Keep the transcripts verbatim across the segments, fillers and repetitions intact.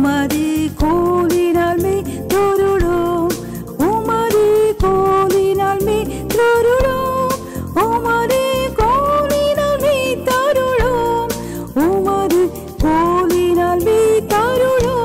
உமது கோலினால் மே தொருளோம் உமது கோலினால் மே தொருளோம் உமது கோலினால் மே தருளோம் உமது கோலினால் மே தருளோம்.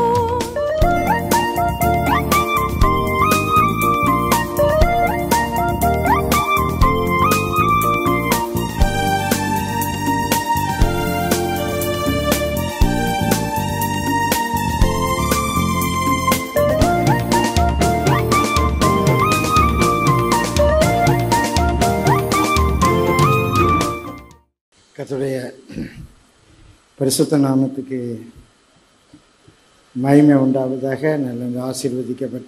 கர்த்தருடைய பரிசுத்த நாமத்துக்கு மகிமை உண்டாவதாக. நல்ல ஆசீர்வதிக்கப்பட்ட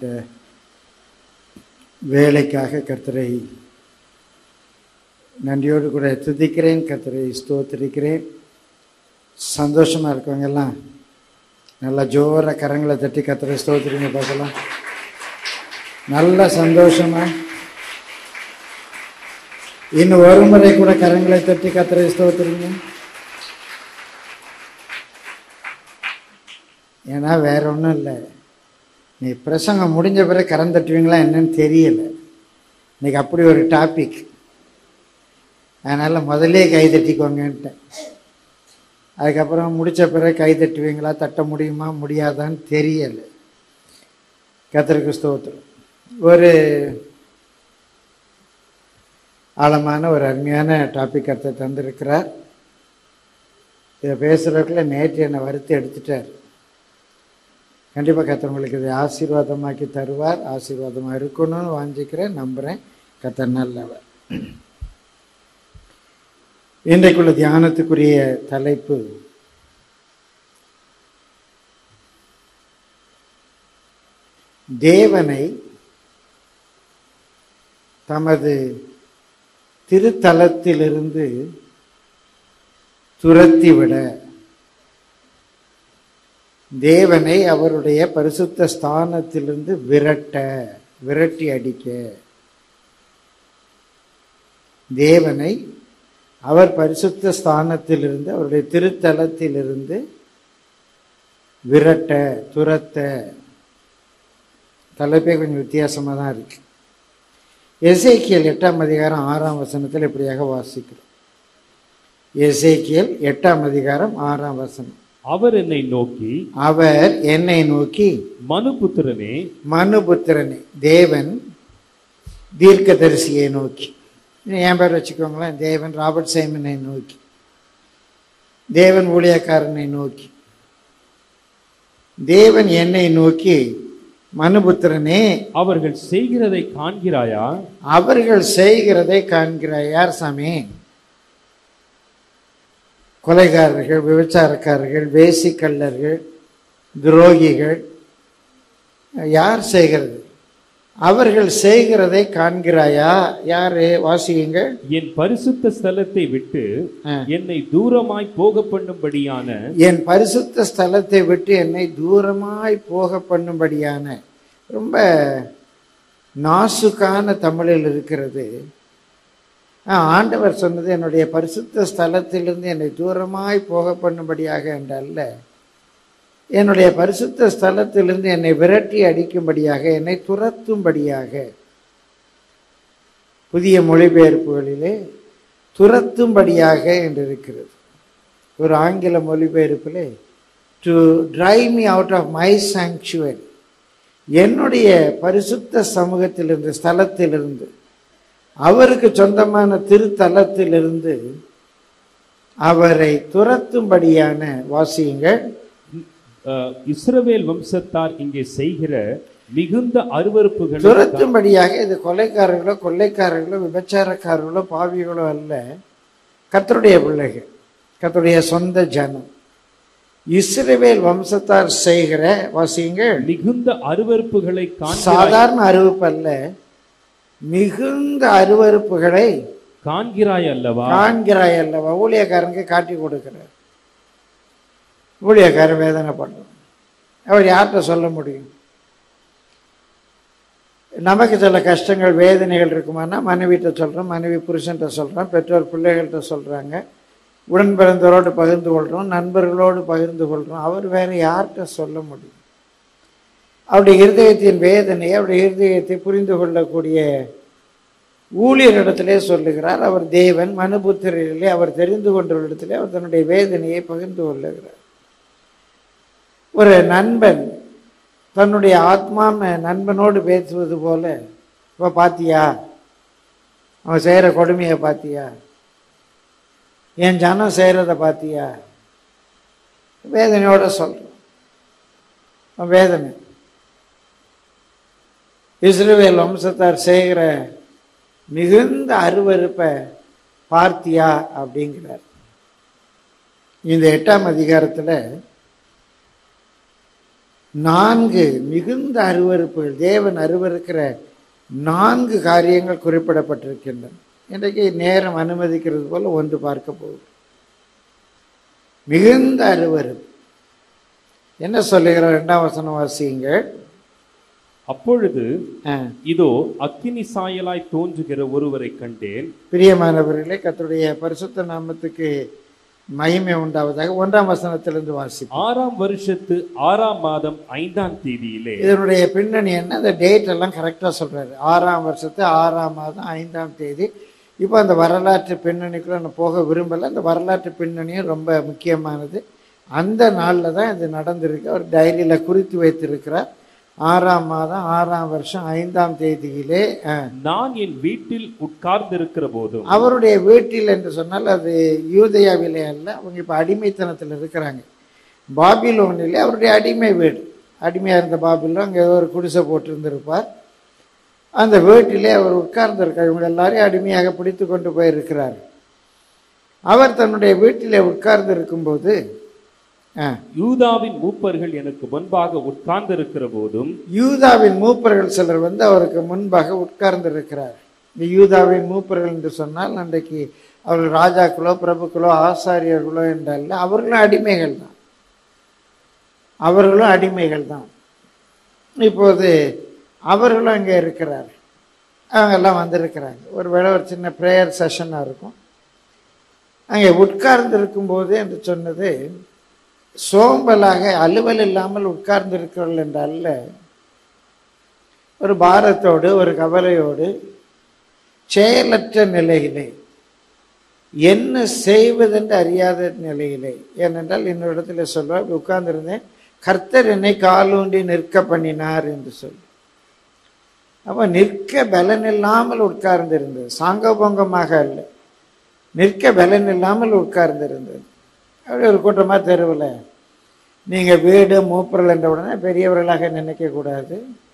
வேலைக்காக கர்த்தரை நன்றியோடு கூட துதிக்கிறேன், கர்த்தரை ஸ்தோத்திரிக்கிறேன். சந்தோஷமாக இருக்கவங்க எல்லாம் நல்லா ஜோர கரங்களை தட்டி கர்த்தரை ஸ்தோத்திரிங்க பார்க்கலாம். நல்ல சந்தோஷமாக இன்னும் ஒரு முறை கூட கரங்களை தட்டி கர்த்தரை ஸ்தோத்திரிங்க. ஏன்னா வேற ஒன்றும் இல்லை, நீ பிரசங்கம் முடிஞ்ச பிறகு கரம் தட்டுவீங்களா என்னன்னு தெரியலை. இன்னைக்கு அப்படி ஒரு டாபிக், அதனால் முதலே கை தட்டிக்கோங்கன்ட்டேன். அதுக்கப்புறம் முடித்த பிறகு கை தட்டுவீங்களா, தட்ட முடியுமா முடியாதான்னு தெரியலை. கர்த்தருக்கு ஸ்தோத்திரம். ஒரு ஆழமான ஒரு அருமையான டாபிக் கர்த்தர் தந்திருக்கிறார். இதை பேசுகிறதுக்குள்ள நேற்று என்னை வறுத்து எடுத்துட்டார். கண்டிப்பாக கர்த்தர் உங்களுக்கு இதை ஆசீர்வாதமாக்கி தருவார். ஆசீர்வாதமாக இருக்கணும்னு வாஞ்சிக்கிறேன், நம்புகிறேன். கர்த்தர் நல்லவர். இன்றைக்குள்ள தியானத்துக்குரிய தலைப்பு தேவனை தமது திருத்தலத்திலிருந்து துரத்திவிட, தேவனை அவருடைய பரிசுத்த ஸ்தானத்திலிருந்து விரட்ட, விரட்டி அடிக்க, தேவனை அவர் பரிசுத்த ஸ்தானத்திலிருந்து அவருடைய திருத்தலத்திலிருந்து விரட்ட, துரத்த. தலைப்பே கொஞ்சம் வித்தியாசமாக தான் இருக்கு. எசேக்கியல் எட்டாம் அதிகாரம் ஆறாம் வசனத்தில் இப்படியாக வாசிக்கிறோம். எசேக்கியல் எட்டாம் அதிகாரம் ஆறாம் வசனம். அவர் என்னை நோக்கி அவர் என்னை நோக்கி மனுபுத்திரனே, மனுபுத்திரனே, தேவன் தீர்க்கதரிசியை நோக்கி, என் பேர் வச்சுக்கோங்களேன், தேவன் ராபர்ட் சைமனை நோக்கி, தேவன் ஊழியக்காரனை நோக்கி, தேவன் என்னை நோக்கி மனுபுத்திரனே, அவர்கள் செய்கிறதை காண்கிறாயா? அவர்கள் செய்கிறதை காண்கிறாய். யார் சாமி? கொலைகாரர்கள், விபச்சாரக்காரர்கள், வேசிக்கல்லர்கள், துரோகிகள். யார் செய்கிறது? அவர்கள் செய்கிறதை காண்கிறாயா? யாரு? வாசியுங்க. என் பரிசுத்த ஸ்தலத்தை விட்டு என்னை தூரமாய் போக பண்ணும்படியான, என் பரிசுத்த ஸ்தலத்தை விட்டு என்னை தூரமாய் போக பண்ணும்படியான. ரொம்ப நாசுக்கான தமிழில் இருக்கிறது. ஆண்டவர் சொன்னது என்னுடைய பரிசுத்த ஸ்தலத்திலிருந்து என்னை தூரமாய் போக பண்ணும்படியாக என்றல்ல, என்னுடைய பரிசுத்த ஸ்தலத்திலிருந்து என்னை விரட்டி அடிக்கும்படியாக, என்னை துரத்தும்படியாக. புதிய மொழிபெயர்ப்புகளிலே துரத்தும்படியாக என்று இருக்கிறது. ஒரு ஆங்கில மொழிபெயர்ப்பிலே to drive me out of my sanctuary, என்னுடைய பரிசுத்த சமூகத்திலிருந்து, ஸ்தலத்திலிருந்து, அவருக்கு சொந்தமான திருத்தலத்திலிருந்து அவரை துரத்தும்படியான. வாசியுங்கள். இஸ்ரவேல் வம்சத்தார் இங்கே செய்கிற மிகுந்த அருவருப்புகள், துரத்தும்படியாக. இது கொலைக்காரர்களோ கொள்ளைக்காரர்களோ விபச்சாரக்காரர்களோ பாவிகளோ அல்ல, கர்த்தருடைய பிள்ளைகள், கர்த்தருடைய சொந்த ஜனம். இஸ்ரவேல் வம்சத்தார் செய்கிற, வாசியுங்கள், மிகுந்த அருவருப்புகளை. சாதாரண அருவருப்பு அல்ல, மிகுந்த அருவருப்புகளை காண்கிறாய் அல்லவா? காண்கிறாய் அல்லவா? ஊழியக்காரனுக்கு காட்டி கொடுக்கிறார். ஊழியக்காரன் வேதனை பண்ணுறோம். அவர் யார்கிட்ட சொல்ல முடியும்? நமக்கு சில கஷ்டங்கள் வேதனைகள் இருக்குமானா மனைவிட்ட சொல்கிறோம், மனைவி புருஷன்கிட்ட சொல்கிறோம், பெற்றோர் பிள்ளைகள்கிட்ட சொல்கிறாங்க, உடன் பிறந்தவரோடு பகிர்ந்து கொள்கிறோம், நண்பர்களோடு பகிர்ந்து கொள்கிறோம். அவர் வேறு யார்கிட்ட சொல்ல முடியும்? அவருடைய இருதயத்தின் வேதனையை, அவருடைய இருதயத்தை புரிந்து கொள்ளக்கூடிய ஊழியரிடத்திலே சொல்லுகிறார். அவர் தேவன், மனுபுத்திரிலே அவர் தெரிந்து கொண்டவரிடத்திலே அவர் தன்னுடைய வேதனையை பகிர்ந்து கொள்ளுகிறார். ஒரு நண்பன் தன்னுடைய ஆத்மா நண்பனோடு பேசுவது போல, இப்போ பார்த்தியா அவன் செய்கிற கொடுமையை பார்த்தியா, என் ஜனம் செய்கிறத பார்த்தியா, வேதனையோட சொல்கிறான். வேதனை இஸ்ரவேல் வம்சத்தார் செய்கிற மிகுந்த அருவருப்பை பார்த்தியா அப்படிங்கிறார். இந்த எட்டாம் அதிகாரத்தில் நான்கு மிகுந்த அருவருப்புகள், தேவன் அருவருக்கிற நான்கு காரியங்கள் குறிப்பிடப்பட்டிருக்கின்றன. இன்றைக்கு நேரம் அனுமதிக்கிறது போல ஒன்று பார்க்க போகுது. மிகுந்த அருவருப்பு என்ன சொல்லுகிறார்? இரண்டாம் வசனம் வாசியுங்க. அப்பொழுது இதோ அக்கினி சாயலாய் தோன்றுகிற ஒருவரை கண்டேன். பிரியமானவர்களே, கர்த்தருடைய பரிசுத்த நாமத்துக்கு மகிமை உண்டாவதாக. ஒன்றாம் வசனத்திலிருந்து வாசி. ஆறாம் வருஷத்து ஆறாம் மாதம் ஐந்தாம் தேதியிலே. இதனுடைய பின்னணி என்ன? அந்த டேட் எல்லாம் கரெக்டா சொல்றாரு. ஆறாம் வருஷத்து ஆறாம் மாதம் ஐந்தாம் தேதி. இப்போ அந்த வரலாற்று பின்னணிக்குள்ள நான் போக விரும்பலை. அந்த வரலாற்று பின்னணியும் ரொம்ப முக்கியமானது. அந்த நாளில் தான் இது நடந்திருக்கு. அவர் டைரியில் குறித்து வைத்திருக்கிறார். ஆறாம் மாதம் ஆறாம் வருஷம் ஐந்தாம் தேதியிலே நான் என் வீட்டில் உட்கார்ந்து இருக்கிற போதும். அவருடைய வீட்டில் என்று சொன்னால் அது யூதேயாவிலே அல்ல. அவங்க இப்போ அடிமைத்தனத்தில் இருக்கிறாங்க. பாபிலோனிலே அவருடைய அடிமை வீடு. அடிமையாக இருந்த பாபிலோன் அங்கே ஏதோ ஒரு குடிசை போட்டிருந்திருப்பார். அந்த வீட்டிலே அவர் உட்கார்ந்திருக்கார். இவங்க எல்லாரையும் அடிமையாக பிடித்து கொண்டு போயிருக்கிறார். அவர் தன்னுடைய வீட்டிலே உட்கார்ந்து இருக்கும்போது யூதாவின் மூப்பர்கள் எனக்கு முன்பாக உட்கார்ந்து இருக்கிற போதும். யூதாவின் மூப்பர்கள் சிலர் வந்து அவருக்கு முன்பாக உட்கார்ந்து இருக்கிறார். இந்த யூதாவின் மூப்பர்கள் என்று சொன்னால் அன்றைக்கு அவர்கள் ராஜாக்களோ பிரபுக்களோ ஆசாரியர்களோ என்றல்ல, அவர்களும் அடிமைகள் தான். அவர்களும் அடிமைகள் தான். இப்போது அவர்களும் அங்கே இருக்கிறார். அவங்கெல்லாம் வந்திருக்கிறாங்க. ஒரு வேளை ஒரு சின்ன ப்ரேயர் செஷனாக இருக்கும். அங்கே உட்கார்ந்து இருக்கும்போது என்று சொன்னது சோம்பலாக அலுவல் இல்லாமல் உட்கார்ந்து இருக்கிறவர்கள் என்ற அல்ல, ஒரு பாரத்தோடு ஒரு கவலையோடு செயலற்ற நிலையிலே, என்ன செய்வதென்று அறியாத நிலையிலே. ஏனென்றால் இன்னொரு இடத்துல சொல்வார், உட்கார்ந்துருந்தேன், கர்த்தர் என்னை காலூண்டி நிற்க பண்ணினார் என்று சொல்லி. அப்போ நிற்க பலன் இல்லாமல் உட்கார்ந்து இருந்தது. சாங்கபோங்கமாக அல்ல, நிற்க பலன் இல்லாமல் உட்கார்ந்து இருந்தது. அப்படி ஒரு கூட்டமாக தெருவில் நீங்கள் வீடு மூப்பர்கள் என்ற உடனே பெரியவர்களாக நினைக்கக்கூடாது.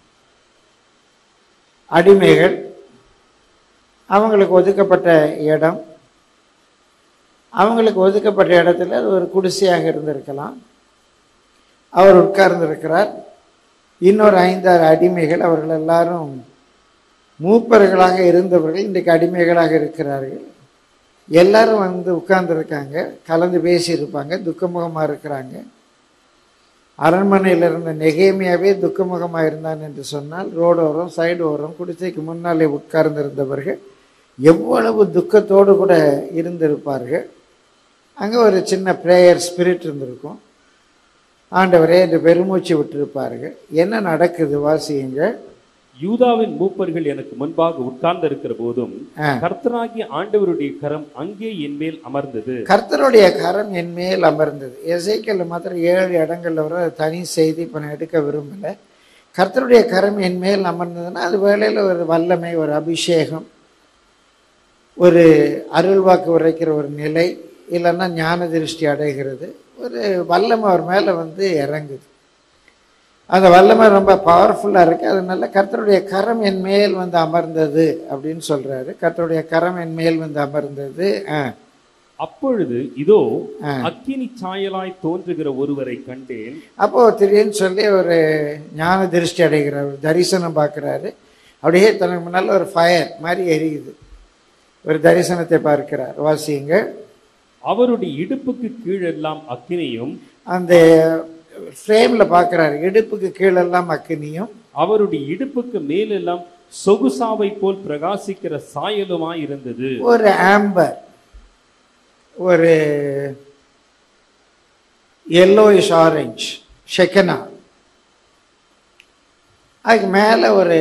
அடிமைகள், அவங்களுக்கு ஒதுக்கப்பட்ட இடம், அவங்களுக்கு ஒதுக்கப்பட்ட இடத்துல அது ஒரு குடிசையாக இருந்திருக்கலாம். அவர் உட்கார்ந்திருக்கிறார். இன்னொரு ஐந்தாறு அடிமைகள், அவர்கள் எல்லாரும் மூப்பர்களாக இருந்தவர்கள் இன்றைக்கு அடிமைகளாக இருக்கிறார்கள். எல்லாரும் வந்து உட்கார்ந்துருக்காங்க, கலந்து பேசியிருப்பாங்க, துக்கமுகமாக இருக்கிறாங்க. அரண்மனையில் இருந்த நெகேமியாவே துக்கமுகமாக இருந்தான் என்று சொன்னால், ரோடோரம் சைடு ஓரம் குடிசைக்கு முன்னாலே உட்கார்ந்திருந்தவர்கள் எவ்வளவு துக்கத்தோடு கூட இருந்திருப்பார்கள். அங்கே ஒரு சின்ன ப்ரேயர் ஸ்பிரிட் இருந்திருக்கும். ஆண்டவரே என்று பெருமூச்சு விட்டிருப்பார்கள். என்ன நடக்குது வாசியுங்க. யூதாவின் மூப்பர்கள் எனக்கு முன்பாக உட்கார்ந்து இருக்கிற போதும் கர்த்தராகிய ஆண்டவருடைய கரம் அங்கே என் மேல் அமர்ந்தது. கர்த்தருடைய கரம் என் மேல் அமர்ந்தது. எசேக்கியேல் மாத்திரம் ஏழு இடங்கள்ல வர தனி செய்தி இப்போ நான் எடுக்க விரும்பலை. கர்த்தருடைய கரம் என் மேல் அமர்ந்ததுன்னா அது வேளையில் ஒரு வல்லமை, ஒரு அபிஷேகம், ஒரு அருள்வாக்கு உரைக்கிற ஒரு நிலை, இல்லைன்னா ஞான திருஷ்டி அடைகிறது. ஒரு வல்லமை அவர் மேலே வந்து இறங்குது. அந்த வல்லமை ரொம்ப பவர்ஃபுல்லாக இருக்குது. அதனால கர்த்தருடைய கரம் என் மேல் வந்து அமர்ந்தது அப்படின்னு சொல்கிறாரு. கர்த்தருடைய கரம் என் மேல் வந்து அமர்ந்தது. அப்பொழுது இதோ அக்கினி சாயலாய் தோன்றுகிற ஒருவரை கண்டேன். அப்போ திடீர்னு சொல்லி ஒரு ஞான திருஷ்டி அடைகிறார், ஒரு தரிசனம் பார்க்குறாரு. அப்படியே தனக்கு முன்னால் ஒரு ஃபயர் மாதிரி எரியுது. ஒரு தரிசனத்தை பார்க்கிறார். வாசிங்க. அவருடைய இடுப்புக்கு கீழெல்லாம் அக்கினியும், அந்த ஃப்ரேமில் பார்க்குறாரு, இடுப்புக்கு கீழெல்லாம் அக்கினியும், அவருடைய இடுப்புக்கு மேலெல்லாம் சொகுசாவை போல் பிரகாசிக்கிற சாயலுமாய் இருந்தது. ஒரு ஆம்பர், ஒரு yellowish ஆரஞ்சு ஷெக்கனா, அதுக்கு மேலே ஒரு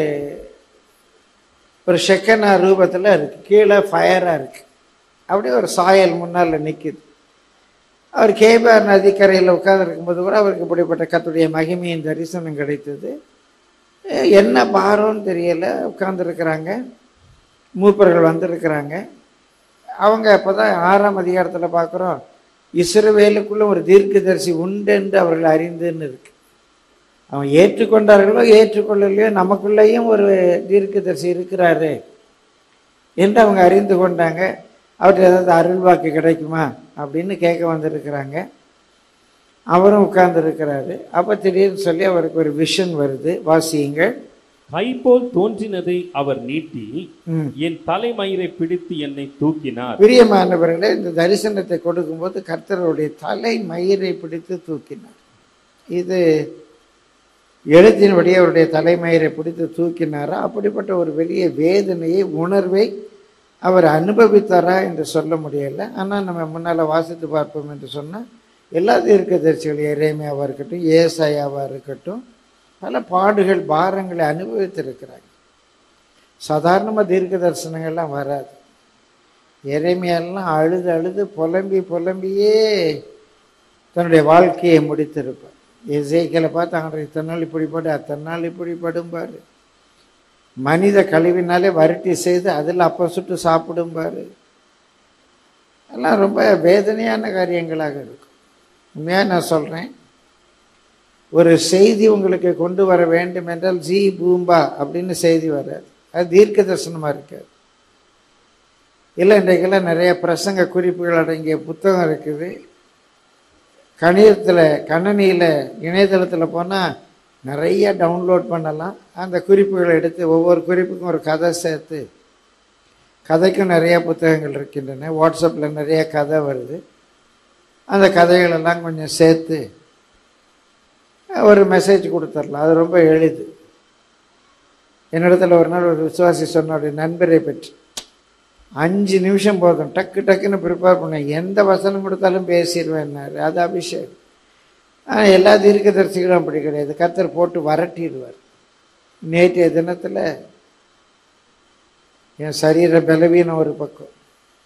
ஒரு ஷெக்கனா ரூபத்தில் இருக்கு, கீழே ஃபயராக இருக்கு. அப்படியே ஒரு சாயல் முன்னால் நிற்குது. அவர் கேபார் நதிக்கரையில் உட்கார்ந்து இருக்கும்போது கூட அவருக்கு இப்படிப்பட்ட கர்த்தருடைய மகிமையின் தரிசனம் கிடைத்தது. என்ன பாரம்னு தெரியல, உட்கார்ந்துருக்கிறாங்க. மூப்பர்கள் வந்திருக்கிறாங்க. அவங்க அப்போ தான் ஆறாம் அதிகாரத்தில் பார்க்குறோம், இஸ்ரவேலுக்குள்ள ஒரு தீர்க்கதரிசி உண்டு என்று அவர்கள் அறிந்துன்னு இருக்கு. அவன் ஏற்றுக்கொண்டார்களோ ஏற்றுக்கொள்ளலையோ நமக்குள்ளேயும் ஒரு தீர்க்கதரிசி இருக்கிறாரு என்று அவங்க அறிந்து கொண்டாங்க. அவருக்கு ஏதாவது அருள்வாக்கு கிடைக்குமா அப்படின்னு கேட்க வந்திருக்கிறாங்க. அவரும் உட்கார்ந்து இருக்கிறாரு. அப்போ திடீர்னு சொல்லி அவருக்கு ஒரு விஷன் வருது. வாசியுங்கள். கை போல் தோன்றினதை அவர் நீட்டி என் தலைமயிரை பிடித்து என்னை தூக்கினார். பிரியமானவர்களே, இந்த தரிசனத்தை கொடுக்கும்போது கர்த்தருடைய தலை மயிரை பிடித்து தூக்கினார். இது எழுத்தின்படி அவருடைய தலைமயிரை பிடித்து தூக்கினாரா? அப்படிப்பட்ட ஒரு பெரிய வேதனையை, உணர்வை அவர் அனுபவித்தாரா என்று சொல்ல முடியலை. ஆனால் நம்ம முன்னால் வாசித்து பார்ப்போம் என்று சொன்னால், எல்லா தீர்க்கதரிசிகள் எரேமியாவாக இருக்கட்டும், ஏசாயாவாக இருக்கட்டும், பல பாடுகள் பாரங்களை அனுபவித்திருக்கிறாங்க. சாதாரணமாக தீர்க்க தரிசனங்கள்லாம் வராது. எரேமியாலாம் அழுது அழுது புலம்பி புலம்பியே தன்னுடைய வாழ்க்கையை முடித்திருப்பார். எசேக்கியேலை பார்த்து ஆண்டவர் இத்தனை நாள் இப்படி படு, அத்தனை நாள் இப்படி படும்பார். மனித கழிவினாலே வரட்டி செய்து அதில் அப்போ சுட்டு சாப்பிடும்பார். எல்லாம் ரொம்ப வேதனையான காரியங்களாக இருக்கும். உண்மையாக நான் சொல்கிறேன், ஒரு செய்தி உங்களுக்கு கொண்டு வர வேண்டும் என்றால் ஜி பூம்பா அப்படின்னு செய்தி வராது. அது தீர்க்க தரிசனமாக இருக்காது. இல்லை, இன்றைக்கெல்லாம் நிறைய பிரசங்க குறிப்புகள் அடங்கிய புத்தகம் இருக்குது. கணிதத்தில் கணனியில் இணையதளத்தில் போனால் நிறைய டவுன்லோட் பண்ணலாம். அந்த குறிப்புகளை எடுத்து ஒவ்வொரு குறிப்புக்கும் ஒரு கதை சேர்த்து, கதைக்கும் நிறைய புத்தகங்கள் இருக்கின்றன. வாட்ஸ்அப்பில் நிறைய கதை வருது. அந்த கதைகளெல்லாம் கொஞ்சம் சேர்த்து ஒரு மெசேஜ் கொடுத்துடலாம். அது ரொம்ப எளிது. என்னிடத்துல ஒரு நாள் ஒரு விசுவாசி சொன்ன நண்பரை பற்றி, அஞ்சு நிமிஷம் போதும், டக்கு டக்குன்னு ப்ரிப்பேர் பண்ணேன், எந்த வசனம் கொடுத்தாலும் பேசிடுவேன்னாரு. அது அபிஷேகம். ஆனால் எல்லா தீர்க்கதரிசிகளும் அப்படி கிடையாது. கர்த்தர் போட்டு வரட்டிடுவார். நேற்றைய தினத்தில் என் சரீர பலவீனம் ஒரு பக்கம்,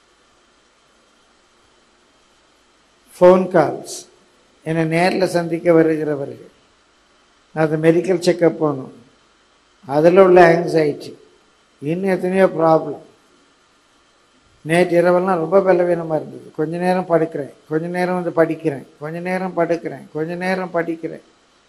ஃபோன் கால்ஸ், என்னை நேரில் சந்திக்க வருகிறவர்கள், அது மெடிக்கல் செக்கப் போகணும், அதில் உள்ள ஆங்ஸைட்டி, இன்னும் எத்தனையோ ப்ராப்ளம். நேற்று இரவெல்லாம் ரொம்ப பலவீனமாக இருந்தது. கொஞ்ச நேரம் படுக்கிறேன், கொஞ்ச நேரம் வந்து படிக்கிறேன், கொஞ்ச நேரம் படுக்கிறேன், கொஞ்ச நேரம் படிக்கிறேன்,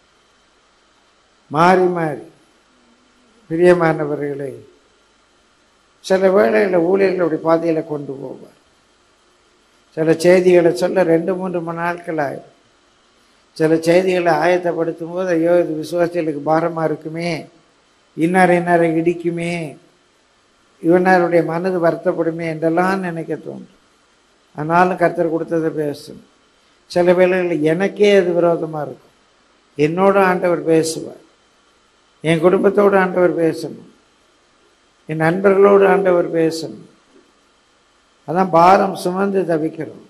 மாறி மாறி. பிரியமானவர்களே, சில வேளைகளில் ஊழியர்கள் அப்படி பாதையில் கொண்டு போவார். சில செய்திகளை சொல்ல ரெண்டு மூன்று மணி நாட்கள் ஆகும். சில செய்திகளை ஆயத்தப்படுத்தும் போது, ஐயோ இது விசுவாசிகளுக்கு பாரமாக இருக்குமே, இன்னார் இன்னாரை இடிக்குமே, இவனாருடைய மனது வருத்தப்படுமே என்றெல்லாம் நினைக்க தோன்றும். ஆனாலும் கர்த்தர் கொடுத்ததை பேசணும். சில வேளைகளில் எனக்கே அது விரோதமாக இருக்கும். என்னோட ஆண்டவர் பேசுவார், என் குடும்பத்தோடு ஆண்டவர் பேசணும், என் நண்பர்களோடு ஆண்டவர் பேசணும். அதான் பாரம் சுமந்து தவிக்கிறோம்.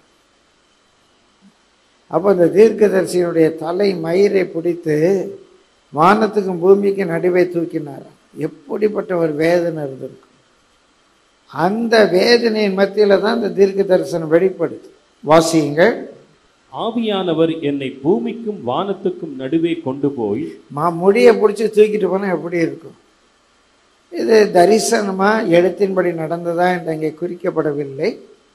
அப்போ இந்த தீர்க்கதரிசியினுடைய தலை மயிரை பிடித்து வானத்துக்கும் பூமிக்கும் நடுவே தூக்கினாராம். எப்படிப்பட்ட ஒரு வேதனை இருந்திருக்கும். அந்த வேதனையின் மத்தியில் தான் இந்த தீர்க்க தரிசனம் வெளிப்படுது. வாசியுங்கள். ஆவியானவர் என்னை பூமிக்கும் வானத்துக்கும் நடுவே கொண்டு போய் மா முடியை பிடிச்சி தூக்கிட்டு போனால் எப்படி இருக்கும்? இது தரிசனமா எழுத்தின்படி நடந்ததா என்று அங்கே குறிக்கப்படவில்லை.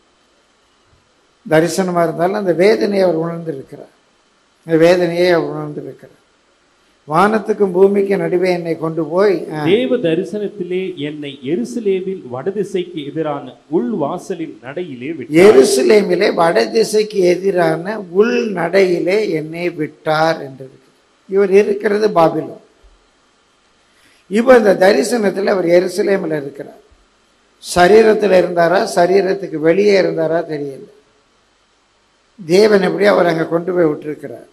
தரிசனமாக இருந்தாலும் அந்த வேதனையை அவர் உணர்ந்திருக்கிறார். இந்த வேதனையை அவர் உணர்ந்திருக்கிறார். வானத்துக்கும் பூமிக்கு நடுவே என்னை கொண்டு போய் தேவ தரிசனத்திலே என்னை எருசலேமில் வடதிசைக்கு எதிரான உள் வாசலின் நடையிலே விட்டார். எருசலேமிலே வடதிசைக்கு எதிரான உள் நடையிலே என்னை விட்டார் என்று. இவர் இருக்கிறது பாபிலோன். இப்போ இந்த தரிசனத்தில் அவர் எருசலேமில் இருக்கிறார். சரீரத்தில் இருந்தாரா, சரீரத்துக்கு வெளியே இருந்தாரா தெரியல. தேவன் எப்படியோ அவர் அங்கே கொண்டு போய் விட்டுருக்கிறார்.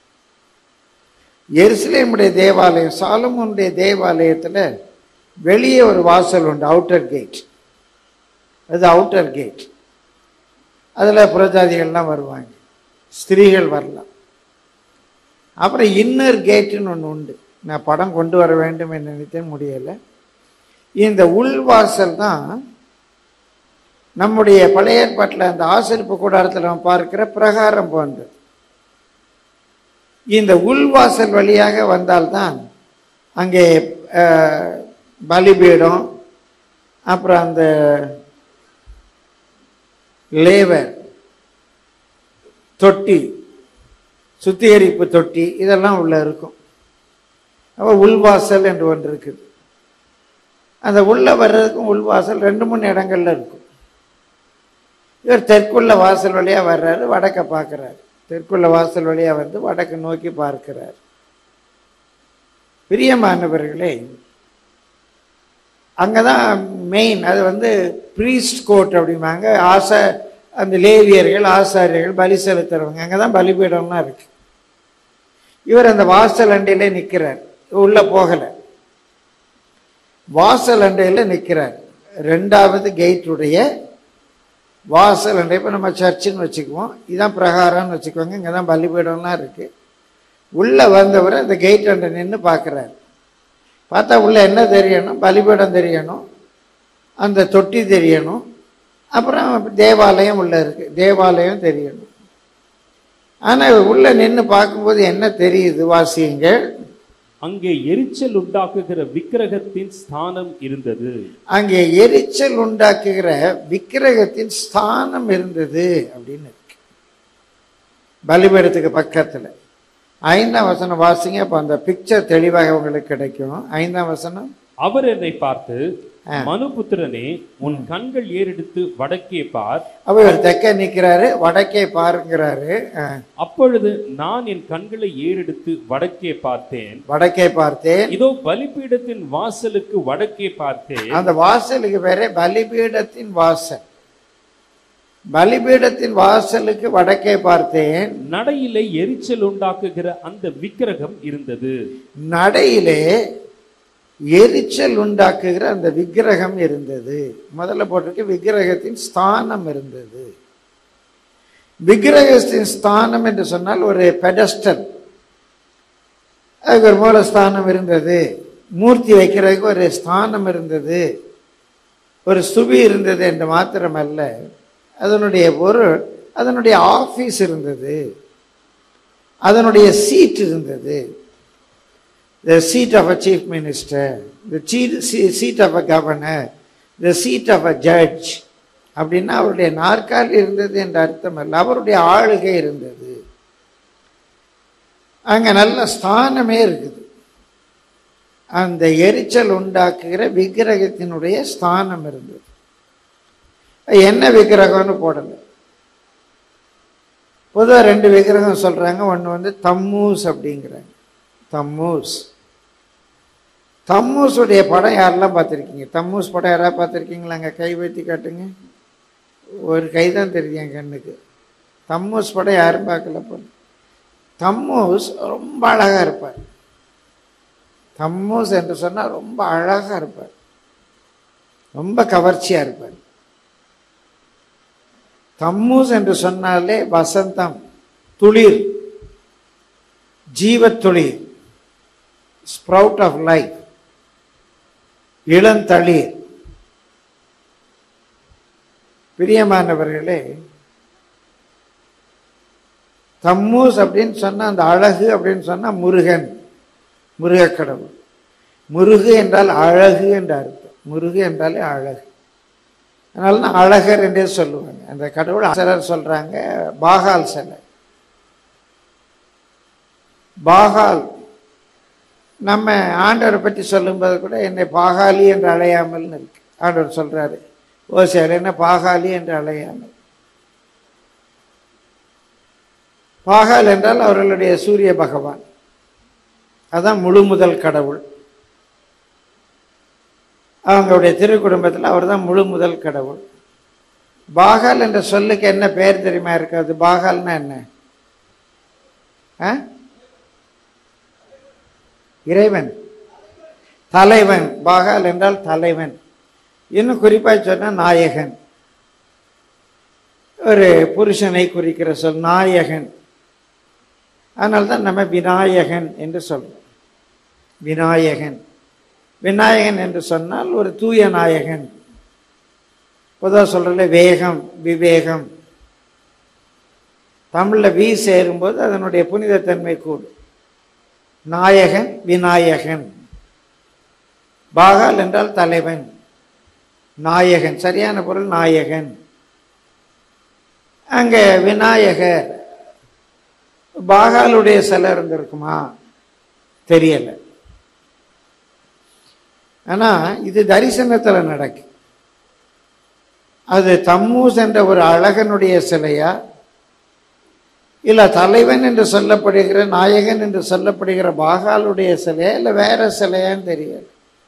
எருசலேமுடைய தேவாலயம், சாலமோனுடைய தேவாலயத்தில் வெளியே ஒரு வாசல் உண்டு, அவுட்டர் கேட். அது அவுட்டர் கேட். அதில் புறஜாதிகள்லாம் வருவாங்க, ஸ்திரீகள் வரலாம். அப்புறம் இன்னர் கேட்டுன்னு ஒன்று உண்டு. நான் படம் கொண்டு வர வேண்டும் என்று நினைத்தேன், முடியலை. இந்த உள்வாசல் தான் நம்முடைய பழைய ஏற்பாட்டில் அந்த ஆசரிப்பு கூடாரத்தில் நம்ம பார்க்கிற பிரகாரம் போன்றது. இந்த உள்வாசல் வழியாக வந்தால்தான் அங்கே பலிபீடம், அப்புறம் அந்த லேவர் தொட்டி, சுத்திகரிப்பு தொட்டி, இதெல்லாம் உள்ள இருக்கும். அப்போ உள்வாசல் என்று ஒன்று இருக்குது. அந்த உள்ள வர்றதுக்கும் உள்வாசல் ரெண்டு மூணு இடங்கள்ல இருக்கும். இவர் தெற்குள்ள வாசல் வழியா வர்றாரு, வடக்க பார்க்கிறாரு. தெற்குள்ள வாசல் வழியா வந்து வடக்கு நோக்கி பார்க்கிறார். பிரியமானவர்களே, அங்கதான் மெயின். அது வந்து பிரீஸ்ட் கோர்ட் அப்படிம்பாங்க. ஆச அந்த லேவியர்கள், ஆசாரியர்கள், பலி செலுத்துறவங்க, அங்கதான் பலிபீடம்லாம் இருக்கு. இவர் அந்த வாசல் அண்டையில நிற்கிறார், உள்ள போகல, வாசல் அண்டையில நிற்கிறார். ரெண்டாவது கேட்டுடைய வாசல் அண்டை. இப்போ நம்ம சர்ச்சுன்னு வச்சுக்குவோம், இதுதான் பிரகாரம்னு வச்சுக்குவாங்க. இங்கே தான் பலிபீடம்லாம் இருக்கு. உள்ள வந்தவர் அந்த கேட் அண்டை நின்று பார்க்குறாரு. பார்த்தா உள்ள என்ன தெரியணும்? பலிபீடம் தெரியணும், அந்த தொட்டி தெரியணும், அப்புறம் தேவாலயம் உள்ள இருக்கு, தேவாலயம் தெரியணும். ஆனால் உள்ள நின்று பார்க்கும்போது என்ன தெரியுது? வாசியுங்க. அங்கே எரிச்சல் உண்டாக்குகிற விக்கிரகத்தின் ஸ்தானம் இருந்தது. அங்கே எரிச்சல் உண்டாக்குகிற விக்கிரகத்தின் ஸ்தானம் இருந்தது அப்படின்னு இருக்கு பலிபீடத்துக்கு பக்கத்துல. ஐந்தாம் வசனம் வாசிங்க. அப்ப அந்த பிக்சர் தெளிவாக உங்களுக்கு கிடைக்கும். ஐந்தாம் வசனம். அவர் என்னை பார்த்து, மனுபுத்திரனே, உன் கண்கள் ஏறெடுத்து வடக்கே பார். அவர் தெற்கே நிற்கிறாரு, வடக்கே பாருங்கிறாரு. அப்பொழுது நான் என் கண்களை ஏறெடுத்து வடக்கே பார்த்தேன். வடக்கே பார்த்தேன். இதோ பலிபீடத்தின் வாசலுக்கு வடக்கே பார்த்தேன். அந்த வாசலுக்கு பேரே பலிபீடத்தின் வாசல். பலிபீடத்தின் வாசலுக்கு வடக்கே பார்த்தேன். நடையிலே எரிச்சல் உண்டாக்குகிற அந்த விக்கிரகம் இருந்தது. நடையிலே எரிச்சல் உண்டாக்குகிற அந்த விக்கிரகம் இருந்தது. முதல்ல போட்டிருக்கு விக்கிரகத்தின் ஸ்தானம் இருந்தது. விக்கிரகத்தின் ஸ்தானம் என்று சொன்னால் ஒரு பெடஸ்டல், அதுக்கு ஒரு மூலஸ்தானம் இருந்தது. மூர்த்தி வைக்கிறதுக்கு ஒரு ஸ்தானம் இருந்தது, ஒரு ஸ்துபி இருந்தது என்று மாத்திரமல்ல, அதனுடைய பொருள், அதனுடைய ஆபீஸ் இருந்தது, அதனுடைய சீட் இருந்தது. The seat of a chief minister, the seat of a governor, the seat of a judge. அப்படின்னா அவருடைய நாற்காலி இருந்தது என்ற அர்த்தம் அல்ல, அவருடைய ஆளுகை இருந்தது. அங்க நல்ல ஸ்தானமே இருக்குது. அந்த எரிச்சல் உண்டாக்குகிற விக்கிரகத்தினுடைய ஸ்தானம் இருந்தது. என்ன விக்கிரகம்னு போடல. பொதுவாக ரெண்டு விக்கிரகம் சொல்றாங்க. ஒன்று வந்து தம்மூஸ் அப்படிங்கிறாங்க. தம்மூஸ் தம்மூஸுடைய படம் யாரெல்லாம் பார்த்துருக்கீங்க? தம்மூஸ் படம் யாராவது பார்த்துருக்கீங்களா? அங்கே கை வைத்தி காட்டுங்க. ஒரு கை தான் தெரியுது என் கண்ணுக்கு. தம்மூஸ் படம் யாரும் பார்க்கல. தம்மூஸ் ரொம்ப அழகா இருப்பார். தம்மூஸ் என்று சொன்னால் ரொம்ப அழகா இருப்பார், ரொம்ப கவர்ச்சியா இருப்பார். தம்மூஸ் என்று சொன்னாலே வசந்தம், துளிர், ஜீவத்துளிர், ஸ்ப்ரவுட் ஆஃப் லைஃப், இளந்தளிர். பிரியமானவர்களே, தம்மூஸ் அப்படின்னு சொன்னா அந்த அழகு அப்படின்னு சொன்னா முருகன், முருகக்கடவுள். முருகு என்றால் அழகு என்ற அர்த்தம். முருகு என்றாலே அழகு. அதனால தான் அழகர் என்றே சொல்லுவாங்க. அந்த கடவுள் சிலர் சொல்றாங்க பாகால் சிலை. பாகால் நம்ம ஆண்டவரை பற்றி சொல்லும்போது கூட என்னை பாகாலி என்று அழையாமல்னு இருக்கு. ஆண்டவர் சொல்றாரு ஓசியார், என்ன பாகாலி என்று அழையாமல். பாகால் என்றால் அவர்களுடைய சூரிய பகவான், அதான் முழு முதல் கடவுள். அவங்களுடைய திருக்குடும்பத்தில் அவர் தான் முழு முதல் கடவுள். பாகால் என்ற சொல்லுக்கு என்ன பெயர் தெரியுமா இருக்காது? பாகால்னா என்ன? இறைவன், தலைவன். பாகால் என்றால் தலைவன். இன்னும் குறிப்பாக சொன்ன நாயகன். ஒரு புருஷனை குறிக்கிற சொல் நாயகன். அதனால்தான் நம்ம விநாயகன் என்று சொல்றோம். விநாயகன் விநாயகன் என்று சொன்னால் ஒரு தூய நாயகன். பொதுவாக சொல்றதுல வேகம், விவேகம். தமிழ்ல வி சேரும்போது அதனுடைய புனிதத்தன்மை கூடும். நாயகன், விநாயகன். பாகால் என்றால் தலைவன், நாயகன் சரியான பொருள் நாயகன். அங்க விநாயகர், பாகாலுடைய சிலை இருந்திருக்குமா தெரியல. ஆனா இது தரிசனத்துல நடக்கு. அது தம்மூஸ் என்ற ஒரு அழகனுடைய சிலையா, இல்ல தலைவன் என்று சொல்லப்படுகிற நாயகன் என்று சொல்லப்படுகிற பாகாலுடைய சிலையா, இல்ல வேற சிலையான்னு தெரியல.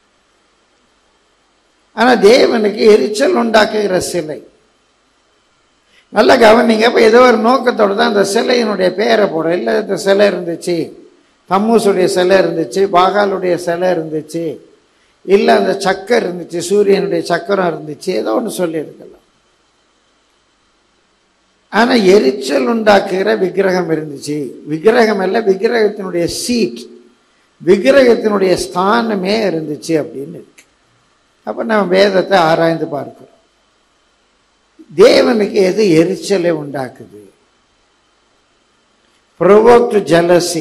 ஆனா தேவனுக்கு எரிச்சல் உண்டாக்குகிற சிலை. நல்லா கவனிங்க. அப்ப ஏதோ ஒரு நோக்கத்தோடு தான் அந்த சிலையினுடைய பெயரை போட. இல்லை இந்த சிலை இருந்துச்சு, தம்மூசுடைய சிலை இருந்துச்சு, பாகாலுடைய சிலை இருந்துச்சு, இல்லை அந்த சக்கர் இருந்துச்சு, சூரியனுடைய சக்கரம் இருந்துச்சு, ஏதோ ஒன்று சொல்லியிருக்கலாம். ஆனா எரிச்சல் உண்டாக்குகிற விக்கிரகம் இருந்துச்சு. விக்கிரகம் அல்ல, விக்கிரகத்தினுடைய சீட், விக்கிரகத்தினுடைய ஸ்தானமே இருந்துச்சு அப்படின்னு இருக்கு. அப்ப நம்ம வேதத்தை ஆராய்ந்து பார்க்கிறோம். தேவனுக்கு எது எரிச்சலை உண்டாக்குது? provoked jealousy.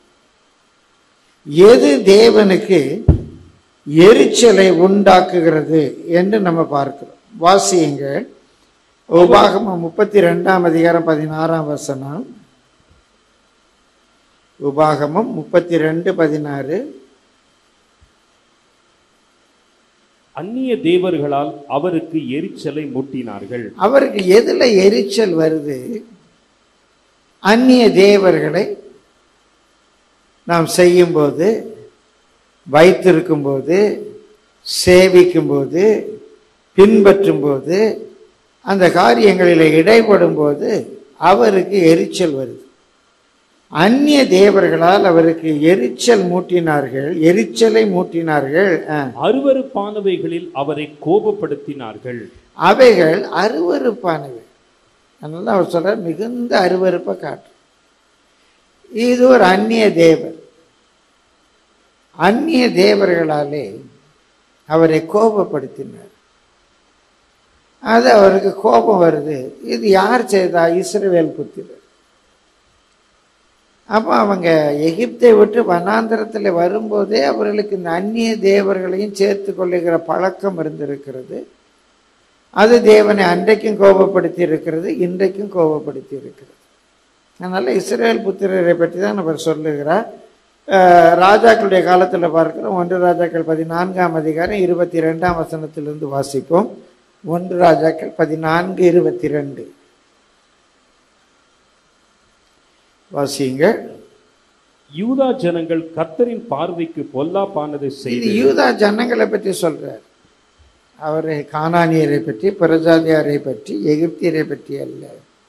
எது தேவனுக்கு எரிச்சலை உண்டாக்குகிறது என்று நம்ம பார்க்கிறோம். வாசியுங்க. உபாகமம் முப்பத்தி ரெண்டாம் அதிகாரம் பதினாறாம் வசனம். உபாகமம் முப்பத்தி ரெண்டு பதினாறு. அந்நிய தேவர்களால் அவருக்கு எரிச்சலை மூட்டினார்கள். அவருக்கு எதுல எரிச்சல் வருது? அந்நிய தேவர்களை நாம் செய்யும் போது, வைத்திருக்கும் போது, சேவிக்கும் போது, பின்பற்றும் போது, அந்த காரியங்களில் இடைப்படும் போது அவருக்கு எரிச்சல் வருது. அந்நிய தேவர்களால் அவருக்கு எரிச்சல் மூட்டினார்கள், எரிச்சலை மூட்டினார்கள். அருவருப்பானவைகளில் அவரை கோபப்படுத்தினார்கள். அவைகள் அருவருப்பானவை. அதனால அவர் சொல்ற மிகுந்த அருவருப்பை காட்டு. இது ஒரு அந்நிய தேவர். அந்நிய தேவர்களாலே அவரை கோபப்படுத்தினார். அது அவருக்கு கோபம் வருது. இது யார் செய்தா? இஸ்ரவேல் புத்திரர். அப்போ அவங்க எகிப்தை விட்டு வனாந்தரத்தில் வரும்போதே அவர்களுக்கு இந்த அந்நிய தேவர்களையும் சேர்த்து கொள்ளுகிற பழக்கம் இருந்திருக்கிறது. அது தேவனை அன்றைக்கும் கோபப்படுத்தி இருக்கிறது, இன்றைக்கும் கோபப்படுத்தி இருக்கிறது. அதனால இஸ்ரவேல் புத்திரரை பற்றி தான் அவர் சொல்லுகிறார். ராஜாக்களுடைய காலத்தில் பார்க்கிறோம். ஒன்று ராஜாக்கள் பதினான்காம் அதிகாரம் இருபத்தி ரெண்டாம் வசனத்திலிருந்து வாசிப்போம். ஒன்று ராஜாக்கள் பதினான்கு இருபத்தி ரெண்டு வாசிங்க. யூதா ஜனங்கள் கர்த்தரின் பார்வைக்கு பொல்லாப்பானதை செய்து. யூதா ஜனங்களை பற்றி சொல்றார். அவரை கானானியரை பற்றி, பிரஜாதியாரை பற்றி, எகிப்தியரை பற்றி அல்ல.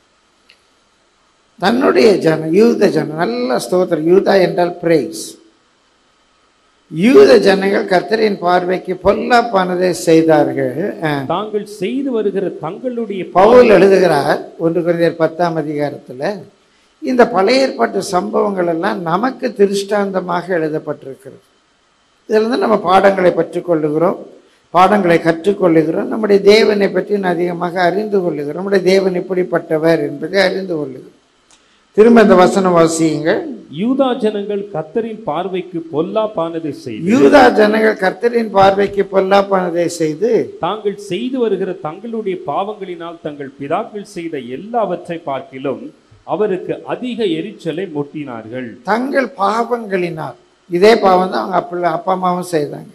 தன்னுடைய ஜனம், யூத ஜனம். நல்ல ஸ்தோத்திரம். யூதா என்றால் பிரைஸ். யூத ஜனங்கள் கர்த்தரின் பார்வைக்கு பொல்லாப்பானதை செய்தார்கள். தாங்கள் செய்து வருகிற தங்களுடைய. பவுல் எழுதுகிறார் ஒன்று கொரிந்தியர் பத்தாம் அதிகாரத்துல, இந்த பழைய ஏற்பாட்டு சம்பவங்கள் எல்லாம் நமக்கு திருஷ்டாந்தமாக எழுதப்பட்டிருக்கிறது. இதுல இருந்து நம்ம பாடங்களை பற்றுக்கொள்ளுகிறோம், பாடங்களை கற்றுக்கொள்ளுகிறோம், நம்முடைய தேவனை பற்றி அதிகமாக அறிந்து கொள்ளுகிறோம், நம்முடைய தேவன் இப்படிப்பட்டவர் என்பதை அறிந்து கொள்ளுகிறோம். திரும்ப இந்த வசனம் வாசியுங்க. யூதா ஜனங்கள் கர்த்தரின் பார்வைக்கு பொல்லாப்பானதை செய்து. யூதா ஜனங்கள் கர்த்தரின் பார்வைக்கு பொல்லாப்பானதை செய்து தாங்கள் செய்து வருகிற தங்களுடைய பாவங்களினால் தங்கள் பிதாக்கள் செய்த எல்லாவற்றை பார்க்கிலும் அவருக்கு அதிக எரிச்சலை மூட்டினார்கள். தங்கள் பாவங்களினால். இதே பாவம் தான் அவங்க அப்பா அப்பா அம்மாவும் செய்தாங்க.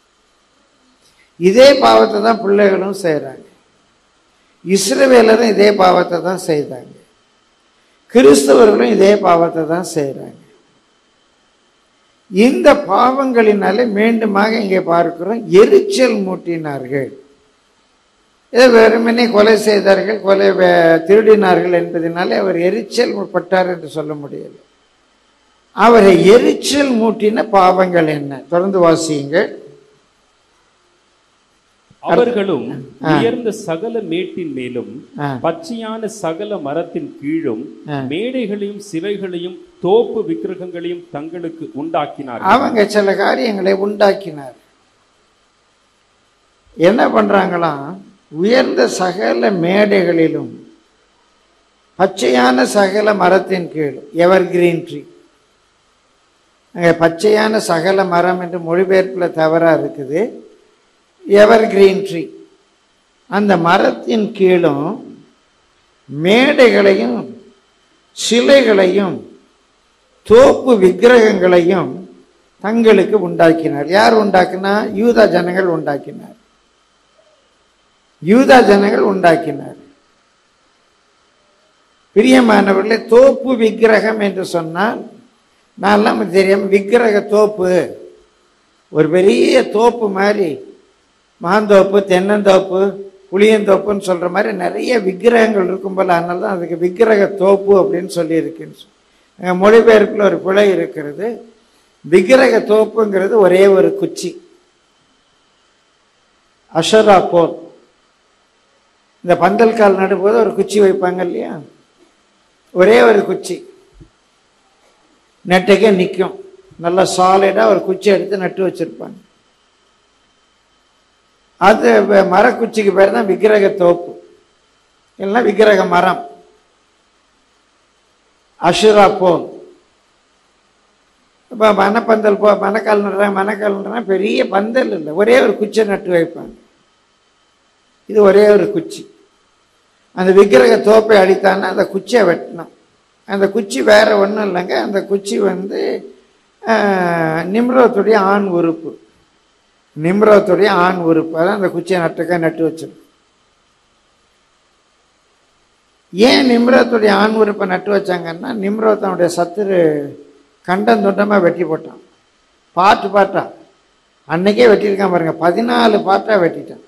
இதே பாவத்தை தான் பிள்ளைகளும் செய்யறாங்க. இஸ்ரவேலரும் இதே பாவத்தை தான் செய்தாங்க. கிறிஸ்தவர்களும் இதே பாவத்தை தான் செய்யறாங்க. இந்த பாவங்களினாலே மீண்டுமாக இங்கே பார்க்கிறோம், எரிச்சல் மூட்டினார்கள். இதை வெறுமனே கொலை செய்தார்கள், கொலை திருடினார்கள் என்பதனாலே அவர் எரிச்சல் பட்டார் என்று சொல்ல முடியல. அவரை எரிச்சல் மூட்டின பாவங்கள் என்ன? தொடர்ந்து வாசியுங்கள். அவர்களும் உயர்ந்த சகல மேட்டின் மேலும் பச்சையான சகல மரத்தின் கீழும் மேடைகளையும் சிலைகளையும் தோப்பு விக்கிரகங்களையும் தங்களுக்கு உண்டாக்கினார். அவங்க சில காரியங்களை உண்டாக்கினார். என்ன பண்றாங்களாம்? உயர்ந்த சகல மேடைகளிலும் பச்சையான சகல மரத்தின் கீழ், எவர் கிரீன் ட்ரீ. அங்கே பச்சையான சகல மரம் என்று மொழிபெயர்ப்பில் தவறா இருக்குது. எவர் கிரீன் ட்ரீ, அந்த மரத்தின் கீழும் மேடைகளையும் சிலைகளையும் தோப்பு விக்கிரகங்களையும் தங்களுக்கு உண்டாக்கினார். யார் உண்டாக்கினா? யூதா ஜனங்கள் உண்டாக்கினார். யூதா ஜனங்கள் உண்டாக்கினார். பிரியமானவர்களே, தோப்பு விக்கிரகம் என்று சொன்னால் நான் தெரியாம விக்கிரக தோப்பு, ஒரு பெரிய தோப்பு மாதிரி, மாந்தோப்பு, தென்னந்தோப்பு, புளியந்தோப்புன்னு சொல்ற மாதிரி நிறைய விக்கிரகங்கள் இருக்கும் போல, அதனால தான் அதுக்கு விக்கிரக தோப்பு அப்படின்னு சொல்லி இருக்குன்னு மொழிபெயர்ப்பில் ஒரு பிழை இருக்கிறது. விக்கிரக தோப்புங்கிறது ஒரே ஒரு குச்சி, அஷரா போல். இந்த பந்தல் கால் நடும்போது ஒரு குச்சி வைப்பாங்க இல்லையா, ஒரே ஒரு குச்சி நெட்டைக்கே நிற்கும். நல்லா சாலிடா ஒரு குச்சி எடுத்து நட்டு வச்சிருப்பாங்க. அது மரக்குச்சிக்கு பேர் தான் விக்கிரக தோப்பு, இல்லைன்னா விக்கிரக மரம், அஷுரா போல். இப்போ மனப்பந்தல் போ மனக்கால் நடுறாங்க. மனக்கால் நடுறாங்க, பெரிய பந்தல் இல்லை, ஒரே ஒரு குச்சியை நட்டு வைப்பாங்க. இது ஒரே ஒரு குச்சி. அந்த விக்கிரக தோப்பை அடித்தான்னா அந்த குச்சியை வெட்டணும். அந்த குச்சி வேற ஒன்றும் இல்லைங்க, அந்த குச்சி வந்து நிம்ரோத்துடைய ஆண் உறுப்பு. நிம்ரோத்துடைய ஆண் உறுப்பு. அதான் அந்த குச்சியை நட்டுக்க நட்டு வச்சிருக்கும். ஏன் நிம்ரோத்துடைய ஆண் உறுப்பை நட்டு வச்சாங்கன்னா, நிம்ரோத்தனுடைய சத்துரு கண்டம் துண்டமாக வெட்டி போட்டான், பாட்டு பாட்டா. அன்னைக்கே வெட்டியிருக்கான் பாருங்க, பதினாலு பாட்டா வெட்டிட்டான்.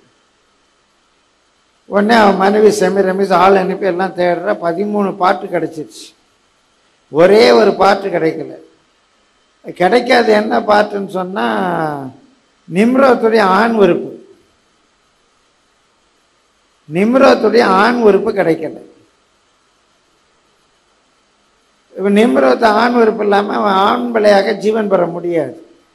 உடனே அவன் மனைவி செமி ரமேஷ் ஆள் அனுப்பி எல்லாம் தேடுற, பதிமூணு பாட்டு கிடைச்சிருச்சு. ஒரே ஒரு பாட்டு கிடைக்கல. கிடைக்காது என்ன பாட்டுன்னு சொன்னா, நிம்ரோத்துடைய ஆண் உறுப்பு. நிம்ரோத்துடைய ஆண் உறுப்பு கிடைக்கல. இப்ப நிம்ரோத்த ஆண் உறுப்பு இல்லாம அவன் ஆண் பிள்ளையாக ஜீவன் பெற முடியாது.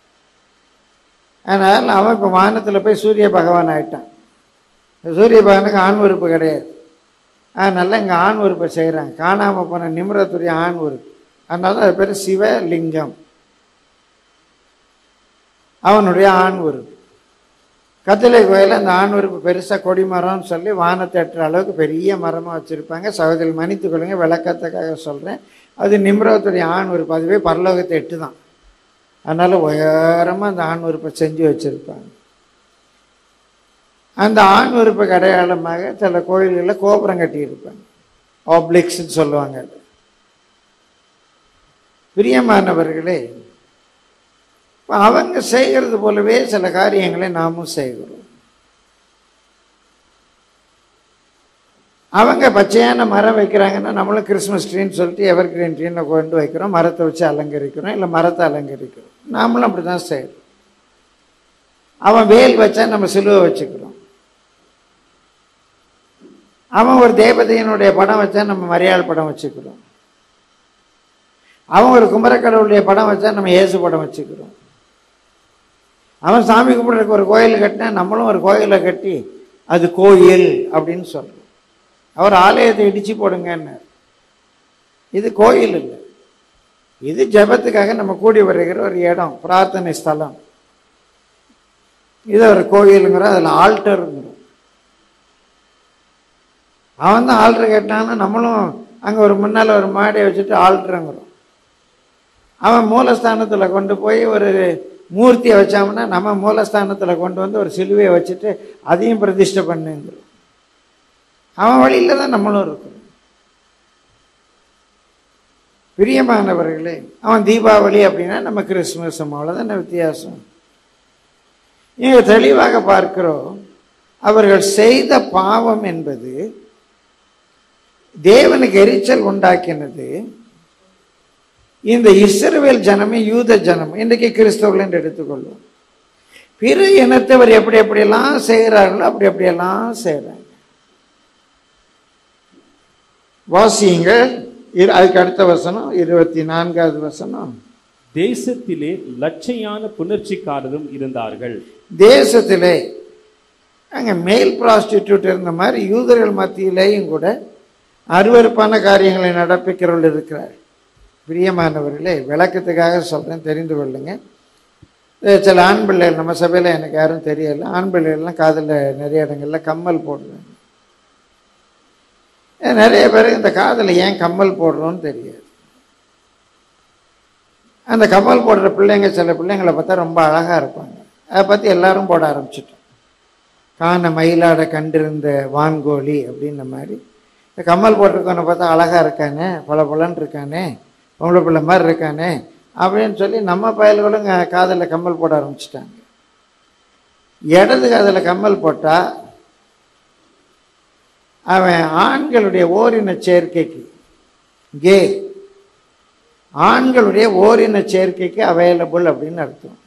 அதனால அவன் இப்ப வானத்துல போய் சூரிய பகவான் ஆயிட்டான். சூரிய பகவானுக்கு ஆண் உறுப்பு கிடையாது. அதனால இங்க ஆண் உறுப்பை செய்யறாங்க. காணாம போன நிம்ரத்துடைய ஆண் உறுப்பு. அதனால அது பேர் சிவலிங்கம், அவனுடைய ஆண் உறுப்பு. கத்திலை கோயில அந்த ஆண் உறுப்பு பெருசா கொடிமரம்னு சொல்லி வானத்தை எட்டுற அளவுக்கு பெரிய மரமா வச்சிருப்பாங்க. சகோதரி மன்னித்துக் கொள்ளுங்க, விளக்கத்துக்காக சொல்றேன். அது நிம்ரத்துடைய ஆண் உறுப்பு. அதுவே பரலோகத்தை எட்டு தான். அதனால உயரமா அந்த ஆண் உறுப்பை செஞ்சு வச்சிருப்பாங்க. அந்த ஆண் உறுப்புக்கு அடையாளமாக சில கோயில்களில் கோபுரம் கட்டி இருப்பாங்க, ஆப்ளிக்ஸ்ன்னு சொல்லுவாங்க. அது பிரியமானவர்களே, அவங்க செய்கிறது போலவே சில காரியங்களை நாமும் செய்கிறோம். அவங்க பச்சையான மரம் வைக்கிறாங்கன்னா நம்மளும் கிறிஸ்மஸ் ட்ரீன்னு சொல்லிட்டு எவர் கிரீன் ட்ரீன்னு கொண்டு வைக்கிறோம், மரத்தை வச்சு அலங்கரிக்கிறோம், இல்லை மரத்தை அலங்கரிக்கிறோம். நாமளும் அப்படி தான் செய்கிறோம். அவன் வேல் வச்சா நம்ம சிலுவை வச்சுக்கிறோம். அவன் ஒரு தேவதையினுடைய படம் வச்சா நம்ம மரியாள் படம் வச்சுக்கிறோம். அவன் ஒரு குமரக்கடவுளுடைய படம் வச்சா நம்ம இயேசு படம் வச்சுக்கிறோம். அவன் சாமி கும்பிட்றதுக்கு ஒரு கோயில் கட்டினா நம்மளும் ஒரு கோயிலை கட்டி அது கோயில் அப்படின்னு சொல்றோம். அவர் ஆலயத்தை இடிச்சு போடுங்கன்னு. இது கோயில் இல்லை, இது ஜெபத்துக்காக நம்ம கூடி வருகிற ஒரு இடம், பிரார்த்தனை ஸ்தலம். இது ஒரு கோயிலுங்கிறோம், அதில் ஆல்டருங்கிறோம். அவன் தான் ஆல்டர் கேட்டான்னு நம்மளும் அங்கே ஒரு முன்னால் ஒரு மாடியை வச்சுட்டு ஆல்டருங்கிறோம். அவன் மூலஸ்தானத்தில் கொண்டு போய் ஒரு மூர்த்தியை வச்சாங்கன்னா நம்ம மூலஸ்தானத்தில் கொண்டு வந்து ஒரு சிலுவையை வச்சுட்டு அதையும் பிரதிஷ்டை பண்ணுங்கிறோம். அவன் வழியில் தான் நம்மளும் இருக்கிறோம். பிரியமானவர்களே, அவன் தீபாவளி அப்படின்னா நம்ம கிறிஸ்துமஸ், அவ்வளோதான் வித்தியாசம். இங்கே தெளிவாக பார்க்கிறோம், அவர்கள் செய்த பாவம் என்பது தேவனுக்கு எரிச்சல் உண்டாக்கினது. இந்த இஸ்ரவேல் ஜனமே யூத ஜனம், இன்றைக்கு கிறிஸ்தவர்கள் என்று எடுத்துக்கொள்வோம். பிற இனத்தவர் எப்படி எப்படியெல்லாம் செய்கிறார்களோ அப்படி அப்படியெல்லாம் செய்கிறாங்க. வாசியுங்க. அதுக்கு அடுத்த வசனம் இருபத்தி நான்காவது வசனம். தேசத்திலே லட்சையான புணர்ச்சிக்காரரும் இருந்தார்கள். தேசத்திலே அங்கே மேல் ப்ராஸ்டிடியூட் இருந்த மாதிரி யூதர்கள் மத்தியிலேயும் கூட அருவருப்பான காரியங்களை நடப்பிக்கிறவர்கள் இருக்கிறார். பிரியமானவர்களே, விளக்கத்துக்காக சொல்கிறேன், தெரிந்து கொள்ளுங்க. சில ஆண் பிள்ளைகள் நம்ம சபையில் எனக்கு யாரும் தெரியலை, ஆண் பிள்ளைகள்லாம் காதில் நிறைய இடங்களில் கம்மல் போடுறாங்க. நிறைய பேருக்கு இந்த காதில் ஏன் கம்மல் போடுறோன்னு தெரியாது. அந்த கம்மல் போடுற பிள்ளைங்க சில பிள்ளைங்களை பார்த்தா ரொம்ப அழகாக இருப்பாங்க. அதை பற்றி எல்லாரும் போட ஆரம்பிச்சிட்டோம். காண மயிலாட கண்டிருந்த வான்கோழி அப்படின்ற மாதிரி இந்த கம்மல் போட்டிருக்கவனை பார்த்தா அழகாக இருக்கானே, பல பலன்னு இருக்கானே, பொம்பளை பிள்ளை மாதிரி இருக்கானே அப்படின்னு சொல்லி நம்ம பயல்களும் காதில் கம்மல் போட ஆரம்பிச்சிட்டாங்க. இடது காதில் கம்மல் போட்டால் அவன் ஆண்களுடைய ஓரின சேர்க்கைக்கு, கே ஆண்களுடைய ஓரின சேர்க்கைக்கு அவைலபிள் அப்படின்னு அர்த்தம்.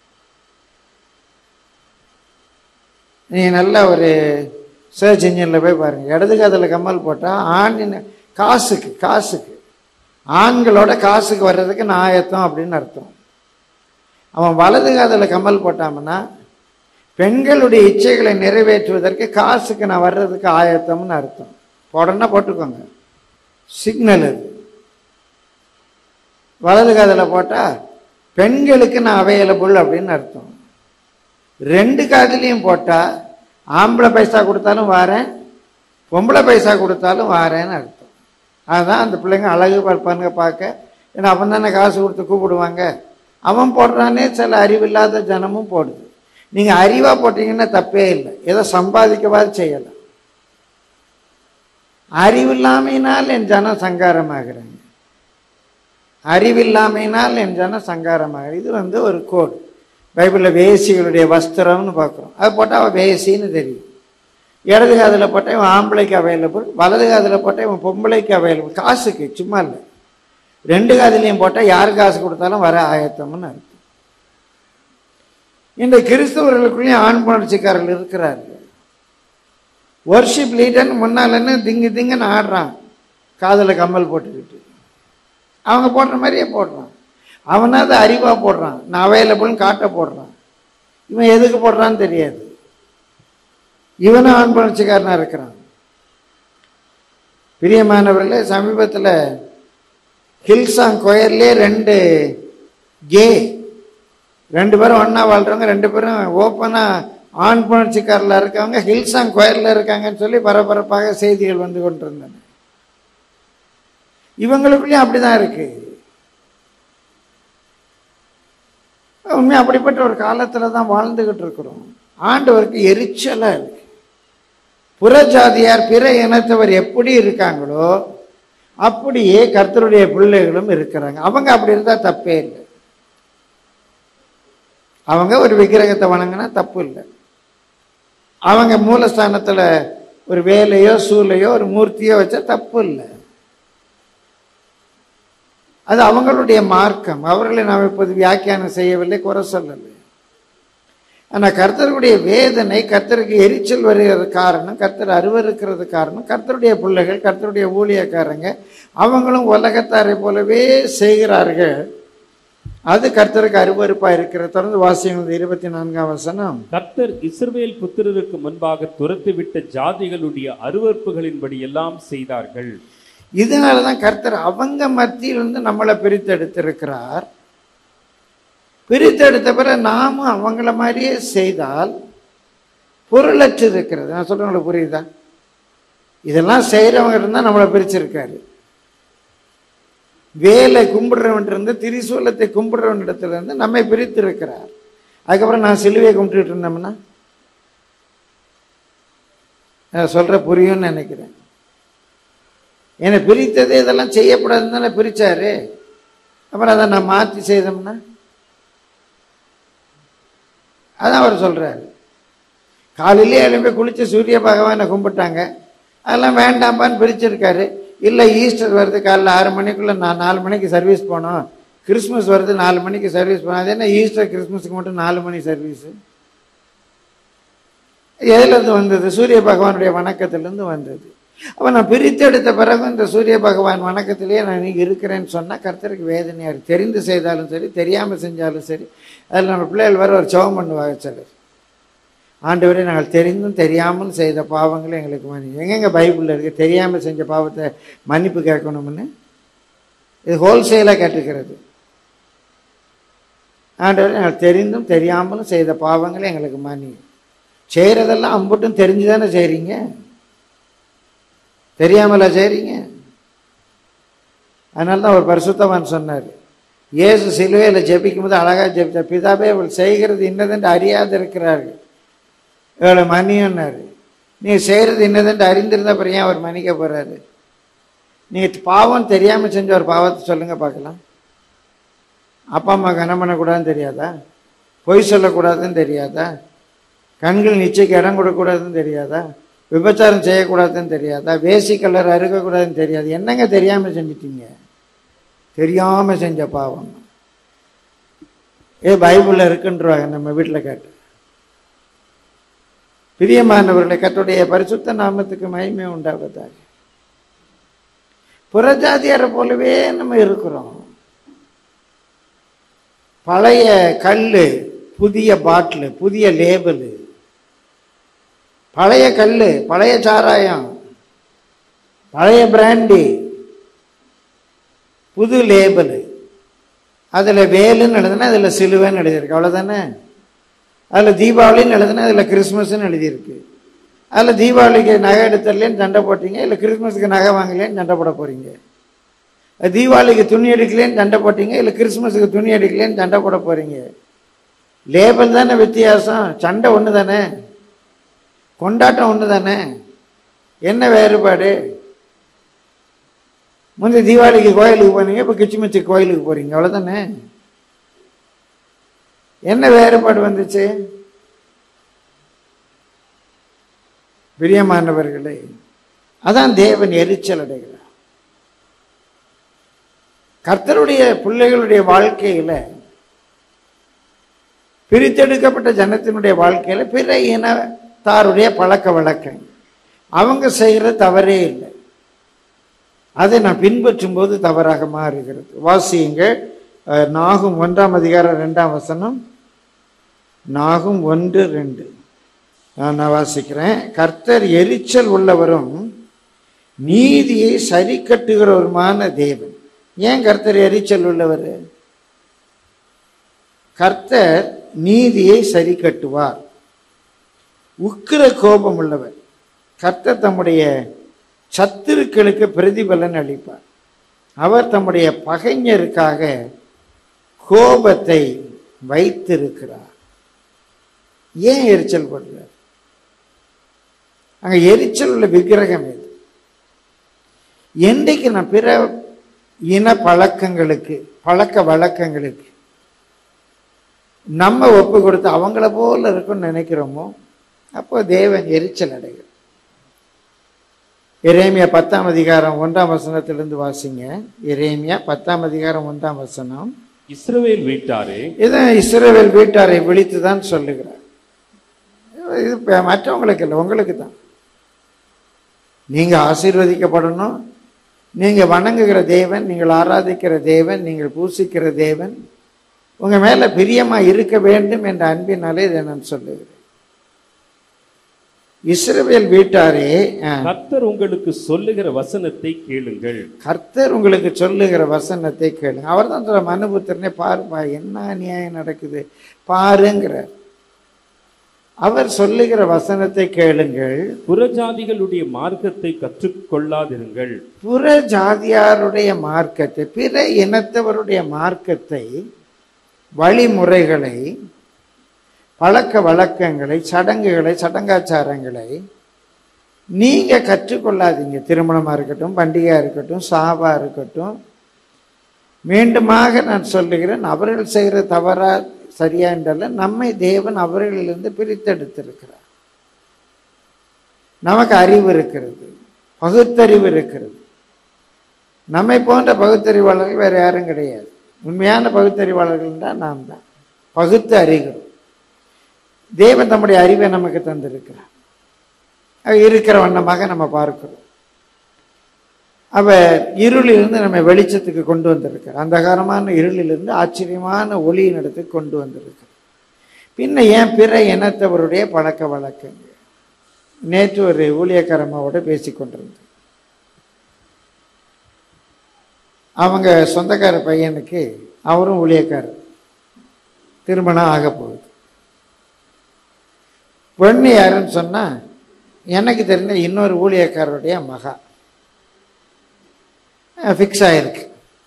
நீங்கள் நல்ல ஒரு சர்ச் இன்ஜினில் போய் பாருங்கள். இடது காதில் கம்மல் போட்டால் ஆணின் காசுக்கு காசுக்கு ஆண்களோட காசுக்கு வர்றதுக்கு நான் ஆயத்தம் அப்படின்னு அர்த்தம். அவன் வலது காதில் கம்மல் போட்டான்னா பெண்களுடைய இச்சைகளை நிறைவேற்றுவதற்கு காசுக்கு நான் வர்றதுக்கு ஆயத்தம்னு அர்த்தம். போடனா போட்டுக்கோங்க, சிக்னல் அது. வலது காதில் போட்டால் பெண்களுக்கு நான் அவைலபிள் அப்படின்னு அர்த்தம். ரெண்டு காதிலையும் போட்டால் ஆம்பளை பைசா கொடுத்தாலும் வாரேன், பொம்பளை பைசா கொடுத்தாலும் வாரேன்னு அர்த்தம். அதுதான் அந்த பிள்ளைங்க அழகு பார்ப்பானுங்க பார்க்க. ஏன்னா அவன் தானே காசு கொடுத்து கூப்பிடுவாங்க. அவன் போடுறானே சில அறிவில்லாத ஜனமும் போடுது. நீங்கள் அறிவாக போட்டீங்கன்னா தப்பே இல்லை, ஏதோ சம்பாதிக்கவாது செய்யலாம். அறிவில்லாமையினால் என் ஜனம் சங்காரமாகிறாங்க. அறிவில்லாமையினால் என் ஜனம் சங்காரமாகிற இது வந்து ஒரு கோடு. பைபிளில் வேசிகளுடைய வஸ்திரம்னு பார்க்குறோம். அது போட்டால் அவன் வேசின்னு தெரியும். இடது காதில் போட்டால் இவன் ஆம்பளைக்கு அவைலபிள், வலது காதில் போட்டால் இவன் பொம்பளைக்கு அவைலபிள். காசுக்கு, சும்மா இல்லை. ரெண்டு காதிலையும் போட்டால் யார் காசு கொடுத்தாலும் வர ஆயத்தம்னு அர்த்தம். இந்த கிறிஸ்தவர்களுக்குள்ளேயும் ஆண் புணர்ச்சிக்காரர்கள் இருக்கிறார்கள். ஒர்ஷிப் லீடர்னு முன்னாலன்னு திங்கு திங்குன்னு ஆடுறான், காதில் கம்மல் போட்டுக்கிட்டு. அவங்க போடுற மாதிரியே போடுறான். அவனாவது அறிவாக போடுறான், நான் அவைலபிள்னு காட்ட போடுறான். இவன் எதுக்கு போடுறான்னு தெரியாது. இவனும் ஆண் புணர்ச்சிக்காரனாக இருக்கிறான். பிரியமானவர்களே, சமீபத்தில் ஹில்சாங் கோயர்லேயே ரெண்டு கே ரெண்டு பேரும் ஒன்றா வாழ்கிறவங்க, ரெண்டு பேரும் ஓப்பனாக ஆண் புணர்ச்சிக்காரில் இருக்கவங்க ஹில்சாங் கோயரில் இருக்காங்கன்னு சொல்லி பரபரப்பாக செய்திகள் வந்து கொண்டிருந்தன. இவங்களுக்குள்ளேயும் அப்படி தான் இருக்கு. உண்மையாக அப்படிப்பட்ட ஒரு காலத்தில் தான் வாழ்ந்துக்கிட்டு இருக்கிறோம். ஆண்டவருக்கு எரிச்சலாக இருக்கு. புறஜாதியார் பிற இனத்தவர் எப்படி இருக்காங்களோ அப்படியே கர்த்தருடைய பிள்ளைகளும் இருக்கிறாங்க. அவங்க அப்படி இருந்தால் தப்பே இல்லை. அவங்க ஒரு விக்கிரகத்தை வணங்கினா தப்பு இல்லை. அவங்க மூலஸ்தானத்தில் ஒரு வேலையோ சூளையோ ஒரு மூர்த்தியோ வச்சா தப்பு இல்லை. அது அவங்களுடைய மார்க்கம். அவர்களை நாம் இப்போது வியாக்கியானம் செய்யவில்லை, குறை சொல்லலை. ஆனால் கர்த்தருடைய வேதனை, கர்த்தருக்கு எரிச்சல் வருகிறது காரணம், கர்த்தர் அருவருக்கிறது காரணம், கர்த்தருடைய பிள்ளைகள், கர்த்தருடைய ஊழியக்காரங்க அவங்களும் உலகத்தாரை போலவே செய்கிறார்கள். அது கர்த்தருக்கு அருவருப்பா இருக்கிறது. தொடர்ந்து வாசியுங்கள் இருபத்தி நான்காம் வசனம். கர்த்தர் இஸ்ரவேல் புத்திரருக்கு முன்பாக துரத்திவிட்ட ஜாதிகளுடைய அருவருப்புகளின்படி எல்லாம் செய்தார்கள். இதனாலதான் கர்த்தர் அவங்க மத்தியிலிருந்து நம்மளை பிரித்தெடுத்திருக்கிறார். பிரித்தெடுத்த பிறகு நாமும் அவங்கள மாதிரியே செய்தால் பொருளற்று இருக்கிறது. நான் சொல்றேன், புரியுதா? இதெல்லாம் செய்யறவங்க இருந்தா நம்மளை பிரிச்சிருக்காரு. வேலை கும்பிடுறவன் இருந்து திரிசூலத்தை கும்பிடுறவன் இடத்துல இருந்து நம்மை பிரித்து இருக்கிறார். அதுக்கப்புறம் நான் சிலுவையை கும்பிட்டு இருந்தோம்னா சொல்ற புரியும்னு நினைக்கிறேன். என்னை பிரித்தது இதெல்லாம் செய்யக்கூடாதுன்னு தானே பிரிச்சாரு. அப்புறம் அதை நான் மாற்றி செய்தோம்னா அதான் அவர் சொல்றாரு. காலையிலே எழுப்பி குளிச்சு சூரிய பகவானை கும்பிட்டாங்க, அதெல்லாம் வேண்டாம்பான்னு பிரிச்சிருக்காரு. இல்லை ஈஸ்டர் வருது காலைல ஆறு மணிக்குள்ளே நான் நாலு மணிக்கு சர்வீஸ் போனோம், கிறிஸ்மஸ் வருது நாலு மணிக்கு சர்வீஸ் போனோம். அது என்ன ஈஸ்டர் கிறிஸ்மஸுக்கு மட்டும் நாலு மணி சர்வீஸு? எதுலேருந்து வந்தது? சூரிய பகவானுடைய வணக்கத்திலேருந்து வந்தது. அப்போ நான் பிரித்தெடுத்த பிறகு இந்த சூரிய பகவான் வணக்கத்திலேயே நான் இன்னைக்கு இருக்கிறேன்னு சொன்னால் கர்த்தருக்கு வேதனையாக இருக்குது. தெரிந்து செய்தாலும் சரி, தெரியாமல் செஞ்சாலும் சரி. அதில் நம்ம பிள்ளைகள் வேறு ஒரு ஜெபம் பண்ணுவாங்க சிலர். ஆண்டவரே, நாங்கள் தெரிந்தும் தெரியாமல் செய்த பாவங்களை எங்களுக்கு மன்னிப்பு. எங்கெங்க பைபிளில் இருக்குது தெரியாமல் செஞ்ச பாவத்தை மன்னிப்பு கேட்கணும்னு? இது ஹோல்சேலாக கேட்டுக்கிறது. ஆண்டவரே, நாங்கள் தெரிந்தும் தெரியாமலும் செய்த பாவங்களை எங்களுக்கு மன்னி. செய்கிறதெல்லாம் அம்புட்டும் தெரிஞ்சு தானே செய்கிறீங்க, தெரியாமலா செய்கிறீங்க? அதனால தான் ஒரு பரிசுத்தவான் சொன்னார், இயேசு சிலுவையில் ஜெபிக்கும் போது அழகாக ஜெபித்த, பிதாவே அவள் செய்கிறது இன்னதென்று அறியாது இருக்கிறார்கள், இவளை மன்னியன்னாரு. நீங்கள் செய்கிறது இன்னதென்று அறிந்திருந்த அப்புறம் ஏன் அவர் மன்னிக்க போகிறாரு? நீங்கள் பாவம் தெரியாமல் செஞ்ச ஒரு பாவத்தை சொல்லுங்கள் பார்க்கலாம். அப்பா அம்மா கனம் பண்ணக்கூடாதுன்னு தெரியாதா? பொய் சொல்லக்கூடாதுன்னு தெரியாதா? கண்கள் நிச்சயக்கு இடம் கொடுக்கக்கூடாதுன்னு தெரியாதா? விபச்சாரம் செய்யக்கூடாதுன்னு தெரியாதா? வேசி கலர் அறுக்கக்கூடாதுன்னு தெரியாது. என்னங்க தெரியாமல் செஞ்சிட்டீங்க? தெரியாமல் செஞ்ச பாவம் ஏ பைபிளில் இருக்குன்றாங்க நம்ம வீட்டில் கேட்டு. பிரியமானவர்களை, கர்த்தருடைய பரிசுத்த நாமத்துக்கு மகிமை உண்டாவதாக. புறஜாதியாரை போலவே நம்ம இருக்கிறோம். பழைய கல், புதிய பாட்டில், புதிய லேபிள். பழைய கல், பழைய சாராயம், பழைய பிராண்டி, புது லேபிள். அதில் வேலுன்னு எழுதுனா அதில் சிலுவைன்னு எழுதியிருக்கு, அவ்வளோதானே. அதில் தீபாவளின்னு எழுதுனா அதில் கிறிஸ்மஸ்ன்னு எழுதியிருக்கு. அதில் தீபாவளிக்கு நகை எடுத்துடலேன்னு சண்டை போட்டீங்க, இல்லை கிறிஸ்மஸுக்கு நகை வாங்கலேன்னு சண்டை போட போகிறீங்க. தீபாவளிக்கு துணி எடுக்கலேன்னு சண்டை போட்டீங்க, இல்லை கிறிஸ்மஸுக்கு துணி எடுக்கலேன்னு சண்டை போட போகிறீங்க. லேபிள் தானே வித்தியாசம், சண்டை ஒன்று தானே, கொண்டாட்டம் ஒன்று தானே. என்ன வேறுபாடு? முந்தைய தீபாவளிக்கு கோயிலுக்கு போனீங்க, இப்போ கிச்சிமிச்சி கோயிலுக்கு போகிறீங்க, அவ்வளோதானே. என்ன வேறுபாடு வந்துச்சு? பிரியமானவர்களே, அதான் தேவன் எரிச்சல் அடைகிறார். கர்த்தருடைய பிள்ளைகளுடைய வாழ்க்கையில, பிரித்தெடுக்கப்பட்ட ஜனத்தினுடைய வாழ்க்கையில பிற இனத்தாருடைய பழக்க வழக்கம் அவங்க செய்கிற தவறே இல்லை. அதை நான் பின்பற்றும் போது தவறாக மாறுகிறது. வாசியுங்க, நாகும் ஒன்றாம் அதிகாரம் ரெண்டாம் வசனம். நாகும் ஒன்று ரெண்டு நான் வாசிக்கிறேன். கர்த்தர் எரிச்சல் உள்ளவரும் நீதியை சரி கட்டுகிறவருமான தேவன். ஏன் கர்த்தர் எரிச்சல் உள்ளவர்? கர்த்தர் நீதியை சரி கட்டுவார். உக்கிர கோபம் உள்ளவர். கர்த்தர் தம்முடைய சத்துருக்களுக்கு பிரதிபலன் அளிப்பார். அவர் தம்முடைய பகைஞருக்காக கோபத்தை வைத்திருக்கிறார். ஏன் எரிச்சல் படுறார்? அங்க எரிச்சல் உள்ள விக்கிரகம் எது? என்றைக்கு நான் பிற இன பழக்கங்களுக்கு, பழக்க வழக்கங்களுக்கு நம்ம ஒப்பு கொடுத்து அவங்கள போல இருக்குன்னு நினைக்கிறோமோ, அப்போ தேவன் எரிச்சல் அடைகிறார். எரேமியா பத்தாம் அதிகாரம் ஒன்றாம் வசனத்திலிருந்து வாசிங்க. எரேமியா பத்தாம் அதிகாரம் ஒன்றாம் வசனம். இஸ்ரவேல் வீட்டாரே, இதான் இஸ்ரவேல் வீட்டாரை விழித்து தான் சொல்லுகிறார். இது மற்றவங்களுக்கு இல்லை, உங்களுக்கு தான். நீங்க ஆசீர்வதிக்கப்படணும். நீங்க வணங்குகிற தேவன், நீங்கள் ஆராதிக்கிற தேவன், நீங்கள் பூசிக்கிற தேவன் உங்க மேல பிரியமா இருக்க வேண்டும் என்ற அன்பினாலே இதை நான் சொல்லுகிறேன். இஸ்ரவேல் வீட்டாரே, கர்த்தர் உங்களுக்கு சொல்லுகிற வசனத்தை கேளுங்கள். கர்த்தர் உங்களுக்கு சொல்லுகிற வசனத்தை கேளுங்க. அவர் தான் சொல்ற, மனுபுத்திரனே பாருப்பா என்ன அநியாயம் நடக்குது பாருங்கிறார். அவர் சொல்லுகிற வசனத்தை கேளுங்கள். புறஜாதிகளுடைய மார்க்கத்தை கற்றுக்கொள்ளாதிருங்கள். புற ஜாதியாருடைய மார்க்கத்தை, பிற இனத்தவருடைய மார்க்கத்தை, வழிமுறைகளை, பழக்க வழக்கங்களை, சடங்குகளை, சடங்காச்சாரங்களை நீங்க கற்றுக்கொள்ளாதீங்க. திருமணமா இருக்கட்டும், பண்டிகையா இருக்கட்டும், சாவா இருக்கட்டும். மீண்டுமாக நான் சொல்லுகிறேன், அவர்கள் செய்கிற தவறா சரியா என்றல்ல, நம்மை தேவன் அவர்களிலிருந்து பிரித்தெடுத்திருக்கிறார். நமக்கு அறிவு இருக்கிறது, பகுத்தறிவு இருக்கிறது. நம்மை போன்ற பகுத்தறிவாளர்கள் வேற யாரும் கிடையாது. உண்மையான பகுத்தறிவாளர்கள் தான் நாம் தான். பகுத்து அறிகிறோம். தேவன் தம்முடைய அறிவை நமக்கு தந்திருக்கிறார். இருக்கிற வண்ணமாக நம்ம பார்க்கிறோம். அவர் இருளிலிருந்து நம்ம வெளிச்சத்துக்கு கொண்டு வந்திருக்கிறார். அந்தகாரமான இருளிலிருந்து ஆச்சரியமான ஒளியின் இடத்துக்கு கொண்டு வந்திருக்கிறார். பின்ன ஏன் பிற இனத்தவருடைய பழக்க வழக்கங்க. நேற்று ஒரு ஊழியக்காரம்மாவோட பேசி கொண்டிருந்தேன். அவங்க சொந்தக்கார பையனுக்கு, அவரும் ஊழியக்காரர், திருமணம் ஆக போகுது. பொண்ணு யாருன்னு சொன்னா எனக்கு தெரிஞ்ச இன்னொரு ஊழியக்காரருடைய மகா ஃபிக்ஸ் ஆயிருக்கு.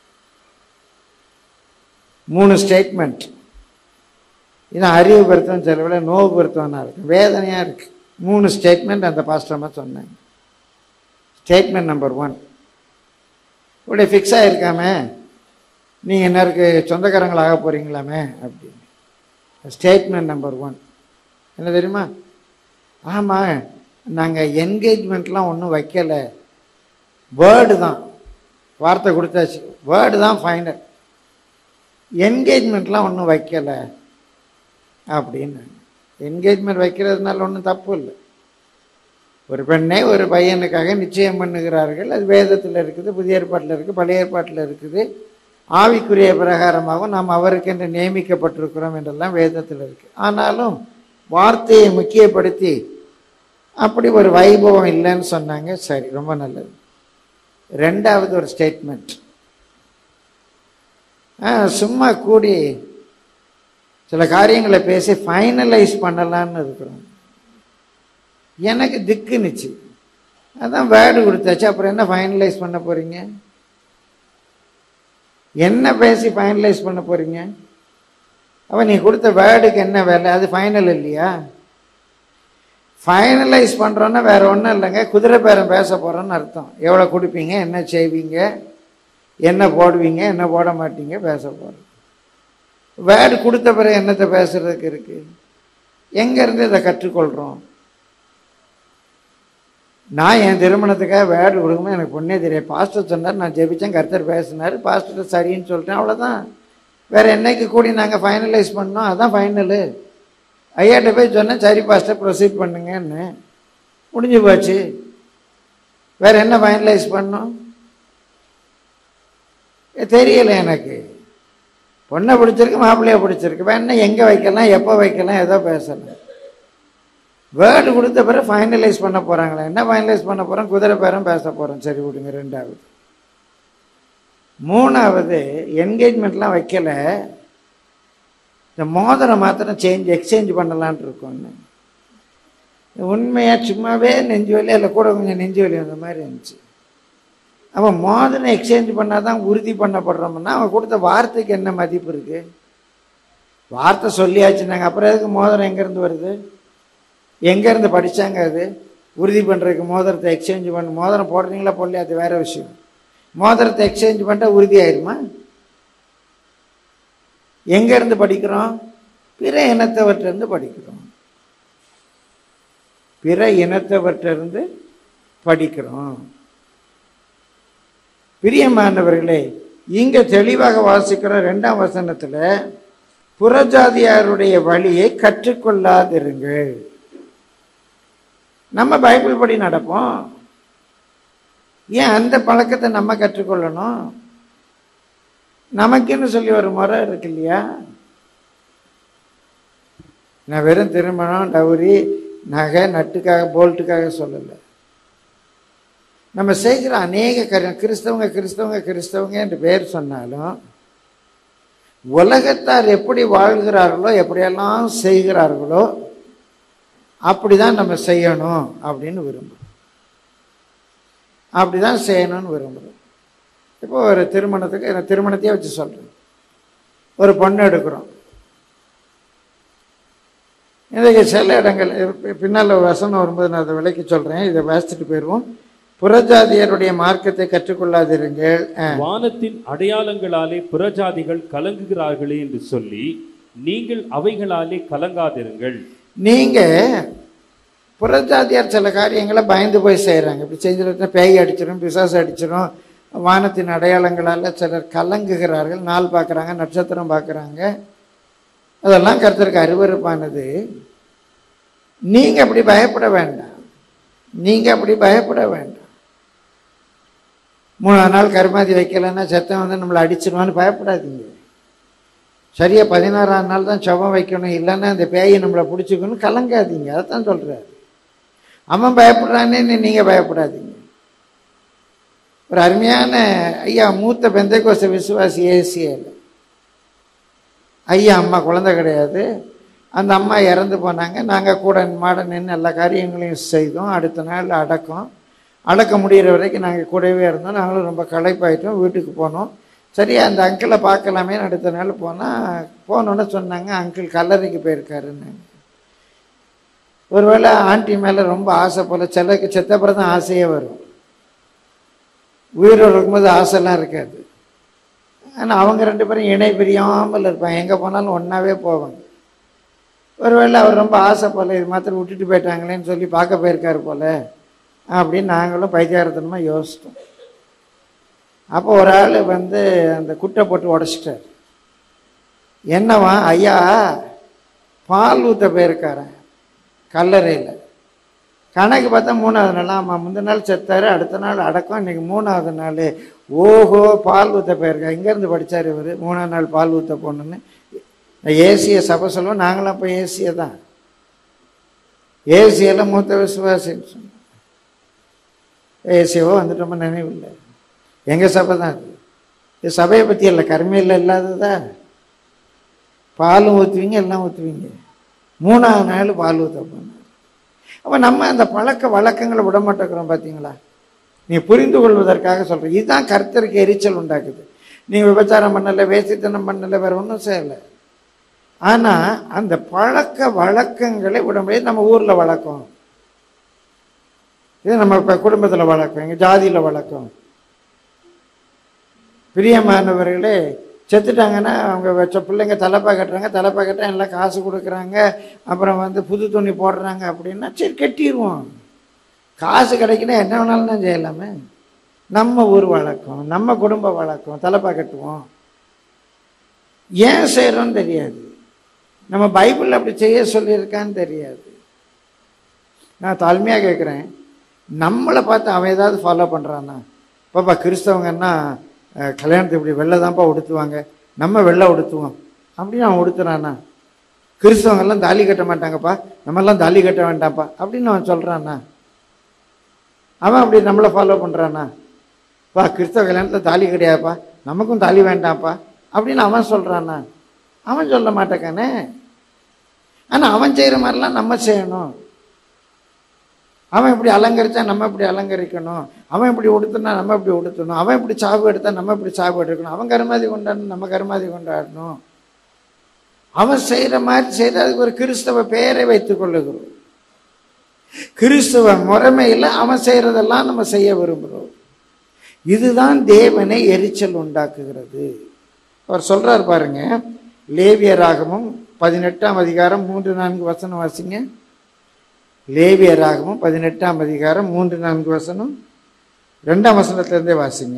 மூணு ஸ்டேட்மெண்ட். இது அறிவு பொருத்தம் செலவிட நோவு பொருத்தம்னா இருக்கு, வேதனையா இருக்கு. மூணு ஸ்டேட்மெண்ட் அந்த பாஸ்டர்மா சொன்னாங்க. ஸ்டேட்மெண்ட் நம்பர் ஒன், இப்படி ஃபிக்ஸ் ஆகிருக்காமே, நீங்கள் என்னருக்கு சொந்தக்காரங்களாக போகிறீங்களாமே அப்படின்னு. ஸ்டேட்மெண்ட் நம்பர் ஒன் என்ன தெரியுமா? ஆமாம், நாங்கள் என்கேஜ்மெண்ட்லாம் ஒன்றும் வைக்கலை, வேர்டு தான், வார்த்தை கொடுத்தாச்சு, வேர்டு தான் ஃபைனல், என்கேஜ்மெண்ட்லாம் ஒன்றும் வைக்கலை அப்படின்னு. என்கேஜ்மெண்ட் வைக்கிறதுனால ஒன்றும் தப்பு இல்லை. ஒரு பெண்ணை ஒரு பையனுக்காக நிச்சயம் பண்ணுகிறார்கள். அது வேதத்தில் இருக்குது, புதிய ஏற்பாட்டில் இருக்குது, பழைய ஏற்பாட்டில் இருக்குது. ஆவிக்குரிய பிரகாரமாகவும் நாம் அவருக்கு என்று நியமிக்கப்பட்டிருக்கிறோம் என்றெல்லாம் வேதத்தில் இருக்குது. ஆனாலும் வார்த்தையை முக்கியப்படுத்தி அப்படி ஒரு வைபவம் இல்லைன்னு சொன்னாங்க. சரி, ரொம்ப நல்லது. ரெண்டாவது ஒரு ஸ்டேட்மெண்ட், சும்மா கூடி சில காரியங்களை பேசி ஃபைனலைஸ் பண்ணலான்னு இருக்கிறோம். எனக்கு திக்குனுச்சு, அதான் வேர்டு கொடுத்தாச்சு, அப்புறம் என்ன ஃபைனலைஸ் பண்ண போறீங்க? என்ன பேசி ஃபைனலைஸ் பண்ண போறீங்க? அப்போ நீ கொடுத்த வேர்டுக்கு என்ன வேலை? அது ஃபைனல் இல்லையா? ஃபைனலைஸ் பண்ணுறோன்னா வேற ஒன்றும் இல்லைங்க, குதிரை பேரம் பேச போகிறோன்னு அர்த்தம். எவ்வளோ கொடுப்பீங்க, என்ன செய்வீங்க, என்ன போடுவீங்க, என்ன போட மாட்டீங்க, பேச போகிறோம். வேர்டு கொடுத்த பிறகு என்னத்தை பேசுறதுக்கு இருக்கு? எங்கேருந்து இதை கற்றுக்கொள்கிறோம்? நான் என் திருமணத்துக்காக வேர்டு கொடுக்கும்போது எனக்கு பொண்ணே தெரியாது. பாஸ்டர் சொன்னார், நான் ஜெபிச்சேன், கர்த்தர் பேசினார், பாஸ்டர் சரின்னு சொல்லிட்டேன், அவ்வளோதான். வேற என்னைக்கு கூடி நாங்கள் ஃபைனலைஸ் பண்ணோம், அதான் ஃபைனலு. ஐயாட்ட போய் சொன்னேன், சரி பாஸ்டர் ப்ரொசீட் பண்ணுங்கன்னு, முடிஞ்சு போச்சு. வேற என்ன ஃபைனலைஸ் பண்ணோம் தெரியல எனக்கு. பொண்ணை பிடிச்சிருக்கு, மாப்பிள்ளைய பிடிச்சிருக்கு, வேணா எங்கே வைக்கலாம், எப்போ வைக்கலாம், ஏதோ பேசலாம். வேர்டு கொடுத்த பிறகு ஃபைனலைஸ் பண்ண போகிறாங்களா? என்ன ஃபைனலைஸ் பண்ண போகிறோம்? குதிரை பேரம் பேச போகிறோம். சரி விடுங்க. ரெண்டாவது. மூணாவது, என்கேஜ்மெண்ட்லாம் வைக்கலை, இந்த மோதிரம் மாத்திரம் சேஞ்ச் எக்ஸ்சேஞ்ச் பண்ணலான் இருக்கோன்னு. உண்மையாக சும்மாவே நெஞ்சு வலி, இல்லை கூட கொஞ்சம் நெஞ்சு வலி அந்த மாதிரி இருந்துச்சு. அப்போ மோதிரம் எக்ஸ்சேஞ்ச் பண்ணால் தான் உறுதி பண்ணப்படுறோம்னா அவன் கொடுத்த வார்த்தைக்கு என்ன மதிப்பு இருக்குது? வார்த்தை சொல்லியாச்சுனாங்க, அப்புறம் எதுக்கு மோதிரம் எங்கேருந்து வருது, எங்கேருந்து படித்தாங்க? அது உறுதி பண்ணுறதுக்கு மோதிரத்தை எக்ஸ்சேஞ்ச் பண்ண, மோதிரம் போடுறீங்களா போடலையா அது வேறு விஷயம். மோதிரத்தை எக்ஸ்சேஞ்ச் பண்ணிட்டா உறுதி ஆயிடுமா? எங்கேருந்து படிக்கிறோம்? பிற இனத்தவற்றிலிருந்து படிக்கிறோம். பிற இனத்தவற்றிலிருந்து படிக்கிறோம். பிரியமானவர்களே, இங்க தெளிவாக வாசிக்கிற இரண்டாம் வசனத்துல புறஜாதியாருடைய வழியை கற்றுக்கொள்ளாதிருங்கள். நம்ம பைபிள் படி நடப்போம், ஏன் அந்த பழக்கத்தை நம்ம கற்றுக்கொள்ளணும்? நமக்குன்னு சொல்லி ஒரு முறை இருக்கு இல்லையா? நான் வெறும் திருமணம், டவுரி, நகை, நட்டுக்காக, போல்ட்டுக்காக சொல்லலை. நம்ம செய்கிற அநேக காரியம், கிறிஸ்தவங்க கிறிஸ்தவங்க கிறிஸ்தவங்க என்று பேர் சொன்னாலும் உலகத்தார் எப்படி வாழ்கிறார்களோ, எப்படியெல்லாம் செய்கிறார்களோ அப்படிதான் நம்ம செய்யணும் அப்படின்னு விரும்புகிறோம். அப்படிதான் செய்யணும்னு விரும்புகிறோம். இப்போ ஒரு திருமணத்துக்கு, திருமணத்தையே வச்சு சொல்கிறேன், ஒரு பொண்ணு எடுக்கிறோம். இன்றைக்கு சில இடங்கள் பின்னால் வசனம் வரும்போது நான் அதை விலைக்கு சொல்கிறேன், இதை வாசிச்சுட்டு போயிடுவோம். புறஜாதியருடைய மார்க்கத்தை கற்றுக்கொள்ளாதிருங்கள். வானத்தின் அடையாளங்களாலே புறஜாதிகள் கலங்குகிறார்களே என்று சொல்லி நீங்கள் அவைகளாலே கலங்காதிருங்கள். நீங்க புறஜாதியார் சில காரியங்களை பயந்து போய் செய்கிறாங்க. இப்படி செஞ்சுட்டு பேய் அடிச்சிடும், பிசாசு அடிச்சிடும், வானத்தின் அடையாளங்களால் சிலர் கலங்குகிறார்கள். நாள் பார்க்குறாங்க, நட்சத்திரம் பார்க்குறாங்க. அதெல்லாம் கர்த்தருக்கு அருவருப்பானது. நீங்க அப்படி பயப்பட வேண்டாம். நீங்க அப்படி பயப்பட வேண்டாம். மூணாவது நாள் கருமாதி வைக்கலைன்னா செத்தம் வந்து நம்மளை அடிச்சிருவான்னு பயப்படாதீங்க. சரியா பதினாறாம் நாள் தான் செவம் வைக்கணும், இல்லைன்னா அந்த பேயை நம்மளை பிடிச்சிக்கணும் கலங்காதீங்க. அதைத்தான் சொல்றாரு. அவன் பயப்படுறானே நீங்க பயப்படாதீங்க. ஒரு அருமையான ஐயா மூத்த பெந்தைக்கோஸ்து விசுவாசி ஏசியல் ஐயா அம்மா குழந்தை கிடையாது. அந்த அம்மா இறந்து போனாங்க. நாங்கள் கூட மாட நின்று எல்லா காரியங்களையும் செய்தோம். அடுத்த நாள் அடக்கம் அடக்க முடிகிற வரைக்கும் நாங்கள் கூடவே இருந்தோம். நாங்களும் ரொம்ப களைப்பாயிட்டோம், வீட்டுக்கு போனோம். சரியா அந்த அங்கிளை பார்க்கலாமே அடுத்த நாள் போனால் போனோன்னு சொன்னாங்க அங்கிள் கல்லறைக்கு போயிருக்காருன்னு. ஒருவேளை ஆண்டி மேலே ரொம்ப ஆசை போல், சிலருக்கு செத்தப்புறம் தான் ஆசையே வரும், உயிரோடு இருக்கும்போது ஆசைலாம் இருக்காது. ஆனால் அவங்க ரெண்டு பேரும் இணை பிரியாமல் இருப்பாங்க, எங்கே போனாலும் ஒன்றாவே போவாங்க. ஒருவேளை அவர் ரொம்ப ஆசை போல் இது மாத்திரம் விட்டுட்டு போயிட்டாங்களேன்னு சொல்லி பார்க்க போயிருக்காரு போல் அப்படின்னு நாங்களும் பைத்தியாரத்தனமாக யோசித்தோம். அப்போ ஒரு ஆள் வந்து அந்த குட்டை போட்டு உடச்சிட்டார். என்னவா ஐயா பால் ஊற்ற போயிருக்காரன் கல்லறையில். கணக்கு பார்த்தா மூணாவது நாள். ஆமாம், முந்தின நாள் செத்தாரு, அடுத்த நாள் அடக்கம், இன்னைக்கு மூணாவது நாள். ஓஹோ பால் ஊற்ற போயிருக்கா. இங்கேருந்து படித்தார் இவர், மூணாவது நாள் பால் ஊற்ற போகணுன்னு. ஏசியை சபை சொல்லுவோம், நாங்களும் அப்போ ஏசியை தான். ஏசியெல்லாம் மூத்த விசுவாசின்னு சொன்னோம். ஏசியவோ வந்துட்டோமா நினைவில்லை. எங்கள் சபை தான் அது. இது சபையை பற்றி இல்லை, கருமையில் இல்லாததா. பாலும் ஊற்றுவீங்க, எல்லாம் ஊற்றுவீங்க. மூணாவது நாள் பால் ஊற்ற போனார். அப்போ நம்ம அந்த பழக்க வழக்கங்களை விட மாட்டேங்கிறோம். பார்த்தீங்களா, நீ புரிந்து கொள்வதற்காக சொல்கிறேன். இதுதான் கர்த்தருக்கு எரிச்சல் உண்டாக்குது. நீங்கள் விபச்சாரம் பண்ணலை, வேசித்தனம் பண்ணலை, வேறு ஒன்றும் செய்யலை. ஆனால் அந்த பழக்க வழக்கங்களை விட முடியாது. நம்ம ஊரில் வழக்கம் இது, நம்ம இப்போ குடும்பத்தில் வழக்கம், எங்கள் ஜாதியில் வழக்கம். பிரியமானவர்களே, செத்துட்டாங்கன்னா அவங்க வச்ச பிள்ளைங்க தலைப்பா கட்டுறாங்க, தலைப்பா கட்ட எல்லாம் காசு கொடுக்குறாங்க, அப்புறம் வந்து புது துணி போடுறாங்க. அப்படின்னா சரி கட்டிடுவோம், காசு கிடைக்குன்னா என்ன வேணாலும் தான் செய்யலாமே. நம்ம ஊர் வழக்கம், நம்ம குடும்ப வழக்கம், தலைப்பா கட்டுவோம். ஏன் செய்கிறோன்னு தெரியாது. நம்ம பைபிள் அப்படி செய்ய சொல்லியிருக்கான்னு தெரியாது. நான் தாழ்மையாக கேட்குறேன், நம்மளை பார்த்து அவன் ஏதாவது ஃபாலோ பண்ணுறான்னா, பாப்பா கிறிஸ்தவங்கன்னா கல்யாணத்தை இப்படி வெள்ளை தான்ப்பா உடுத்துவாங்க, நம்ம வெள்ளை உடுத்துவோம் அப்படின்னு அவன் உடுத்துறானா? கிறிஸ்தவங்கெல்லாம் தாலி கட்ட மாட்டாங்கப்பா, நம்மெல்லாம் தாலி கட்ட வேண்டாம்ப்பா அப்படின்னு அவன் சொல்கிறானா? அவன் அப்படி நம்மளை ஃபாலோ பண்ணுறானா? பா கிறிஸ்தவ கல்யாணத்தில் தாலி கிடையாதுப்பா, நமக்கும் தாலி வேண்டாம்ப்பா அப்படின்னு அவன் சொல்கிறானா? அவன் சொல்ல மாட்டேக்கானே. ஆனால் அவன் செய்கிற மாதிரிலாம் நம்ம செய்யணும். அவன் இப்படி அலங்கரித்தா நம்ம இப்படி அலங்கரிக்கணும், அவன் இப்படி உடுத்துனா நம்ம இப்படி உடுத்தணும், அவன் இப்படி சாவு எடுத்தா நம்ம இப்படி சாவு எடுக்கணும், அவன் கருமாதி கொண்டாடணும் நம்ம கருமாதி கொண்டாடணும். அவன் செய்கிற மாதிரி செய்து அதுக்கு ஒரு கிறிஸ்தவ பெயரை வைத்துக் கொள்ளுகிறோம். கிறிஸ்தவ முறைமையில் அவன் செய்கிறதெல்லாம் நம்ம செய்ய விரும்புகிறோம். இதுதான் தேவனை எரிச்சல் உண்டாக்குகிறது. அவர் சொல்றார் பாருங்க, லேவியராகமும் பதினெட்டாம் அதிகாரம் மூன்று நான்கு வசனம் வாசிங்க. லேவியராகமும் பதினெட்டாம் அதிகாரம் மூன்று நான்கு வசனம், ரெண்டாம் வசனத்திலிருந்தே வாசிங்க.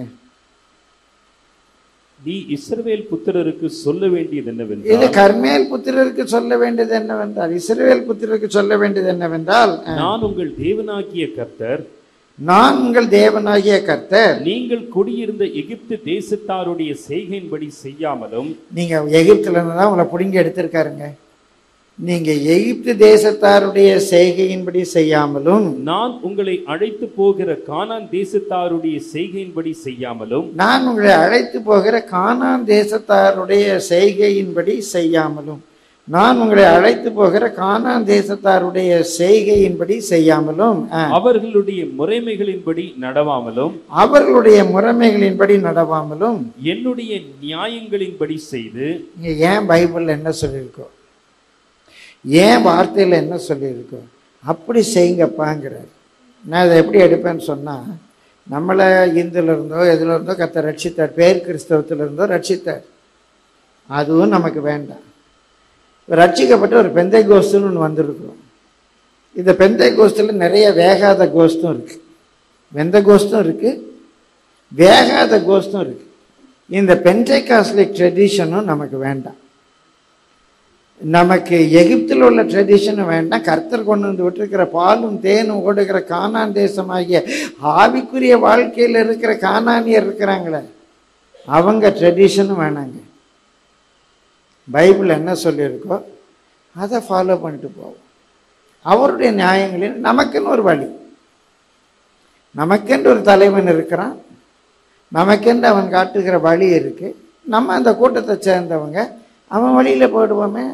நீ இஸ்ரவேல் புத்திரருக்கு சொல்ல வேண்டியது என்னவென்றால், இது கர்மேல் புத்திரருக்கு சொல்ல வேண்டியது என்னவென்றால், இஸ்ரவேல் புத்திரருக்கு சொல்ல வேண்டியது என்னவென்றால், நான் உங்கள் தேவனாகிய கர்த்தர், நான் உங்கள் தேவனாகிய கர்த்தர். நீங்கள் குடியிருந்த எகிப்து தேசத்தாருடைய செய்கையின்படி செய்யாமலும், நீங்க எகிப்துல இருந்து தான் உங்களை பிடுங்கி எடுத்திருக்காருங்க. நீங்க எகிப்து தேசத்தாருடைய செய்கையின்படி செய்யாமலும், நான் உங்களை அழைத்து போகிற கானான் தேசத்தாருடைய செய்கையின்படி செய்யாமலும், நான் உங்களை அழைத்து போகிற கானான் தேசத்தாருடைய செய்கையின்படி செய்யாமலும், நான் உங்களை அழைத்து போகிற கானான் தேசத்தாருடைய செய்கையின்படி செய்யாமலும், அவர்களுடைய முறைமைகளின்படி நடவாமலும், அவர்களுடைய முறைமைகளின்படி நடவாமலும், என்னுடைய நியாயங்களின்படி செய்து. நீங்க ஏன் பைபிள்ல என்ன சொல்லியிருக்கோம், ஏன் வார்த்தையில் என்ன சொல்லியிருக்கோம், அப்படி செய்யுங்கப்பாங்கிறார். நான் இதை எப்படி எடுப்பேன்னு சொன்னால், நம்மளை இந்துல இருந்தோ எதுல இருந்தோ கர்த்தர் ரட்சித்தார், பேர் கிறிஸ்தவத்தில் இருந்தோ ரட்சித்தார், அதுவும் நமக்கு வேண்டாம். ரட்சிக்கப்பட்ட ஒரு பெந்தை கோஸ்துன்னு ஒன்று வந்திருக்கிறோம். இந்த பெந்தை கோஸ்தில் நிறைய வேகாத கோஸ்தும் இருக்கு, வெந்த கோஸ்தும் இருக்கு, வேகாத கோஸ்தும் இருக்கு. இந்த பெந்தைகாஸ்லிக் ட்ரெடிஷனும் நமக்கு வேண்டாம். நமக்கு எகிப்தில் உள்ள ட்ரெடிஷனும் வேண்டாம், கர்த்தர் கொண்டு வந்து விட்டுருக்கிற பாலும் தேனும் ஓடுகிற கானான் தேசமாகிய ஆவிக்குரிய வாழ்க்கையில் இருக்கிற கானானியர் இருக்கிறாங்களே அவங்க ட்ரெடிஷனும் வேணாங்க. பைபிள் என்ன சொல்லியிருக்கோ அதை ஃபாலோ பண்ணிட்டு போவோம். அவருடைய நியாயங்களில் நமக்குன்னு ஒரு வழி, நமக்கென்று ஒரு தலைவன் இருக்கிறான், நமக்கென்று அவன் காட்டுகிற வழி இருக்கு. நம்ம அந்த கூட்டத்தை சேர்ந்தவங்க அவன் வழியில போயிடுவோமே.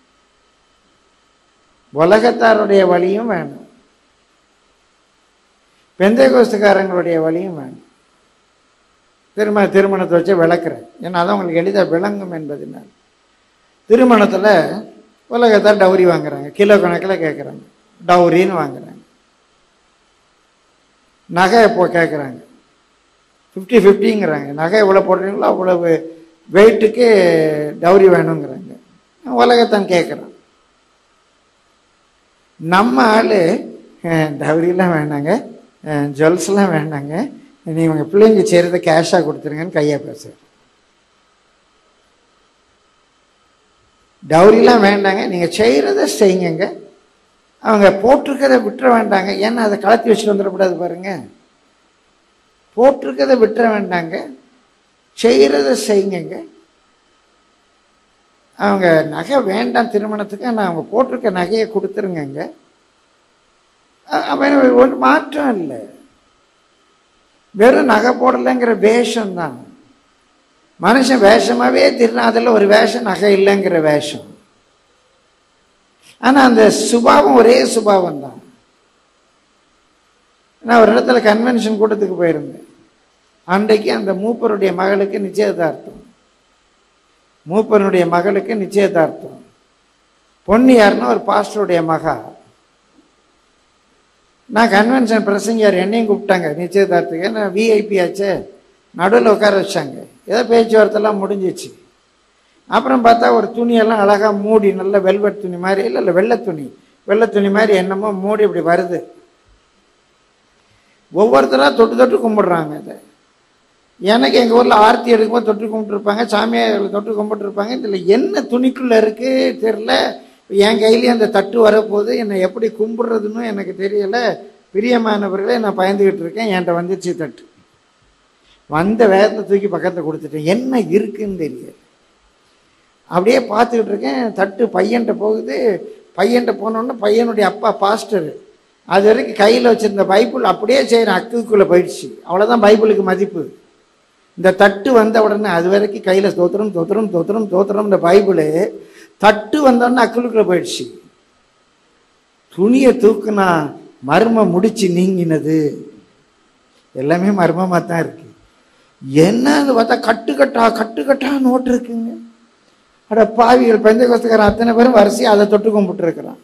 உலகத்தாருடைய வழியும் வேணும், பெந்தேகோஸ்துக்காரங்களுடைய வழியும் வேணும். திருமண திருமணத்தை வச்சு விளக்குறேன், ஏன்னா அதான் உங்களுக்கு எளிதாக விளங்கும் என்பதுனால். திருமணத்தில் உலகத்தார் டவுரி வாங்குறாங்க, கிலோ கணக்கில் கேட்குறாங்க, டவுரின்னு வாங்குறாங்க. நகை இப்போ கேட்குறாங்க ஃபிஃப்டி ஃபிஃப்டிங்கிறாங்க. நகை எவ்வளோ போடுறீங்களோ அவ்வளவு வெயிட்டுக்கு டவுரி வேணுங்கிறாங்க. உலகத்தான் கேட்குறான். நம்ம ஆள் டவுரிலாம் வேணாங்க, ஜுவல்ஸ்லாம் வேணாங்க, நீங்கள் உங்கள் பிள்ளைங்க செய்கிறத கேஷாக கொடுத்துருங்கன்னு கையாக பேசுகிறேன். டவுரிலாம் வேண்டாங்க, நீங்கள் செய்கிறத செய்யுங்க, அவங்க போட்டிருக்கதை விட்டுற வேண்டாங்க. ஏன்னா அதை கலத்தி வச்சுட்டு வந்துடக்கூடாது பாருங்க. போட்டிருக்கதை விட்டுற வேண்டாங்க, செய்கிறத செய்யுங்க. அவங்க நகை வேண்டாம் திருமணத்துக்கு, ஆனால் அவங்க போட்டிருக்க நகையை கொடுத்துருங்க. அவன் ஒரு மாற்றம் இல்லை, வெறும் நகை போடலைங்கிற வேஷம்தான். மனுஷன் வேஷமாகவே திருநாள், அதில் ஒரு வேஷம் நகை இல்லைங்கிற வேஷம். ஆனால் அந்த சுபாவம் ஒரே சுபாவம் தான். நான் ஒரு இடத்துல கன்வென்ஷன் கூட்டத்துக்கு போயிருந்தேன். அன்றைக்கு அந்த மூப்பருடைய மகளுக்கு நிச்சயதார்த்தம், மூப்பனுடைய மகளுக்கு நிச்சயதார்த்தம். பொண்ணு யாருன்னா ஒரு பாஸ்டருடைய மகா. நான் கன்வென்ஷன் பிரசங்கியார் என்னையும் கூப்பிட்டாங்க நிச்சயதார்த்தத்துக்கு. ஏன்னா விஐபி ஆச்சு, நடுவில் உட்கார வச்சாங்க. ஏதோ பேச்சுவார்த்தைலாம் முடிஞ்சிச்சு. அப்புறம் பார்த்தா ஒரு துணியெல்லாம் அழகாக மூடி, நல்ல வெல்வெட் துணி மாதிரி, இல்லை இல்லை வெள்ளை துணி, வெள்ளை துணி மாதிரி என்னமோ மூடி இப்படி வருது. ஒவ்வொருத்தராக தொட்டு தொட்டு கும்பிடுறாங்க. இதை எனக்கு எங்கள் ஊரில் ஆர்த்தி எடுக்கும்போது தொட்டு கும்பிட்டுருப்பாங்க, சாமியார்கள் தொட்டு கும்பிட்டுருப்பாங்க. இதில் என்ன துணிக்குள்ளே இருக்குது தெரில. என் கையிலேயே அந்த தட்டு வரப்போகுது, என்னை எப்படி கும்பிட்றதுன்னு எனக்கு தெரியலை. பிரியமானவர்களே, நான் பயந்துக்கிட்டு இருக்கேன். என்கிட்ட வந்துச்சு தட்டு. வந்த வேகத்தை தூக்கி பக்கத்தில் கொடுத்துட்டேன். என்ன இருக்குன்னு தெரியல. அப்படியே பார்த்துக்கிட்டு இருக்கேன். தட்டு பையன்கிட்ட போகுது. பையன்கிட்ட போனோடனே பையனுடைய அப்பா பாஸ்டர் அது வரைக்கும் கையில் வச்சுருந்த பைபிள் அப்படியே செய்கிற அக்குக்குள்ளே போயிடுச்சு. அவ்வளோதான் பைபிளுக்கு மதிப்பு. இந்த தட்டு வந்த உடனே அது வரைக்கும் கையில் தோத்திரம் தோத்திரம் தோத்திரம் தோத்திரம் இந்த பைபிளு தட்டு வந்தோடனே அக்குளுக்குள்ளே போயிடுச்சு. துணியை தூக்குனா மர்மம் முடிச்சு நீங்கினது. எல்லாமே மர்மமாக தான் இருக்கு. என்னன்னு பார்த்தா கட்டு கட்டா கட்டு கட்டா நோட்டு இருக்குங்க. அட பாவிகள், பெந்தேகோஸ்துக்காரன் அத்தனை பேரும் வரிசையாக அதை தொட்டு கும்பிட்டு இருக்கிறான்.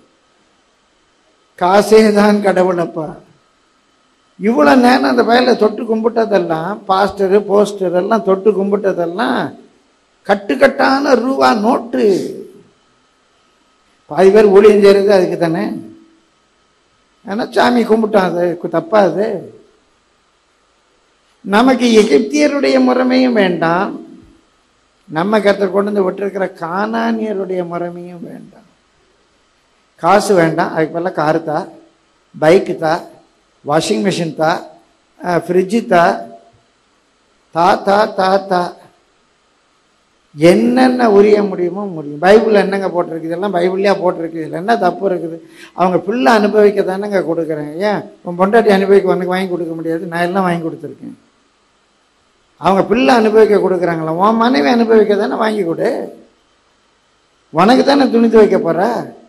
காசே தான் கடவுளப்பா. இவ்வளோ நேரம் அந்த வயலை தொட்டு கும்பிட்டதெல்லாம், பாஸ்டரு போஸ்டர் எல்லாம் தொட்டு கும்பிட்டதெல்லாம் கட்டுக்கட்டான ரூபா நோட்டு. பாதி பேர் ஊழியம் செய்கிறது அதுக்கு தானே. ஆனால் சாமி கும்பிட்டான், அது தப்பா? அது நமக்கு எகிப்தியருடைய முறைமையும் வேண்டாம், நம்ம கர்த்தர் கொண்டு வந்து விட்டுருக்கிற கானானியருடைய முறைமையும் வேண்டாம். காசு வேண்டாம், அதுக்கு பதிலாக காரு தா, பைக்கு தா, வாஷிங் மிஷின் தா, ஃப்ரிட்ஜு தா, தா தா தா தா என்னென்ன உரிய முடியுமோ முடியும். பைபிளில் என்னங்க போட்டிருக்கு? இதெல்லாம் பைபிள்லையா போட்டிருக்கு? இதில் என்ன தப்பு இருக்குது? அவங்க பிள்ளை அனுபவிக்க தானேங்க கொடுக்குறேன். ஏன் உன் பொண்டாட்டி அனுபவிக்க உனக்கு வாங்கி கொடுக்க முடியாது? நான் எல்லாம் வாங்கி கொடுத்துருக்கேன். அவங்க பிள்ளை அனுபவிக்க கொடுக்குறாங்களா? உன் மனைவி அனுபவிக்க தானே வாங்கி கொடு. உனக்கு தானே துணி துவைக்க போற,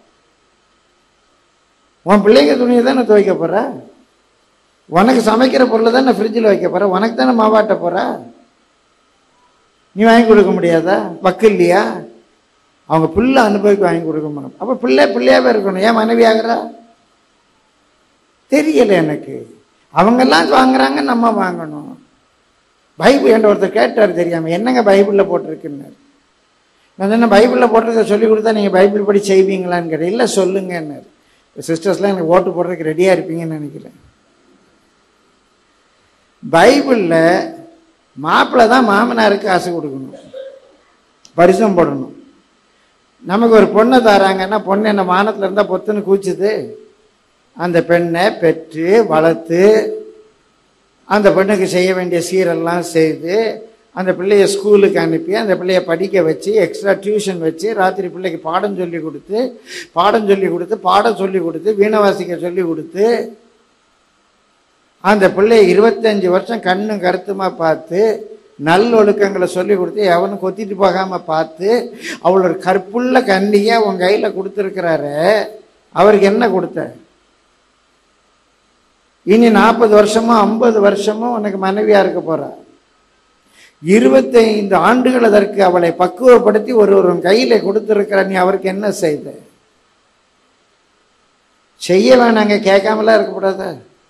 உன் பிள்ளைங்க துணியை தானே துவைக்க போற, உனக்கு சமைக்கிற பொருளை தானே ஃப்ரிட்ஜில் வைக்க போற, உனக்கு தானே மாவாட்ட போற. நீ வாங்கி கொடுக்க முடியாதா? வக்கு இல்லையா? அவங்க பிள்ளை அனுபவிக்க வாங்கி கொடுக்க முடியும். அப்போ பிள்ளை பிள்ளையாவே இருக்கணும். ஏன் மனைவி ஆகிறா? தெரியல எனக்கு. அவங்கெல்லாம் வாங்குறாங்க, நம்ம வாங்கணும். பைபிள் என்ற ஒருத்தர் கேட்டார் தெரியாமல், என்னங்க பைபிளில் போட்டிருக்குன்னு. நான் என்ன பைபிளில் போட்டிருக்க சொல்லி கொடுத்தா நீங்கள் பைபிள் படி செய்வீங்களான்னு கேட்டேன். இல்லை சொல்லுங்கன்னாரு. சிஸ்டர்ஸ்லாம் எனக்கு ஓட்டு போடுறதுக்கு ரெடியாக இருப்பீங்கன்னு நினைக்கிறேன். பைபிளில் மாப்பிள்ளை தான் மாமனாருக்கு காசு கொடுக்கணும், பரிசம் போடணும். நமக்கு ஒரு பொண்ணை தராங்கன்னா பொண்ணு என்ன வானத்தில் இருந்தால் பொத்துன்னு கூச்சுது. அந்த பெண்ணை பெற்று வளர்த்து அந்த பெண்ணுக்கு செய்ய வேண்டிய சீரெல்லாம் செய்து அந்த பிள்ளைய ஸ்கூலுக்கு அனுப்பி அந்த பிள்ளைய படிக்க வச்சு எக்ஸ்ட்ரா டியூஷன் வச்சு ராத்திரி பிள்ளைக்கு பாடம் சொல்லி கொடுத்து பாடம் சொல்லி கொடுத்து பாடம் சொல்லி கொடுத்து வீணை வாசிக்க சொல்லி கொடுத்து அந்த பிள்ளைய இருபத்தஞ்சி வருஷம் கண்ணும் கருத்துமா பார்த்து நல்லொழுக்கங்களை சொல்லி கொடுத்து எவனும் கொத்திட்டு போகாமல் பார்த்து அவளோட கற்புள்ள கண்ணியை உன் கையில் கொடுத்துருக்கிறாரு. அவருக்கு என்ன கொடுத்த? இனி நாற்பது வருஷமோ ஐம்பது வருஷமோ உனக்கு மனைவியா இருக்க போறா. இருபத்தைந்து ஆண்டுகள் அதற்கு அவளை பக்குவப்படுத்தி ஒரு ஒரு கையில கொடுத்திருக்கிற நீ அவருக்கு என்ன செய்த? செய்ய வேணாங்க, கேட்காமலாம் இருக்கக்கூடாத.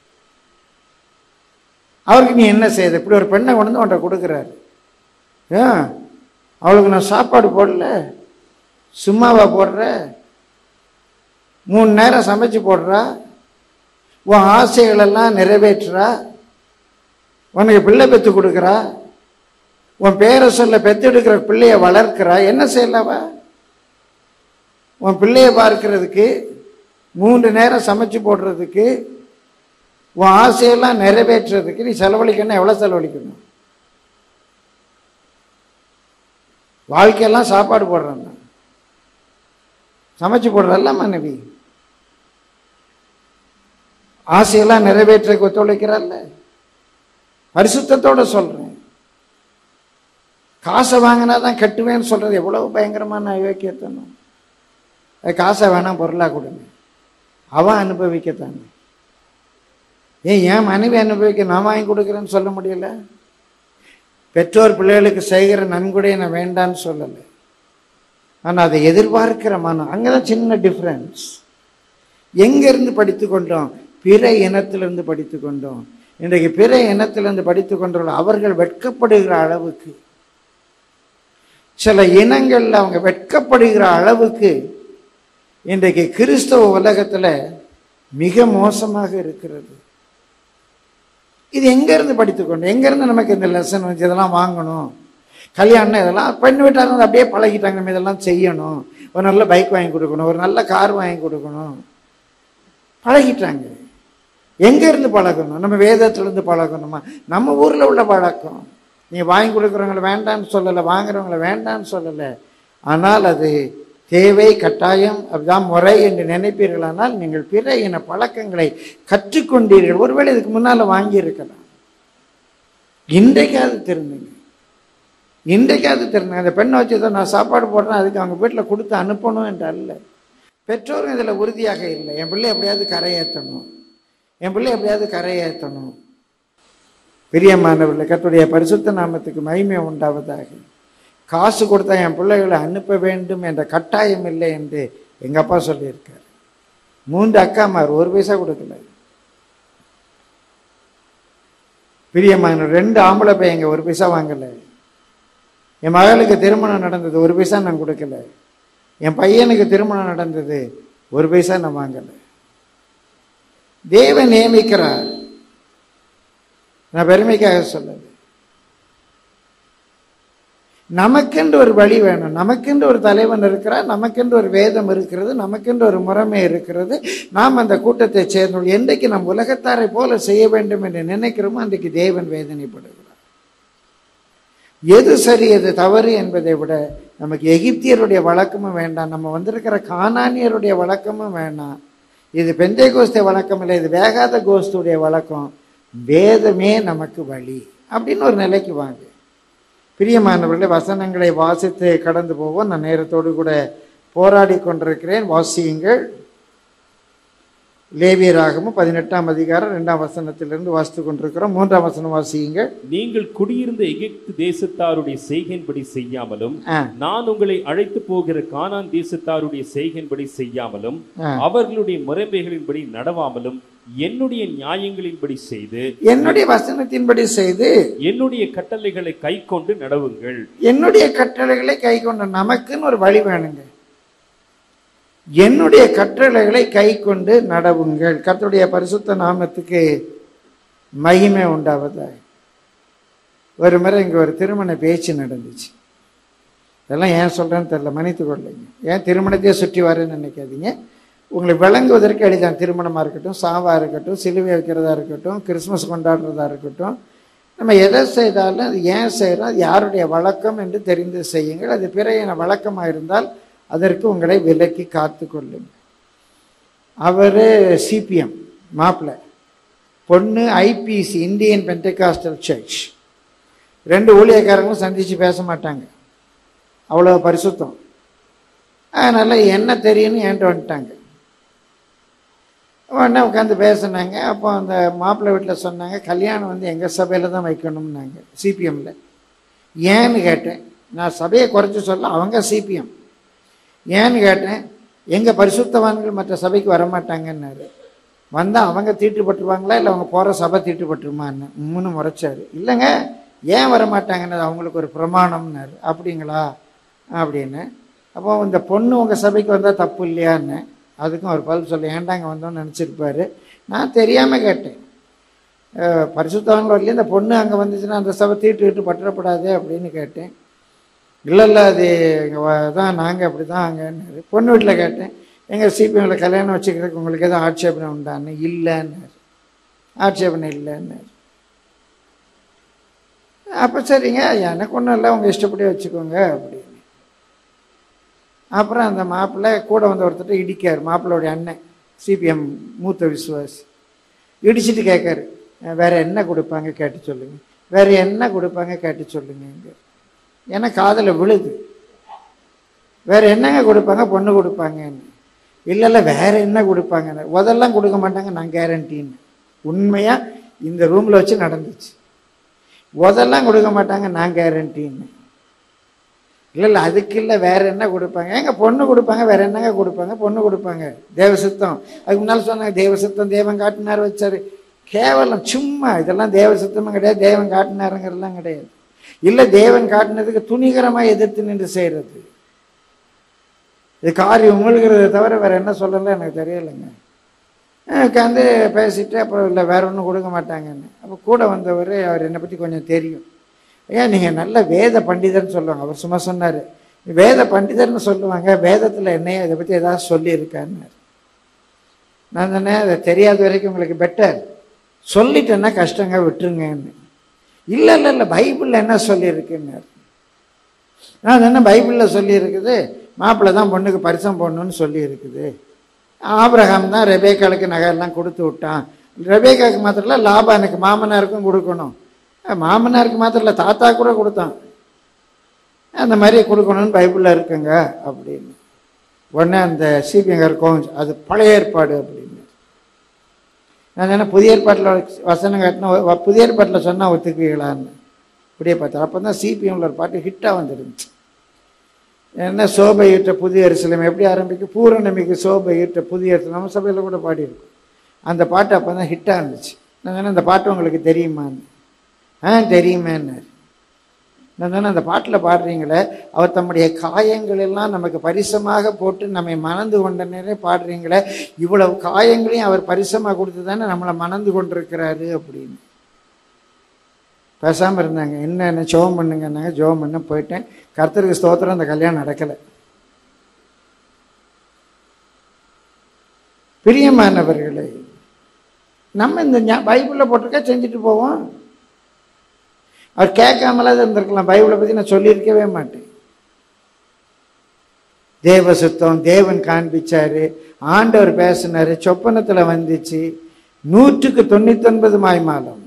அவருக்கு நீ என்ன செய்த? இப்படி ஒரு பெண்ணை கொண்டு வந்து உன்ட்ட கொடுக்குறாரு. ஏன் அவளுக்கு நான் சாப்பாடு போடல, சும்மாவா போடுற? மூணு நேரம் சமைச்சு போடுறா, உன் ஆசைகளெல்லாம் நிறைவேற்றுறா, உனக்கு பிள்ளை பெற்று கொடுக்குறா, உன் பேரை சொல்ல பெற்றெடுக்கிற பிள்ளைய வளர்க்கிறா. என்ன செய்யலவா? உன் பிள்ளைய பார்க்கறதுக்கு, மூன்று நேரம் சமைச்சு போடுறதுக்கு, உன் ஆசையெல்லாம் நிறைவேற்றுறதுக்கு நீ செலவழிக்கணும். எவ்வளோ செலவழிக்கணும்? வாழ்க்கையெல்லாம் சாப்பாடு போடுறான், சமைச்சு போடுறதல்ல மனைவி. ஆசையெல்லாம் நிறைவேற்ற ஒத்துழைக்கிறாள்ல. பரிசுத்தத்தோட சொல்றேன். காசை வாங்கினா தான் கட்டுவேன்னு சொல்றது எவ்வளவு பயங்கரமான அயோக்கியத்தனம். காசை வேணாம், பொருளாக கொடுங்க, அவன் அனுபவிக்கத்தாங்க. ஏன் என் மனைவி அனுபவிக்க நான் வாங்கி கொடுக்குறேன்னு சொல்ல முடியல? பெற்றோர் பிள்ளைகளுக்கு செய்கிற நன்கொடையை நான் வேண்டான்னு சொல்லலை, ஆனால் அதை எதிர்பார்க்கிற மனம். அங்கதான் சின்ன டிஃப்ரென்ஸ். எங்கிருந்து படித்து கொண்டோம்? பிற இனத்திலிருந்து படித்து கொண்டோம். இன்றைக்கு பிற இனத்திலிருந்து படித்து கொண்டோம். அவர்கள் வெட்கப்படுகிற அளவுக்கு, சில இனங்கள்ல அவங்க வெட்கப்படுகிற அளவுக்கு இன்றைக்கு கிறிஸ்தவ உலகத்தில் மிக மோசமாக இருக்கிறது. இது எங்க இருந்து படித்துக்கொண்டோம்? எங்க இருந்து நமக்கு இந்த லெசன் வந்து இதெல்லாம் வாங்கணும்? கல்யாணம் இதெல்லாம் பெண் வீட்டார் அப்படியே பழகிட்டாங்க. நம்ம இதெல்லாம் செய்யணும், ஒரு நல்ல பைக் வாங்கி கொடுக்கணும், ஒரு நல்ல கார் வாங்கி கொடுக்கணும், பழகிட்டாங்க. எங்க இருந்து பழகணும்? நம்ம வேதத்திலிருந்து பழகணுமா? நம்ம ஊர்ல உள்ள பழக்கம். நீ வாங்கி கொடுக்குறவங்களை வேண்டான்னு சொல்லலை, வாங்குறவங்களை வேண்டான்னு சொல்லலை. ஆனால் அது தேவை, கட்டாயம், அதுதான் முறை என்று நினைப்பீர்களானால் நீங்கள் பிற இன பழக்கங்களை கற்றுக்கொண்டீர்கள். ஒருவேளை இதுக்கு முன்னால வாங்கி இருக்கலாம். இன்றைக்காவது திருந்துங்க, இன்றைக்காவது திருந்துங்க. அந்த பெண்ணை வச்சுதான் நான் சாப்பாடு போடுறேன், அதுக்கு அவங்க வீட்டில் கொடுத்து அனுப்பணும் என்று அல்ல. பெற்றோரும் இதில் உறுதியாக இல்லை. என் பிள்ளை எப்படியாவது கரையேற்றணும், என் பிள்ளை எப்படியாவது கரையேற்றணும். பிரியமானவர்களே, கர்த்தருடைய பரிசுத்த நாமத்துக்கு மகிமை உண்டாவதாக. காசு கொடுத்தா என் பிள்ளைகளை அனுப்ப வேண்டும் என்ற கட்டாயம் இல்லை என்று எங்க அப்பா சொல்லியிருக்கார். மூன்று அக்காமார் ஒரு பைசா கொடுக்கல. பிரியமான ரெண்டு ஆம்பளை பையங்க ஒரு பைசா வாங்கல. என் மகளுக்கு திருமணம் நடந்தது, ஒரு பைசா நான் கொடுக்கல. என் பையனுக்கு திருமணம் நடந்தது, ஒரு பைசா நான் வாங்கல. தேவன் நியமிக்கிறார், நான் பெருமைக்காக சொல்லல. நமக்கென்று ஒரு வழி வேணும், நமக்கென்று ஒரு தலைவன் இருக்கிறார், நமக்கென்று ஒரு வேதம் இருக்கிறது, நமக்கென்று ஒரு முறைமை இருக்கிறது. நாம் அந்த கூட்டத்தை சேர்ந்தோம். என்றைக்கு நம் உலகத்தாரை போல செய்ய வேண்டும் என்று நினைக்கிறோமோ அன்றைக்கு தேவன் வேதனைப்படுகிறார். எது சரி எது தவறு என்பதை விட நமக்கு எகிப்தியருடைய வழக்கமும் வேண்டாம், நம்ம வந்திருக்கிற கானானியருடைய வழக்கமும் வேண்டாம். இது பெந்தை கோஸ்தை வழக்கம் இல்லை, இது வேகாத கோஸ்துடைய வழக்கம். வேதமே நமக்கு வழி அப்படின்னு ஒரு நிலைக்கு வாங்க. பிரியமானவர்களே, வசனங்களை வாசித்து கடந்து போவோம். நான் நேரத்தோடு கூட போராடி கொண்டிருக்கிறேன். வாசியுங்கள். லேவியராகமும் பதினெட்டாம் அதிகாரம் இரண்டாம் வசனத்திலிருந்து வாசித்து கொண்டிருக்கிறோம். மூன்றாம் வசனம் வாசியுங்கள். நீங்கள் குடியிருந்த எகிப்து தேசத்தாருடைய செய்கையின்படி செய்யாமலும், நான் உங்களை அழைத்து போகிற கானான் தேசத்தாருடைய செய்கையின்படி செய்யாமலும், அவர்களுடைய முறைமைகளின்படி நடவாமலும், என்னுடைய நியாயங்களின்படி செய்து, என்னுடைய வசனத்தின்படி செய்து, என்னுடைய கட்டளைகளை கை கொண்டு நடவுங்கள். என்னுடைய கட்டளைகளை கை கொண்டு, நமக்குன்னு ஒரு வழி வேணுங்க. என்னுடைய கட்டளைகளை கை கொண்டு நடவுங்கள். கர்த்தருடைய பரிசுத்த நாமத்துக்கு மகிமை உண்டாவதாக. ஒரு முறை இங்க ஒரு திருமண பேச்சு நடந்துச்சு. இதெல்லாம் ஏன் சொல்கிறேன்னு தெரில, மன்னித்து கொள்ளுங்க. ஏன் திருமணத்தையே சுற்றி வரேன்னு நினைக்காதீங்க. உங்களை விளங்குவதற்கு எளிதான். திருமணமாக இருக்கட்டும், சாவாக இருக்கட்டும், சிலுவை வைக்கிறதா இருக்கட்டும், கிறிஸ்மஸ் கொண்டாடுறதா இருக்கட்டும், நம்ம எதை செய்தாலும் அது ஏன் செய்கிறோம், அது யாருடைய வழக்கம் என்று தெரிந்து செய்யுங்கள். அது பிறையின வழக்கமாக இருந்தால் அதற்கு உங்களை விலக்கி காத்து கொள்ளுங்கள். அவர் சிபிஎம் மாப்பிள்ளை, பொண்ணு ஐபிசி இந்தியன் பெண்டகாஸ்டல் சர்ச். ரெண்டு ஊழியக்காரங்களும் சந்தித்து பேச மாட்டாங்க, அவ்வளோ பரிசுத்தம். அதனால் என்ன தெரியும்னு என்கிட்ட வந்துட்டாங்க. உடனே உட்காந்து பேசினாங்க. அப்போ அந்த மாப்பிள்ளை வீட்டில் சொன்னாங்க, கல்யாணம் வந்து எங்கள் சபையில் தான் வைக்கணும்னாங்க, சிபிஎம்மில். ஏன்னு கேட்டேன். நான் சபையை குறைச்சி சொல்ல, அவங்க சிபிஎம். ஏன்னு கேட்டேன். எங்கள் பரிசுத்தவான்கள் மற்ற சபைக்கு வரமாட்டாங்கன்னாரு. வந்தால் அவங்க தீட்டுப்பட்டுருவாங்களா இல்லை அவங்க போகிற சபை தீட்டுப்பட்டுருமான்னு மூணு முறைச்சாரு. இல்லைங்க, ஏன் வரமாட்டாங்கன்னு அவங்களுக்கு ஒரு பிரமாணம்னாரு. அப்படிங்களா அப்படின்னு. அப்போ இந்த பொண்ணு உங்கள் சபைக்கு வந்தால் தப்பு இல்லையான்னு அதுக்கும் ஒரு பதில் சொல்ல, ஏண்டாங்க வந்தோன்னு நினச்சிருப்பாரு. நான் தெரியாமல் கேட்டேன், பரிசுத்தவான்கள் வரலையே இந்த பொண்ணு அங்கே வந்துச்சுன்னா அந்த சபை தீட்டு விட்டு பற்றப்படாது அப்படின்னு கேட்டேன். இல்லை இல்லை அது இங்கே தான், நாங்கள் அப்படி தான் அங்கேன்னாரு. பொண்ணு வீட்டில் கேட்டேன், எங்கள் சிபிஎம்மில் கல்யாணம் வச்சுக்கிறதுக்கு உங்களுக்கு எதுவும் ஆட்சேபனை உண்டான்னு. இல்லைன்னாரு. ஆட்சேபனை இல்லைன்னாரு. அப்போ சரிங்க, எனக்கு ஒன்றும் இல்லை, உங்கள் இஷ்டப்படியே வச்சுக்கோங்க அப்படின்னு. அப்புறம் அந்த மாப்பிள்ளை கூட வந்து ஒருத்தர் இடிக்கார், மாப்பிள்ளையோடைய அண்ணன், சிபிஎம் மூத்த விசுவாசி. இடிச்சிட்டு கேட்காரு, வேறு என்ன கொடுப்பாங்க கேட்டு சொல்லுங்கள், வேறு என்ன கொடுப்பாங்க கேட்டு சொல்லுங்க. ஏன்னா காதில் விழுது. வேறு என்னங்க கொடுப்பாங்க, பொண்ணு கொடுப்பாங்கன்னு. இல்லை இல்லை வேறு என்ன கொடுப்பாங்கன்னு. உதெல்லாம் கொடுக்க மாட்டாங்க, நான் கேரண்டின்னு. உண்மையாக இந்த ரூமில் வச்சு நடந்துச்சு. உதெல்லாம் கொடுக்க மாட்டாங்க, நான் கேரண்டின்னு. இல்லை இல்லை அதுக்கு இல்லை, வேறு என்ன கொடுப்பாங்க, எங்க பொண்ணு கொடுப்பாங்க, வேறு என்னங்க கொடுப்பாங்க, பொண்ணு கொடுப்பாங்க, தேவசித்தம். அதுக்கு முன்னால் சொன்னாங்க தேவசித்தம் தேவன் காட்டினார் வச்சார். கேவலம், சும்மா. இதெல்லாம் தேவசித்தமும் கிடையாது, தேவன் காட்டினாருங்கிறதுலாம் கிடையாது. இல்லை தேவன் காட்டினதுக்கு துணிகரமாக எதிர்த்து நின்று செய்கிறது. இது காரியம் உங்களுக்கிறத தவிர வேறு என்ன சொல்லலாம் எனக்கு தெரியலைங்க. உட்காந்து பேசிட்டு அப்புறம் இல்லை வேற ஒன்றும் கொடுக்க மாட்டாங்கன்னு. அப்போ கூட வந்தவர், அவர் என்னை பற்றி கொஞ்சம் தெரியும். ஏன் நீங்கள் நல்ல வேத பண்டிதர்னு சொல்லுவாங்க. அவர் சும்மா சொன்னார், வேத பண்டிதர்னு சொல்லுவாங்க, வேதத்தில் என்னையா இதை பற்றி ஏதாவது சொல்லியிருக்கான்னு. நான் தானே அதை தெரியாத வரைக்கும் உங்களுக்கு பெட்டர், சொல்லிட்டேன்னா கஷ்டங்க விட்டுருங்கன்னு. இல்லை இல்லை இல்லை பைபிளில் என்ன சொல்லியிருக்குன்னு. நான் தானே பைபிளில் சொல்லியிருக்குது, மாப்பிள்ளை தான் பொண்ணுக்கு பரிசம் போடணும்னு சொல்லியிருக்குது. ஆபிரகாம் தான் ரெபேக்காளுக்கு நகையெல்லாம் கொடுத்து விட்டான். ரெபேக்காவுக்கு மாத்திரம் இல்லை, லாபானுக்கு மாமனாருக்கும் கொடுக்கணும். மாமனாருக்கு மாத்திரம் இல்லை, தாத்தா கூட கொடுத்தான். அந்த மாதிரி கொடுக்கணும்னு பைபிளில் இருக்குங்க அப்படின்னு. உடனே அந்த சிபிஎங்கர் கோவிச்சு, அது பழைய ஏற்பாடு அப்படின்னு. நான் என்ன புதிய ஏற்பாட்டில் வசனம் காட்டினா, புதிய ஏற்பாட்டில் சொன்னால் ஒத்துக்குவீங்களான்னு இப்படியே பார்த்தேன். அப்போ தான் சிபிஎம்ல ஒரு பாட்டு ஹிட்டாக வந்துருந்துச்சு. என்ன சோபை ஈட்ட புதிய எருசலேம் எப்படி ஆரம்பிக்கும், பூரணமிக்கு சோபை ஈட்ட புதிய எருசலேம், நம்ம சபையில் கூட பாடியிருக்கோம். அந்த பாட்டு அப்போ தான் ஹிட்டாக இருந்துச்சு. நான் தானே அந்த பாட்டு உங்களுக்கு தெரியுமான்னு. ஆ தெரியுமேன்னாரு. நான் தானே அந்த பாட்டில் பாடுறீங்களே, அவர் தம்முடைய காயங்கள் எல்லாம் நமக்கு பரிசமாக போட்டு நம்மை மணந்து கொண்ட நேரம் பாடுறீங்களே, இவ்வளவு காயங்களையும் அவர் பரிசமாக கொடுத்து தானே நம்மளை மணந்து கொண்டிருக்கிறாரு அப்படின்னு. பேசாமல் இருந்தாங்க. என்ன என்ன ஜெபம் பண்ணுங்கன்னாங்க. ஜெபம் பண்ண போயிட்டேன். கர்த்தருக்கு ஸ்தோத்திரம், அந்த கல்யாணம் நடக்கலை. பிரியமானவர்களே, நம்ம இந்த பைபிளில் போட்டிருக்கா செஞ்சுட்டு போவோம். அவர் கேட்காமலாவது இருந்திருக்கலாம். பைபிளை பற்றி நான் சொல்லியிருக்கவே மாட்டேன். தேவ சுத்தம் தேவன் காண்பிச்சாரு, ஆண்டவர் பேசினாரு, சொப்பனத்தில் வந்துச்சு. நூற்றுக்கு தொண்ணூத்தி ஒன்பது மாய்மாலம்.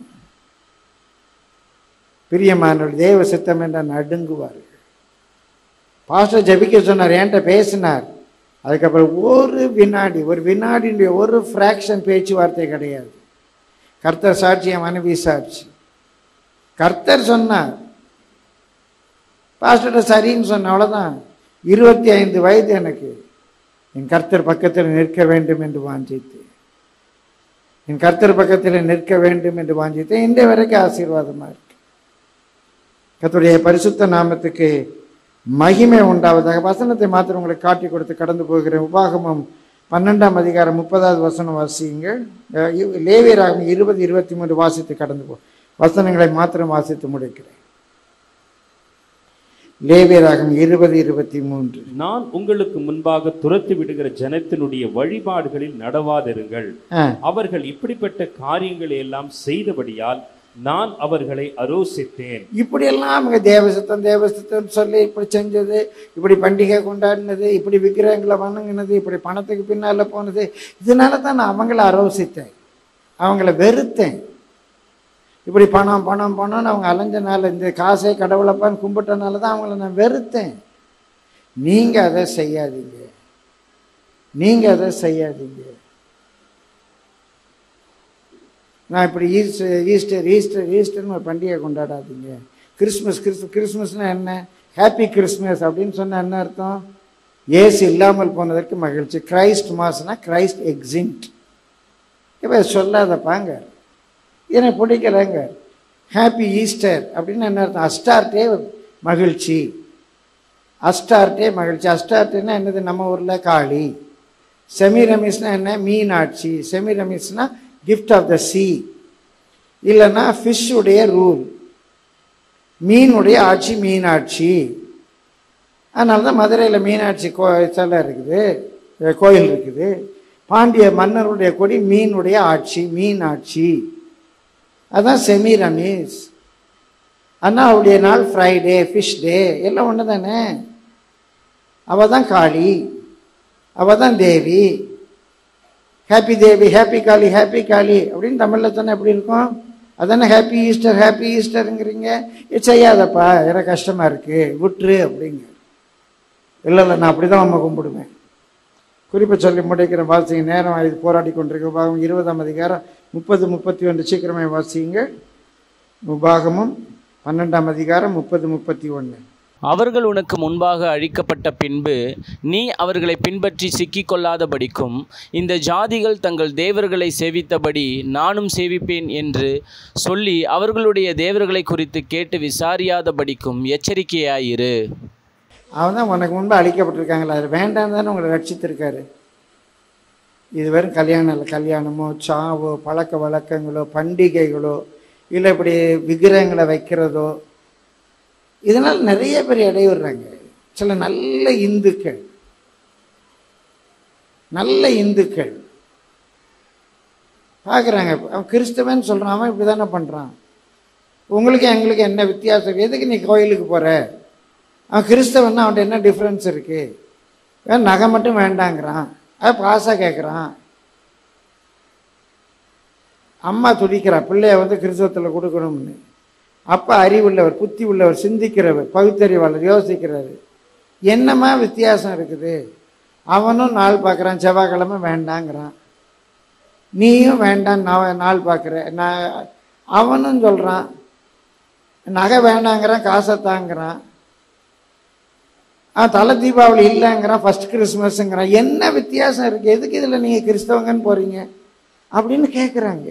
பிரியமானவர்கள், தேவ சித்தம் என்ற நடுங்குவார்கள். பாஸ்டர் ஜபிக்க சொன்னார், என்கிட்ட பேசினார். அதுக்கப்புறம் ஒரு வினாடி, ஒரு வினாடியுடைய ஒரு ஃப்ராக்ஷன் பேச்சுவார்த்தை கிடையாது. கர்த்தர் சாட்சி, என் மனைவி சாட்சி. கர்த்தர் சொன்னார், பாஸ்டர் சரின்னு சொன்ன, அவ்வளோதான். இருபத்தி ஐந்து வயது எனக்கு. என் கர்த்தர் பக்கத்தில் நிற்க வேண்டும் என்று வாஞ்சித்து, என் கர்த்தர் பக்கத்தில் நிற்க வேண்டும் என்று வாஞ்சித்து இன்றைய வரைக்கும் ஆசீர்வாதமாக இருக்கு. கர்த்தருடைய பரிசுத்த நாமத்துக்கு மகிமை உண்டாவதாக. வசனத்தை மாத்திரம் உங்களுக்கு காட்டி கொடுத்து கடந்து போகிறேன். உபாகமம் பன்னெண்டாம் அதிகாரம் முப்பதாவது வசனம் வாசியுங்க. லேவியராகமம் இருபது இருபத்தி மூன்று வாசித்து கடந்து போ. வசனங்களை மாத்திரம் வாசித்து முடிக்கிறேன். லேவியராகமம் இருபது இருபத்தி மூன்று. நான் உங்களுக்கு முன்பாக துரத்தி விடுகிற ஜனத்தினுடைய வழிபாடுகளில் நடவாதிருங்கள். அவர்கள் இப்படிப்பட்ட காரியங்களை எல்லாம் செய்தபடியால் நான் அவர்களை அரோசித்தேன். இப்படி எல்லாம் தேவசத்தம் தேவசத்தம் சொல்லி இப்படி செஞ்சது, இப்படி பண்டிகை கொண்டாடினது, இப்படி விக்கிரகங்களை வணங்கினது, இப்படி பணத்துக்கு பின்னால போனது, இதனால தான் நான் அவங்கள அரோசித்தேன், அவங்கள வெறுத்தேன். இப்படி பணம் பணம் பணம்னு அவங்க அலைஞ்சனால, இந்த காசை கடவுளப்பான்னு கும்பிட்டனால தான் அவங்கள நான் வெறுத்தேன். நீங்க அதை செய்யாதீங்க, நீங்க அதை செய்யாதீங்க. நான் இப்படி ஈஸ்டர் ஈஸ்டர் ஈஸ்டர் ஈஸ்டர்னு ஒரு பண்டிகை கொண்டாடாதீங்க. கிறிஸ்மஸ் கிறிஸ்து கிறிஸ்மஸ்னா என்ன? ஹாப்பி கிறிஸ்மஸ் அப்படின்னு சொன்னால் என்ன அர்த்தம்? ஏசு இல்லாமல் போனதற்கு மகிழ்ச்சி. கிரைஸ்ட் மாஸ்னா கிரைஸ்ட் எக்ஸிண்ட். இப்போ சொல்லாதப்பாங்க, எனக்கு பிடிக்கலங்க. ஹாப்பி ஈஸ்டர் அப்படின்னு என்ன அர்த்தம்? அஸ்டார்டே மகிழ்ச்சி, அஸ்டார்டே மகிழ்ச்சி. அஸ்டார்டேன்னா என்னது? நம்ம ஊரில் காளி. செமிரமிஸ்னா என்ன? மீனாட்சி. செமிரமிஸ்னா கிஃப்ட் ஆஃப் த சி, இல்லைன்னா ஃபிஷ்ஷுடைய ரூல். மீனுடைய ஆட்சி மீனாட்சி. அதனால தான் மதுரையில் மீனாட்சி கோ சிலை இருக்குது, கோயில் இருக்குது. பாண்டிய மன்னருடைய கொடி மீனுடைய ஆட்சி, மீனாட்சி. அதுதான் செமிரமிஸ். ஆனால் அவருடைய நாள் ஃப்ரைடே, ஃபிஷ் டே, எல்லாம் ஒன்று தானே. அவள் தான் காளி, அவள் தான் Devi. Happy Devi, happy Kali, happy Kali அப்படின்னு தமிழில் தானே எப்படி இருக்கும்? அதானே ஹாப்பி ஈஸ்டர், ஹாப்பி ஈஸ்டருங்கிறீங்க. செய்யாதப்பா, எனக்கு கஷ்டமாக இருக்குது, விட்டுரு அப்படிங்க. இல்லை இல்லை, நான் அப்படி தான் அம்மா கும்பிடுவேன். குறிப்பை சொல்லி முடிக்கிற வாசிங்க. நேரம் இது போராடி கொண்டிருக்க உபாகம் இருபதாம் அதிகாரம் முப்பது முப்பத்தி ஒன்று. சீக்கிரமே வாசிங்க. உபாகமும் பன்னெண்டாம் அதிகாரம் முப்பது முப்பத்தி ஒன்று. அவர்கள் உனக்கு முன்பாக அழிக்கப்பட்ட பின்பு நீ அவர்களை பின்பற்றி சிக்கிக்கொள்ளாதபடிக்கும் இந்த ஜாதிகள் தங்கள் தேவர்களை சேவித்தபடி நானும் சேவிப்பேன் என்று சொல்லி அவர்களுடைய தேவர்களை குறித்து கேட்டு விசாரியாதபடிக்கும் எச்சரிக்கையாயிரு. அவன் தான் உனக்கு முன்பு அழிக்கப்பட்டிருக்காங்களா, அது வேண்டாம் தானே உங்களை ரட்சித்திருக்காரு. இது வெறும் கல்யாணம் இல்லை. கல்யாணமோ சாவோ பழக்க வழக்கங்களோ பண்டிகைகளோ இல்லை இப்படி விக்கிரகங்களை வைக்கிறதோ, இதனால் நிறைய பேர் இடைவிடுறாங்க. சில நல்ல இந்துக்கள் நல்ல இந்துக்கள் பார்க்குறாங்க, அவன் கிறிஸ்தவன் சொல்கிறான், அவன் இப்படி தானே பண்ணுறான், உங்களுக்கு எங்களுக்கு என்ன வித்தியாசம், எதுக்கு நீ கோயிலுக்கு போகிற, அவன் கிறிஸ்தவன்னா அவன்கிட்ட என்ன டிஃப்ரென்ஸ் இருக்குது, நகை மட்டும் வேண்டாங்கிறான், அது பாசா கேட்குறான். அம்மா துடிக்கிறா பிள்ளைய வந்து கிறிஸ்தவத்தில் கொடுக்கணும்னு. அப்பா அறிவுள்ளவர், புத்தி உள்ளவர், சிந்திக்கிறவர், பகுத்தறிவாளர், யோசிக்கிறாரு. என்னமா வித்தியாசம் இருக்குது? அவனும் நாள் பார்க்குறான், செவ்வாய்க்கிழமை வேண்டாங்கிறான், நீயும் வேண்டாம் நாள் பார்க்குற. நான் அவனும் சொல்கிறான் நகை வேண்டாங்கிறான், காசை தாங்கிறான். அவன் தலை தீபாவளி இல்லைங்கிறான், ஃபர்ஸ்ட் கிறிஸ்மஸ்ங்கிறான். என்ன வித்தியாசம் இருக்குது? எதுக்கு இதில் நீங்கள் கிறிஸ்தவங்கன்னு போகிறீங்க அப்படின்னு கேட்குறாங்க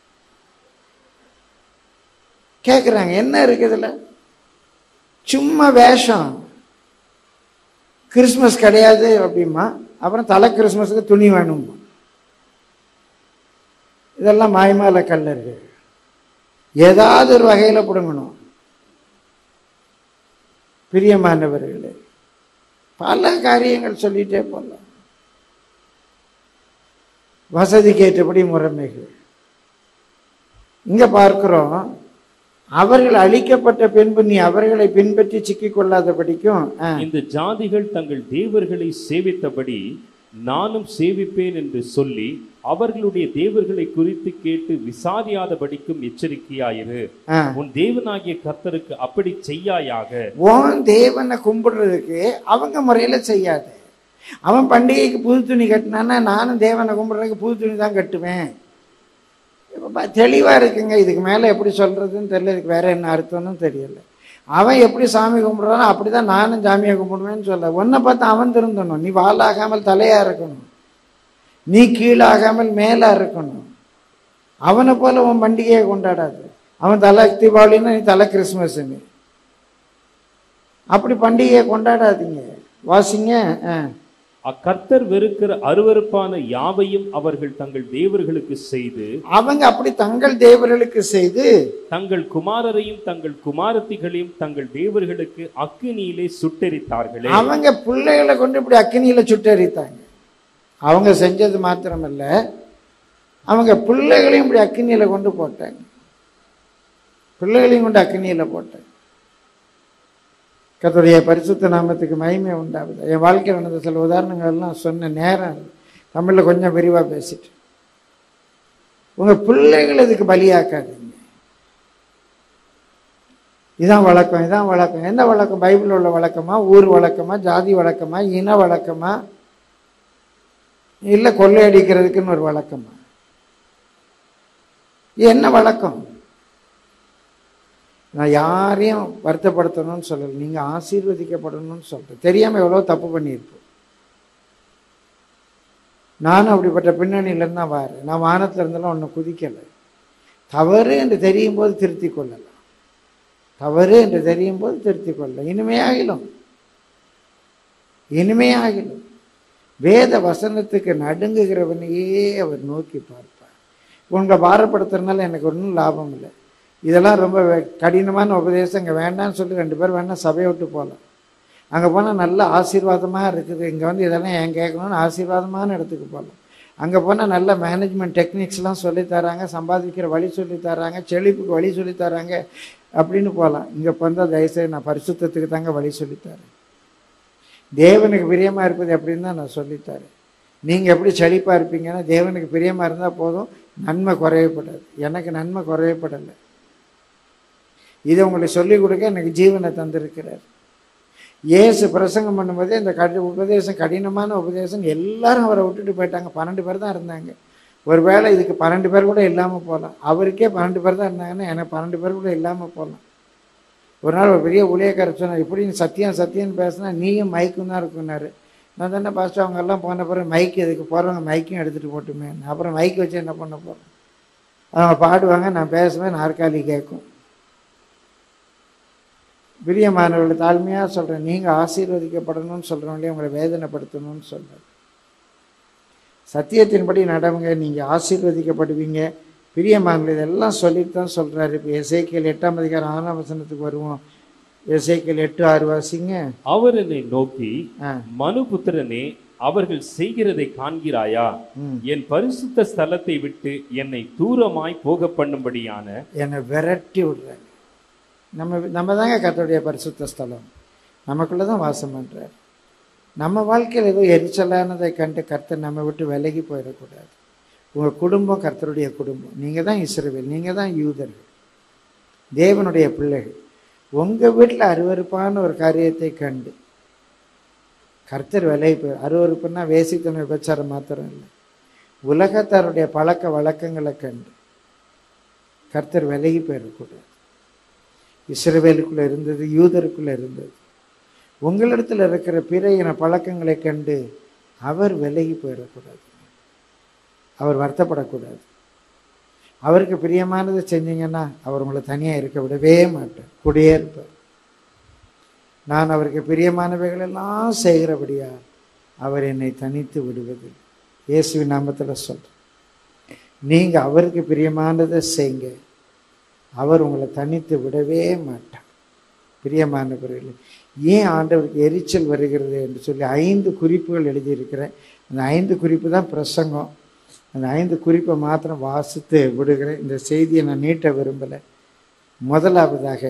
கேட்குறாங்க என்ன இருக்குது இதில்? சும்மா வேஷம். கிறிஸ்மஸ் கிடையாது அப்படிமா, அப்புறம் தலை கிறிஸ்மஸுக்கு துணி வேணுமா. இதெல்லாம் மாய்மால கல்லர்கள். ஏதாவது ஒரு வகையில் பிடுங்கணும். பிரியமானவர்களே, பல காரியங்கள் சொல்லிட்டே போகலாம். வசதிக்கு ஏற்றபடி முறைமைகள் இங்க பார்க்கிறோம். அவர்கள் அழிக்கப்பட்ட பின்பு நீ அவர்களை பின்பற்றி சிக்கிக் கொள்ளாதபடிக்கும் இந்த ஜாதிகள் தங்கள் தேவர்களை சேவித்தபடி நானும் சேவிப்பேன் என்று சொல்லி அவர்களுடைய தேவர்களை குறித்து கேட்டு விசாரியாதபடிக்கும் எச்சரிக்கையாயிரு. உன் தேவனாகிய கர்த்தருக்கு அப்படி செய்யாயாக. உன் தேவனை கும்பிடுறதுக்கு அவங்க முறையில செய்யாத. அவன் பண்டிகைக்கு புது துணி கட்டினான்னா நானும் தேவனை கும்பிடுறதுக்கு புது துணி தான் கட்டுவேன். தெளிவா இருக்குங்க. இதுக்கு மேல எப்படி சொல்றதுன்னு தெரியல, இதுக்கு வேற என்ன அர்த்தம்னு தெரியல. அவன் எப்படி சாமி கும்பிடுறானோ அப்படிதான் நானும் சாமியை கும்பிடுவேன்னு சொல்ல. ஒன்னை பார்த்து அவன் திருந்தணும். நீ வாலாகாமல் தலையா இருக்கணும், நீ கீழாகாமல் மேலா இருக்கணும். அவனை போல உன் பண்டிகையை கொண்டாடாது. அவன் தலை தீபாவளின்னா நீ தலை கிறிஸ்மஸ்ன்னு அப்படி பண்டிகையை கொண்டாடாதீங்க. வாசிங்க அக்கர்த்தர் வெறுக்கிற அருவருப்பான யாவையும் அவர்கள் தங்கள் தேவர்களுக்கு செய்து அவங்க அப்படி தங்கள் தேவர்களுக்கு செய்து தங்கள் குமாரரையும் தங்கள் குமாரத்திகளையும் தங்கள் தேவர்களுக்கு அக்கினியிலே சுட்டெரித்தார்களே. அவங்க பிள்ளைகளை கொண்டு இப்படி அக்கினியில சுட்டெரித்தாங்க. அவங்க செஞ்சது மாத்திரமல்ல, அவங்க பிள்ளைகளையும் இப்படி அக்கினியில கொண்டு போட்டாங்க. பிள்ளைகளையும் கொண்டு அக்கினியில போட்டாங்க. கர்த்தருடைய பரிசுத்த நாமத்துக்கு மகிமை உண்டாகுது. என் வாழ்க்கையில் நடந்த சில உதாரணங்கள் எல்லாம் சொன்ன நேரம் தமிழில் கொஞ்சம் விரிவாக பேசிட்டு, உங்க பிள்ளைகள் இதுக்கு பலியாக்காதீங்க. இதான் வழக்கம், இதான் வழக்கம். என்ன வழக்கம்? பைபிள் உள்ள வழக்கமா, ஊர் வழக்கமா, ஜாதி வழக்கமா, இன வழக்கமா, இல்லை கொள்ளையடிக்கிறதுக்குன்னு ஒரு வழக்கமா? என்ன வழக்கம்? நான் யாரையும் வருத்தப்படுத்தணும்னு சொல்லலை, நீங்கள் ஆசீர்வதிக்கப்படணும்னு சொல்கிறேன். தெரியாமல் எவ்வளோ தப்பு பண்ணியிருப்போம். நானும் அப்படிப்பட்ட பின்னணியிலேருந்து தான் வாரேன். நான் வானத்தில் இருந்தெல்லாம் ஒன்றும் குதிக்கலை. தவறு என்று தெரியும் போது திருத்தி கொள்ளலாம். தவறு என்று தெரியும் போது திருத்தி கொள்ளலாம். இனிமையாகிலும் இனிமையாகிலும் வேத வசனத்துக்கு நடுங்குகிறவனையே அவர் நோக்கி பார்ப்பார். உங்களை பாரப்படுத்துறதுனால எனக்கு ஒன்றும் லாபம் இல்லை. இதெல்லாம் ரொம்ப கடினமான உபதேசம், இங்கே வேண்டான்னு சொல்லி ரெண்டு பேர் வேணால் சபையை விட்டு போகலாம். அங்கே போனால் நல்ல ஆசீர்வாதமாக இருக்குது. இங்கே வந்து இதெல்லாம் ஏன் கேட்கணும்னு ஆசீர்வாதமான இடத்துக்கு போகலாம். அங்கே போனால் நல்ல மேனேஜ்மெண்ட் டெக்னிக்ஸ்லாம் சொல்லித்தராங்க, சம்பாதிக்கிற வழி சொல்லித்தராங்க, செழிப்புக்கு வழி சொல்லித்தராங்க அப்படின்னு போகலாம். இங்கே வந்தால் தயவுசெய்து நான் பரிசுத்தத்துக்கு தாங்க வழி சொல்லித்தரேன். தேவனுக்கு பிரியமாக இருப்பது எப்படின்னு தான் நான் சொல்லித்தரேன். நீங்கள் எப்படி செழிப்பாக இருப்பீங்கன்னா, தேவனுக்கு பிரியமாக இருந்தால் போதும், நன்மை குறையப்படாது. எனக்கு நன்மை குறையப்படலை. இதை உங்களுக்கு சொல்லிக் கொடுக்க எனக்கு ஜீவனை தந்திருக்கிறார். இயேசு பிரசங்கம் பண்ணும்போதே இந்த கடி உபதேசம் கடினமான உபதேசம், எல்லாரும் அவரை விட்டுட்டு போயிட்டாங்க. பன்னெண்டு பேர் தான் இருந்தாங்க. ஒரு வேளை இதுக்கு பன்னெண்டு பேர் கூட இல்லாமல் போகலாம். அவருக்கே பன்னெண்டு பேர் தான் இருந்தாங்கன்னா எனக்கு பன்னெண்டு பேர் கூட இல்லாமல் போகலாம். ஒரு நாள் ஒரு பெரிய ஊழியக்காரர் சொன்னார், இப்படி நீ சத்தியம் சத்தியம்னு பேசினா நீயும் மைக்கும் தான் இருக்குன்னாரு. நான் தானே பாஸ்டர் அவங்க எல்லாம் போன பிறகு மைக்கு எதுக்கு போகிறவங்க மைக்கும் எடுத்துகிட்டு போட்டுமே, அப்புறம் மைக்கு வச்சு என்ன பண்ண போகிறேன்? அவங்க பாடுவாங்க, நான் பேசுவேன், நாற்காலி கேட்கும். பிரியமானவர்களை தாழ்மையாக சொல்கிறேன், நீங்கள் ஆசீர்வதிக்கப்படணும்னு சொல்கிறவங்களே உங்களை வேதனைப்படுத்தணும்னு சொல்கிறேன். சத்தியத்தின்படி நடவுங்க, நீங்கள் ஆசீர்வதிக்கப்படுவீங்க. பிரியமானவர்கள் இதெல்லாம் சொல்லிட்டு தான் சொல்கிறாரு. இப்போ எசேக்கியேல் எட்டாம் அதிகாரம் ஆறாம் வசனத்துக்கு வருவோம். எசேக்கியேல் எட்டு ஆறு வாசிங்க. அவர் என்னை நோக்கி, மனுபுத்திரனே, அவர்கள் செய்கிறதை காண்கிறாயா? என் பரிசுத்த ஸ்தலத்தை விட்டு என்னை தூரமாய் போக பண்ணும்படியான என்னை விரட்டி விடுறாங்க. நம்ம நம்ம தாங்க கர்த்தருடைய பரிசுத்த ஸ்தலம், நமக்குள்ளே தான் வாசம் பண்ணுறார். நம்ம வாழ்க்கையில் ஏதோ எரிச்சலானதை கண்டு கர்த்தர் நம்ம விட்டு விலகி போயிடக்கூடாது. உங்கள் குடும்பம் கர்த்தருடைய குடும்பம். நீங்கள் தான் இஸ்ரவேல், நீங்கள் தான் யூதர்கள், தேவனுடைய பிள்ளைகள். உங்கள் வீட்டில் அருவருப்பான ஒரு காரியத்தை கண்டு கர்த்தர் விலகி போய், அருவருப்புன்னா வேசித்தன்மை விபச்சாரம் மாத்திரம் இல்லை, உலகத்தாருடைய பழக்க வழக்கங்களை கண்டு கர்த்தர் விலகி போயிடக்கூடாது. இஸ்ரவேலுக்குள்ளே இருந்தது, யூதருக்குள்ளே இருந்தது. உங்களிடத்தில் இருக்கிற பிற இன பழக்கங்களை கண்டு அவர் விலகி போயிடக்கூடாது, அவர் வருத்தப்படக்கூடாது. அவருக்கு பிரியமானதை செஞ்சீங்கன்னா அவர் உங்களை தனியாக இருக்க விடவே மாட்டார், கூடயே இருப்பார். நான் அவருக்கு பிரியமானவைகளெல்லாம் செய்கிறபடியா அவர் என்னை தனித்து விடுவதில்லை. இயேசுவின் நாமத்தில் சொல்கிறேன், நீங்கள் அவருக்கு பிரியமானதை செய்யுங்க, அவர் உங்களை தனித்து விடவே மாட்டார். பிரியமானவர்களே, ஏன் ஆண்டவருக்கு எரிச்சல் வருகிறது என்று சொல்லி ஐந்து குறிப்புகள் எழுதியிருக்கிறேன். அந்த ஐந்து குறிப்பு தான் பிரசங்கம். அந்த ஐந்து குறிப்பை மாத்திரம் வாசித்து விடுகிறேன். இந்த செய்தியை நான் நீட்ட விரும்பலை. முதலாவதாக,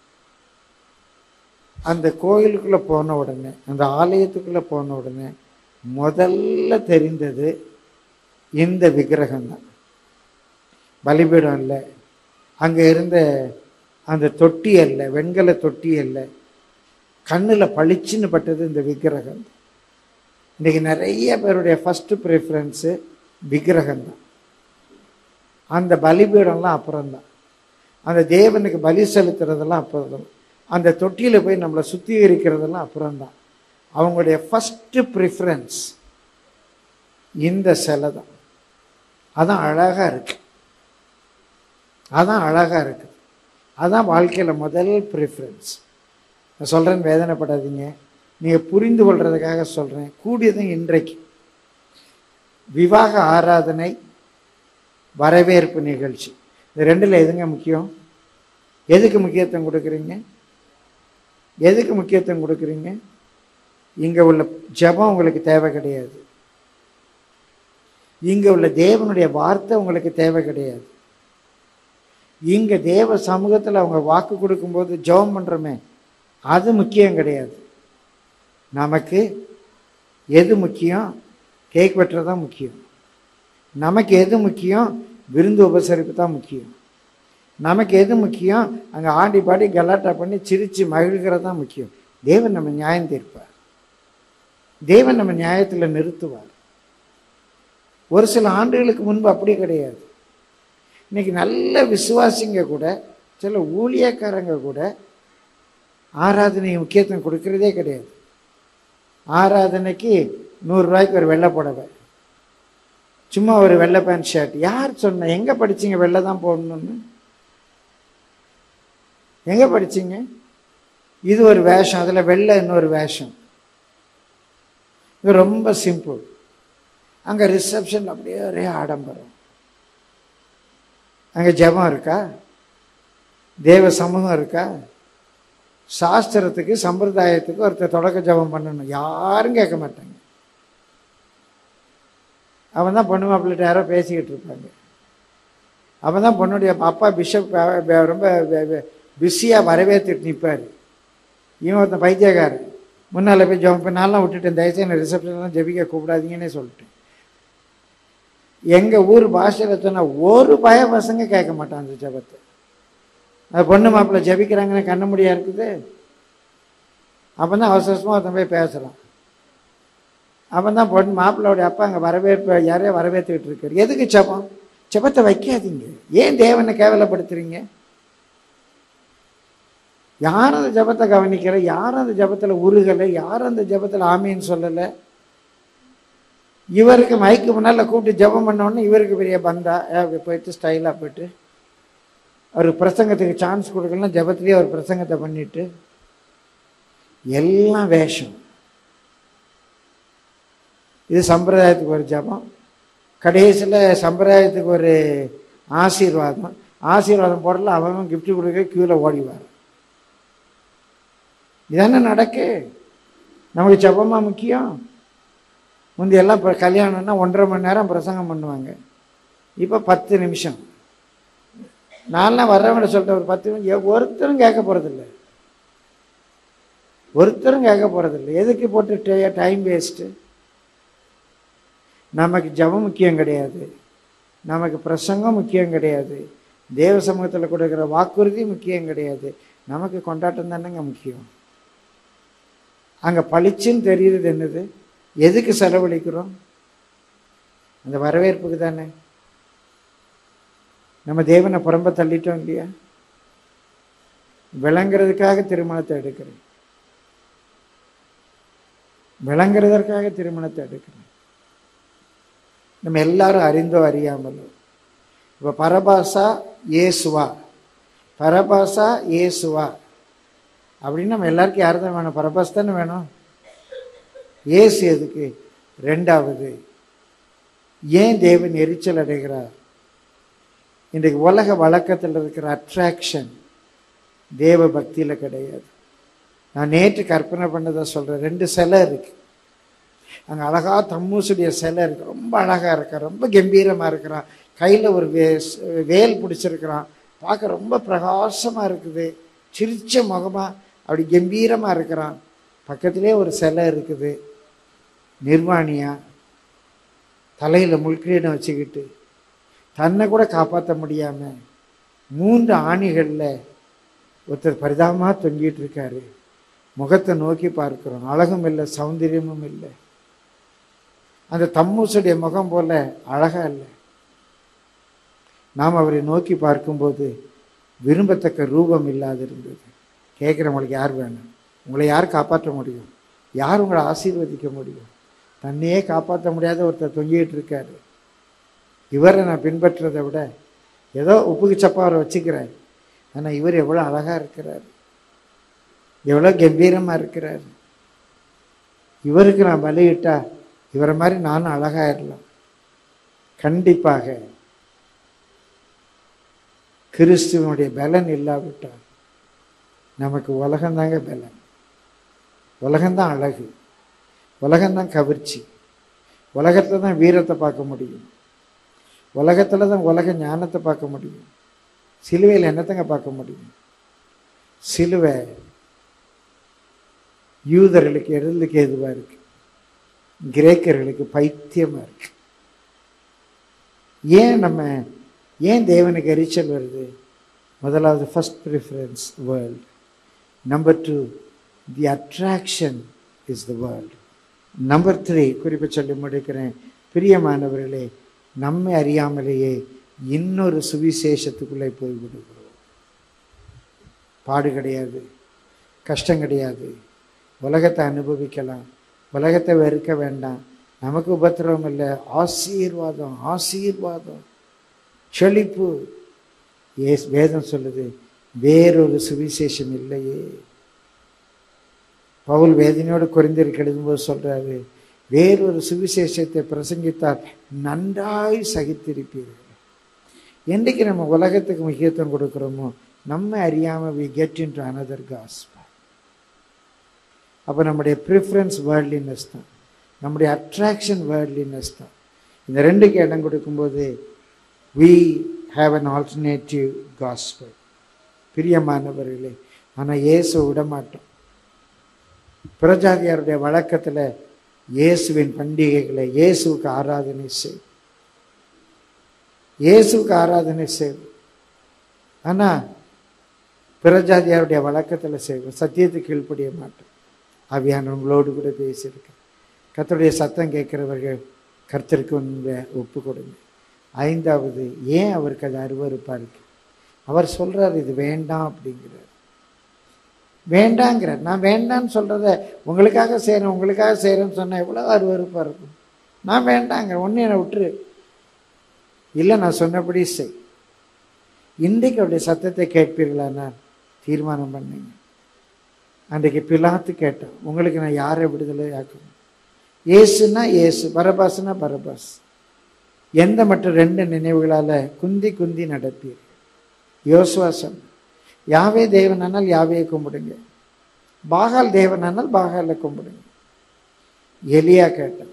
அந்த கோயிலுக்குள்ளே போன உடனே, அந்த ஆலயத்துக்குள்ளே போன உடனே முதல்ல தெரிந்தது இந்த விக்கிரகம்தான், பலிபீடம் இல்லை, அங்கே இருந்த அந்த தொட்டி அல்ல, வெண்கல தொட்டி அல்ல, கண்ணில் பளிச்சுன்னு பட்டது இந்த விக்கிரகம். இன்றைக்கி நிறைய பேருடைய ஃபஸ்ட்டு ப்ரிஃபரன்ஸு விக்கிரகம்தான். அந்த பலிபீடம்லாம் அப்புறம்தான், அந்த தேவனுக்கு பலி செலுத்துறதெல்லாம் அப்புறம் தான், அந்த தொட்டியில் போய் நம்மளை சுத்திகரிக்கிறதெல்லாம் அப்புறம்தான். அவங்களுடைய ஃபஸ்ட்டு ப்ரிஃபரன்ஸ் இந்த சிலை தான். அதான் அழகாக இருக்கு, அதான் அழகாக இருக்குது, அதான் வாழ்க்கையில் முதல் ப்ரிஃபரன்ஸ். நான் சொல்கிறேன்னு வேதனைப்படாதீங்க. நீங்கள் புரிந்து கொள்றதுக்காக சொல்கிறேன். கூடியதும் இன்றைக்கு விவாக ஆராதனை, வரவேற்பு நிகழ்ச்சி, இந்த ரெண்டில் எதுங்க முக்கியம்? எதுக்கு முக்கியத்துவம் கொடுக்குறீங்க? எதுக்கு முக்கியத்துவம் கொடுக்குறீங்க? இங்கே உள்ள ஜெபம் உங்களுக்கு தேவை கிடையாது. இங்கே உள்ள தேவனுடைய வார்த்தை உங்களுக்கு தேவை கிடையாது. இங்கே தேவ சமூகத்தில் அவங்க வாக்கு கொடுக்கும்போது ஜெபம் பண்ணுறோமே, அது முக்கியம் கிடையாது. நமக்கு எது முக்கியம்? கேக் வெட்டுறது தான் முக்கியம். நமக்கு எது முக்கியம்? விருந்து உபசரிப்பு தான் முக்கியம். நமக்கு எது முக்கியம்? அங்கே ஆடி பாடி கலாட்டா பண்ணி சிரித்து மகிழ்கிறது தான் முக்கியம். தேவன் நம்ம நியாயம் தீர்ப்பார். தேவன் நம்ம நியாயத்தில் நிறுத்துவார். ஒரு சில ஆண்டுகளுக்கு முன்பு அப்படி கிடையாது. இன்னைக்கு நல்ல விசுவாசிங்க கூட, சில ஊழியக்காரங்க கூட ஆராதனை முக்கியத்துவம் கொடுக்கறதே கிடையாது. ஆராதனைக்கு நூறுரூவாய்க்கு ஒரு வெள்ளை புடவை, சும்மா ஒரு வெள்ளை பேண்ட் ஷர்ட். யார் சொன்ன? எங்கே படிச்சிங்க வெள்ளை தான் போடணும்னு? எங்கே படிச்சிங்க? இது ஒரு வேஷம், அதில் வெள்ளை இன்னொரு வேஷம். இது ரொம்ப சிம்பிள். அங்கே ரிசப்ஷன் அப்படியே ஒரே ஆடம்பரம். அங்கே ஜெபம் இருக்கா? தேவ சமூகம் இருக்கா? சாஸ்திரத்துக்கு சம்பிரதாயத்துக்கு ஒருத்தர் தொடக்க ஜெபம் பண்ணணும், யாரும் கேட்க மாட்டாங்க. அவன் தான் பொண்ணு மாப்பிள்ளைட்ட யாரோ பேசிக்கிட்டு இருப்பாங்க. அவன் தான் பொண்ணுடைய அப்பா பிஷப் ரொம்ப பிஸியாக வரவேற்றுட்டு நிற்பார். இவன் ஒருத்தன் பைத்தியக்காரன் முன்னால் போய் ஜெபம் இப்போ நான்லாம் விட்டுட்டேன், தயவுசெய்து என்ன ரிசப்ஷன்லாம் ஜெபிக்க கூப்பிடாதீங்கன்னே சொல்லிட்டேன். எங்கள் ஊர் பாஷையில் சொன்னால் ஒரு பய பசங்க கேட்க மாட்டான் அந்த ஜெபத்தை. அது பொண்ணு மாப்பிள்ளை ஜெபிக்கிறாங்கன்னு கண்ண முடியா இருக்குது. அப்போ தான் அவசரமாக ஒருத்தன் போய் பேசுகிறான். அப்போ தான் பொண்ணு மாப்பிள்ளையோடைய அப்பா அங்கே வரவேற்பு யாரையோ வரவேற்றுக்கிட்டு இருக்காரு. எதுக்கு ஜெபம்? ஜெபத்தை வைக்காதீங்க. ஏன் தேவனை கேவலப்படுத்துறீங்க? யாரும் அந்த ஜெபத்தை கவனிக்கலை, யாரும் அந்த ஜெபத்தில் உருகலை, யாரும் அந்த ஜெபத்தில் ஆமீன்னு சொல்லலை. இவருக்கு மைக்கு முன்னால் கூப்பிட்டு ஜெபம் பண்ணோன்னு இவருக்கு பெரிய பந்தா போயிட்டு ஸ்டைலாக போயிட்டு அவர் பிரசங்கத்துக்கு சான்ஸ் கொடுக்கலாம், ஜெபத்திலேயே ஒரு பிரசங்கத்தை பண்ணிட்டு எல்லாம் வேஷம். இது சம்பிரதாயத்துக்கு ஒரு ஜெபம், கடைசியில் சம்பிரதாயத்துக்கு ஒரு ஆசீர்வாதம். ஆசீர்வாதம் போடல, அவன் கிஃப்ட் கொடுக்க க்யூவில் ஓடிவார். இதானே நடக்கு. நமக்கு ஜெபமாக முக்கியம். முந்தையெல்லாம் இப்போ கல்யாணம்னா ஒன்றரை மணி நேரம் பிரசங்கம் பண்ணுவாங்க, இப்போ பத்து நிமிஷம். நான்லாம் வர்றவங்க சொல்லிட்டேன், ஒரு பத்து நிமிஷம். ஒருத்தரும் கேட்க போகிறதில்ல, ஒருத்தரும் கேட்க போகிறதில்ல. எதுக்கு போட்டு டைம் வேஸ்ட்டு? நமக்கு ஜெபம் முக்கியம் கிடையாது, நமக்கு பிரசங்கம் முக்கியம் கிடையாது, தேவ சமூகத்தில் கொடுக்குற வாக்குறுதி முக்கியம் கிடையாது. நமக்கு கொண்டாட்டம் தானேங்க முக்கியம். அங்கே பளிச்சுன்னு தெரியுது என்னது? எதுக்கு செலவழிக்கிறோம்? அந்த வரவேற்புக்கு தானே. நம்ம தேவனை புறம்ப தள்ளிட்டோம் இல்லையா? விளங்குறதுக்காக திருமணத்தை எடுக்கிறேன், விளங்குறதற்காக திருமணத்தை எடுக்கிறேன். நம்ம எல்லாரும் அறிந்தோ அறியாமலோ. இப்போ பரபாசா இயேசுவா, பரபாசா இயேசுவா அப்படின்னு நம்ம எல்லாருக்கும் யார் தான் வேணும்? பரபாஸ் தானே வேணும். இயேசு எதுக்கு? ரெண்டாவது, ஏன் தேவன் எரிச்சல் அடைகிறார்? இன்றைக்கு உலக வழக்கத்தில் இருக்கிற அட்ராக்ஷன் தேவ பக்தியில் கிடையாது. நான் நேற்று கற்பனை பண்ணதை சொல்கிறேன். ரெண்டு சிலை இருக்கு அங்கே, அழகாக தம்மூசுடைய சிலை இருக்கு, ரொம்ப அழகாக இருக்கான், ரொம்ப கம்பீரமாக இருக்கிறான், கையில் ஒரு வே வேல் பிடிச்சிருக்கிறான், பார்க்க ரொம்ப பிரகாசமாக இருக்குது, சிரிச்ச முகமாக அப்படி கம்பீரமாக இருக்கிறான். பக்கத்திலே ஒரு சிலை இருக்குது, நிர்வாணியா, தலையில் முள்கிரீடம் வச்சுக்கிட்டு, தன்னை கூட காப்பாற்ற முடியாமல் மூன்று ஆணிகளில் ஒருத்தர் பரிதாபமாக தொங்கிட்டு இருக்காரு. முகத்தை நோக்கி பார்க்கிறோம், அழகும் இல்லை, சௌந்தரியமும் இல்லை. அந்த தம்மூசுடைய முகம் போல அழகா இல்லை. நாம் அவரை நோக்கி பார்க்கும்போது விரும்பத்தக்க ரூபம் இல்லாது இருந்தது. கேட்குறவங்களுக்கு யார் வேணும்? உங்களை யார் காப்பாற்ற முடியும்? யார் உங்களை ஆசீர்வதிக்க முடியும்? தன்னையே காப்பாற்ற முடியாத ஒருத்தர் தொங்கிட்டு இருக்காரு. இவரை நான் பின்பற்றதை விட ஏதோ உப்புக்கு சப்பா அவரை வச்சுக்கிறேன், ஆனால் இவர் எவ்வளோ அழகாக இருக்கிறார், எவ்வளோ கம்பீரமாக இருக்கிறார். இவருக்கு நான் பலியிட்டா இவரை மாதிரி நானும் அழகாயிடலாம். கண்டிப்பாக கிறிஸ்துவனுடைய பலன் இல்லாவிட்டால் நமக்கு உலகந்தாங்க பலன். உலகம்தான் அழகு, உலகம்தான் கவர்ச்சி. உலகத்தில் தான் வீரத்தை பார்க்க முடியும், உலகத்தில் தான் உலக ஞானத்தை பார்க்க முடியும். சிலுவையில் என்னத்தங்க பார்க்க முடியும்? சிலுவை யூதர்களுக்கு எடலுக்கு எதுவாக இருக்கு, கிரேக்கர்களுக்கு பைத்தியமாக இருக்கு. ஏன் நம்ம ஏன் தேவனுக்கு எரிச்சல் வருது? முதலாவது first preference world. Number two, the attraction is the world. Number three, குறிப்பை சொல்லி முடிக்கிறேன், பிரியமானவர்களே, நம்மை அறியாமலேயே இன்னொரு சுவிசேஷத்துக்குள்ளே போய்விடுகிறோம். பாடு கிடையாது, கஷ்டம் கிடையாது, உலகத்தை அனுபவிக்கலாம், உலகத்தை வெறுக்க வேண்டாம், நமக்கு உபத்திரவம் இல்லை, ஆசீர்வாதம் ஆசீர்வாதம் செழிப்பு. ஏ வேதம் சொல்லுது வேறொரு சுவிசேஷம் இல்லையே. பவுல் வேதனையோடு கொரிந்தியருக்கு எழுதும்போது சொல்றாரு, வேறொரு சுவிசேஷத்தை பிரசங்கித்தால் நன்றாய் சகித்திருப்பீர்கள். என்றைக்கு நம்ம உலகத்துக்கு முக்கியத்துவம் கொடுக்குறோமோ நம்ம அறியாமல் we get into another gospel. அப்போ நம்முடைய ப்ரிஃபரன்ஸ் வேர்ல்ட்லினஸ் தான், நம்முடைய அட்ராக்ஷன் வேர்ல்ட்லினஸ் தான். இந்த ரெண்டுக்கு இடம் கொடுக்கும்போது we have an alternative gospel. பிரியமானவர்களே, ஆனால் இயேசு விடமாட்டோம். பிரஜாதியாருடைய வழக்கத்தில் இயேசுவின் பண்டிகைகளை இயேசுவுக்கு ஆராதனை செய், இயேசுவுக்கு ஆராதனை செய்வோம். ஆனால் பிரஜாதியாருடைய வழக்கத்தில் செய்வோம், சத்தியத்துக்கு கீழ்ப்படிய மாட்டோம். ஆவியானவங்களோடு கூட பேசியிருக்கேன். கர்த்தருடைய சத்தம் கேட்கிறவர்கள் கர்த்தருக்கு உண்மை ஒப்பு கொடுங்க. ஐந்தாவது, ஏன் அவருக்கு அது அருவருப்பாக இருக்கு? அவர் சொல்றார் இது வேண்டாம் அப்படிங்கிறார். வேண்டாங்கிறார். நான் வேண்டான்னு சொல்றத உங்களுக்காக செய்கிறேன் உங்களுக்காக செய்கிறேன்னு சொன்னால் எவ்வளோ அருவருப்பாக இருக்கும். நான் வேண்டாங்கிற ஒன்று என்னை விட்டுரு, இல்லை நான் சொன்னபடி செய். இன்றைக்கு அவருடைய சத்தத்தை கேட்பீர்களானா தீர்மானம் பண்ணுங்க. அன்றைக்கு பிலாத்து கேட்டான், உங்களுக்கு நான் யாரை விடுதலை ஆக்கணும்? ஏசுனா ஏசு, பரபாசுனா பரபாஸ். எந்த மற்ற ரெண்டு நினைவுகளால் குந்தி குந்தி நடப்பீர்? யோசுவா சொன்ன, யாவே தேவனானால் யாவையை கும்பிடுங்க, பாகால் தேவனானால் பாகாலை கும்பிடுங்க. எலியா கேட்டான்,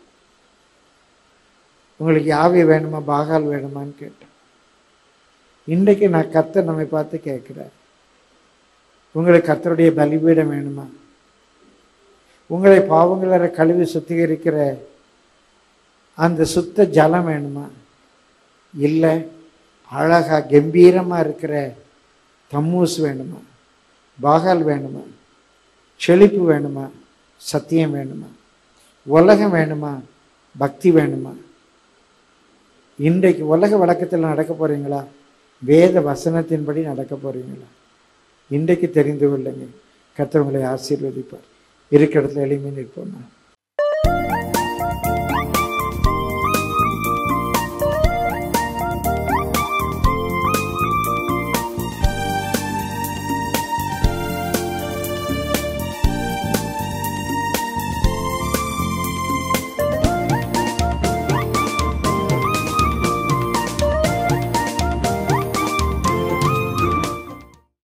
உங்களுக்கு யாவே வேணுமா பாகால் வேணுமான்னு கேட்டான். இன்றைக்கு நான் கர்த்தர் நம்மை பார்த்து கேட்கிறார், உங்களுக்கு கர்த்தருடைய பலிபீடம் வேணுமா? உங்களை பாவங்கள கழுவி சுத்திகரிக்கிற அந்த சுத்த ஜலம் வேணுமா? இல்லை அழகா கம்பீரமா இருக்கிற தம்மூஸ் வேணுமா? பாகால் வேணுமா? செழிப்பு வேணுமா? சத்தியம் வேணுமா? உலகம் வேணுமா? பக்தி வேணுமா? இன்றைக்கு உலக வழக்கத்தில் நடக்க போறீங்களா? வேத வசனத்தின்படி நடக்க போறீங்களா? இன்றைக்கு தெரிந்து கொள்ளுங்க. கர்த்தர் உங்களை ஆசீர்வதிப்பார். இருக்கிற இடத்துல எளிமையாக நிற்போம்.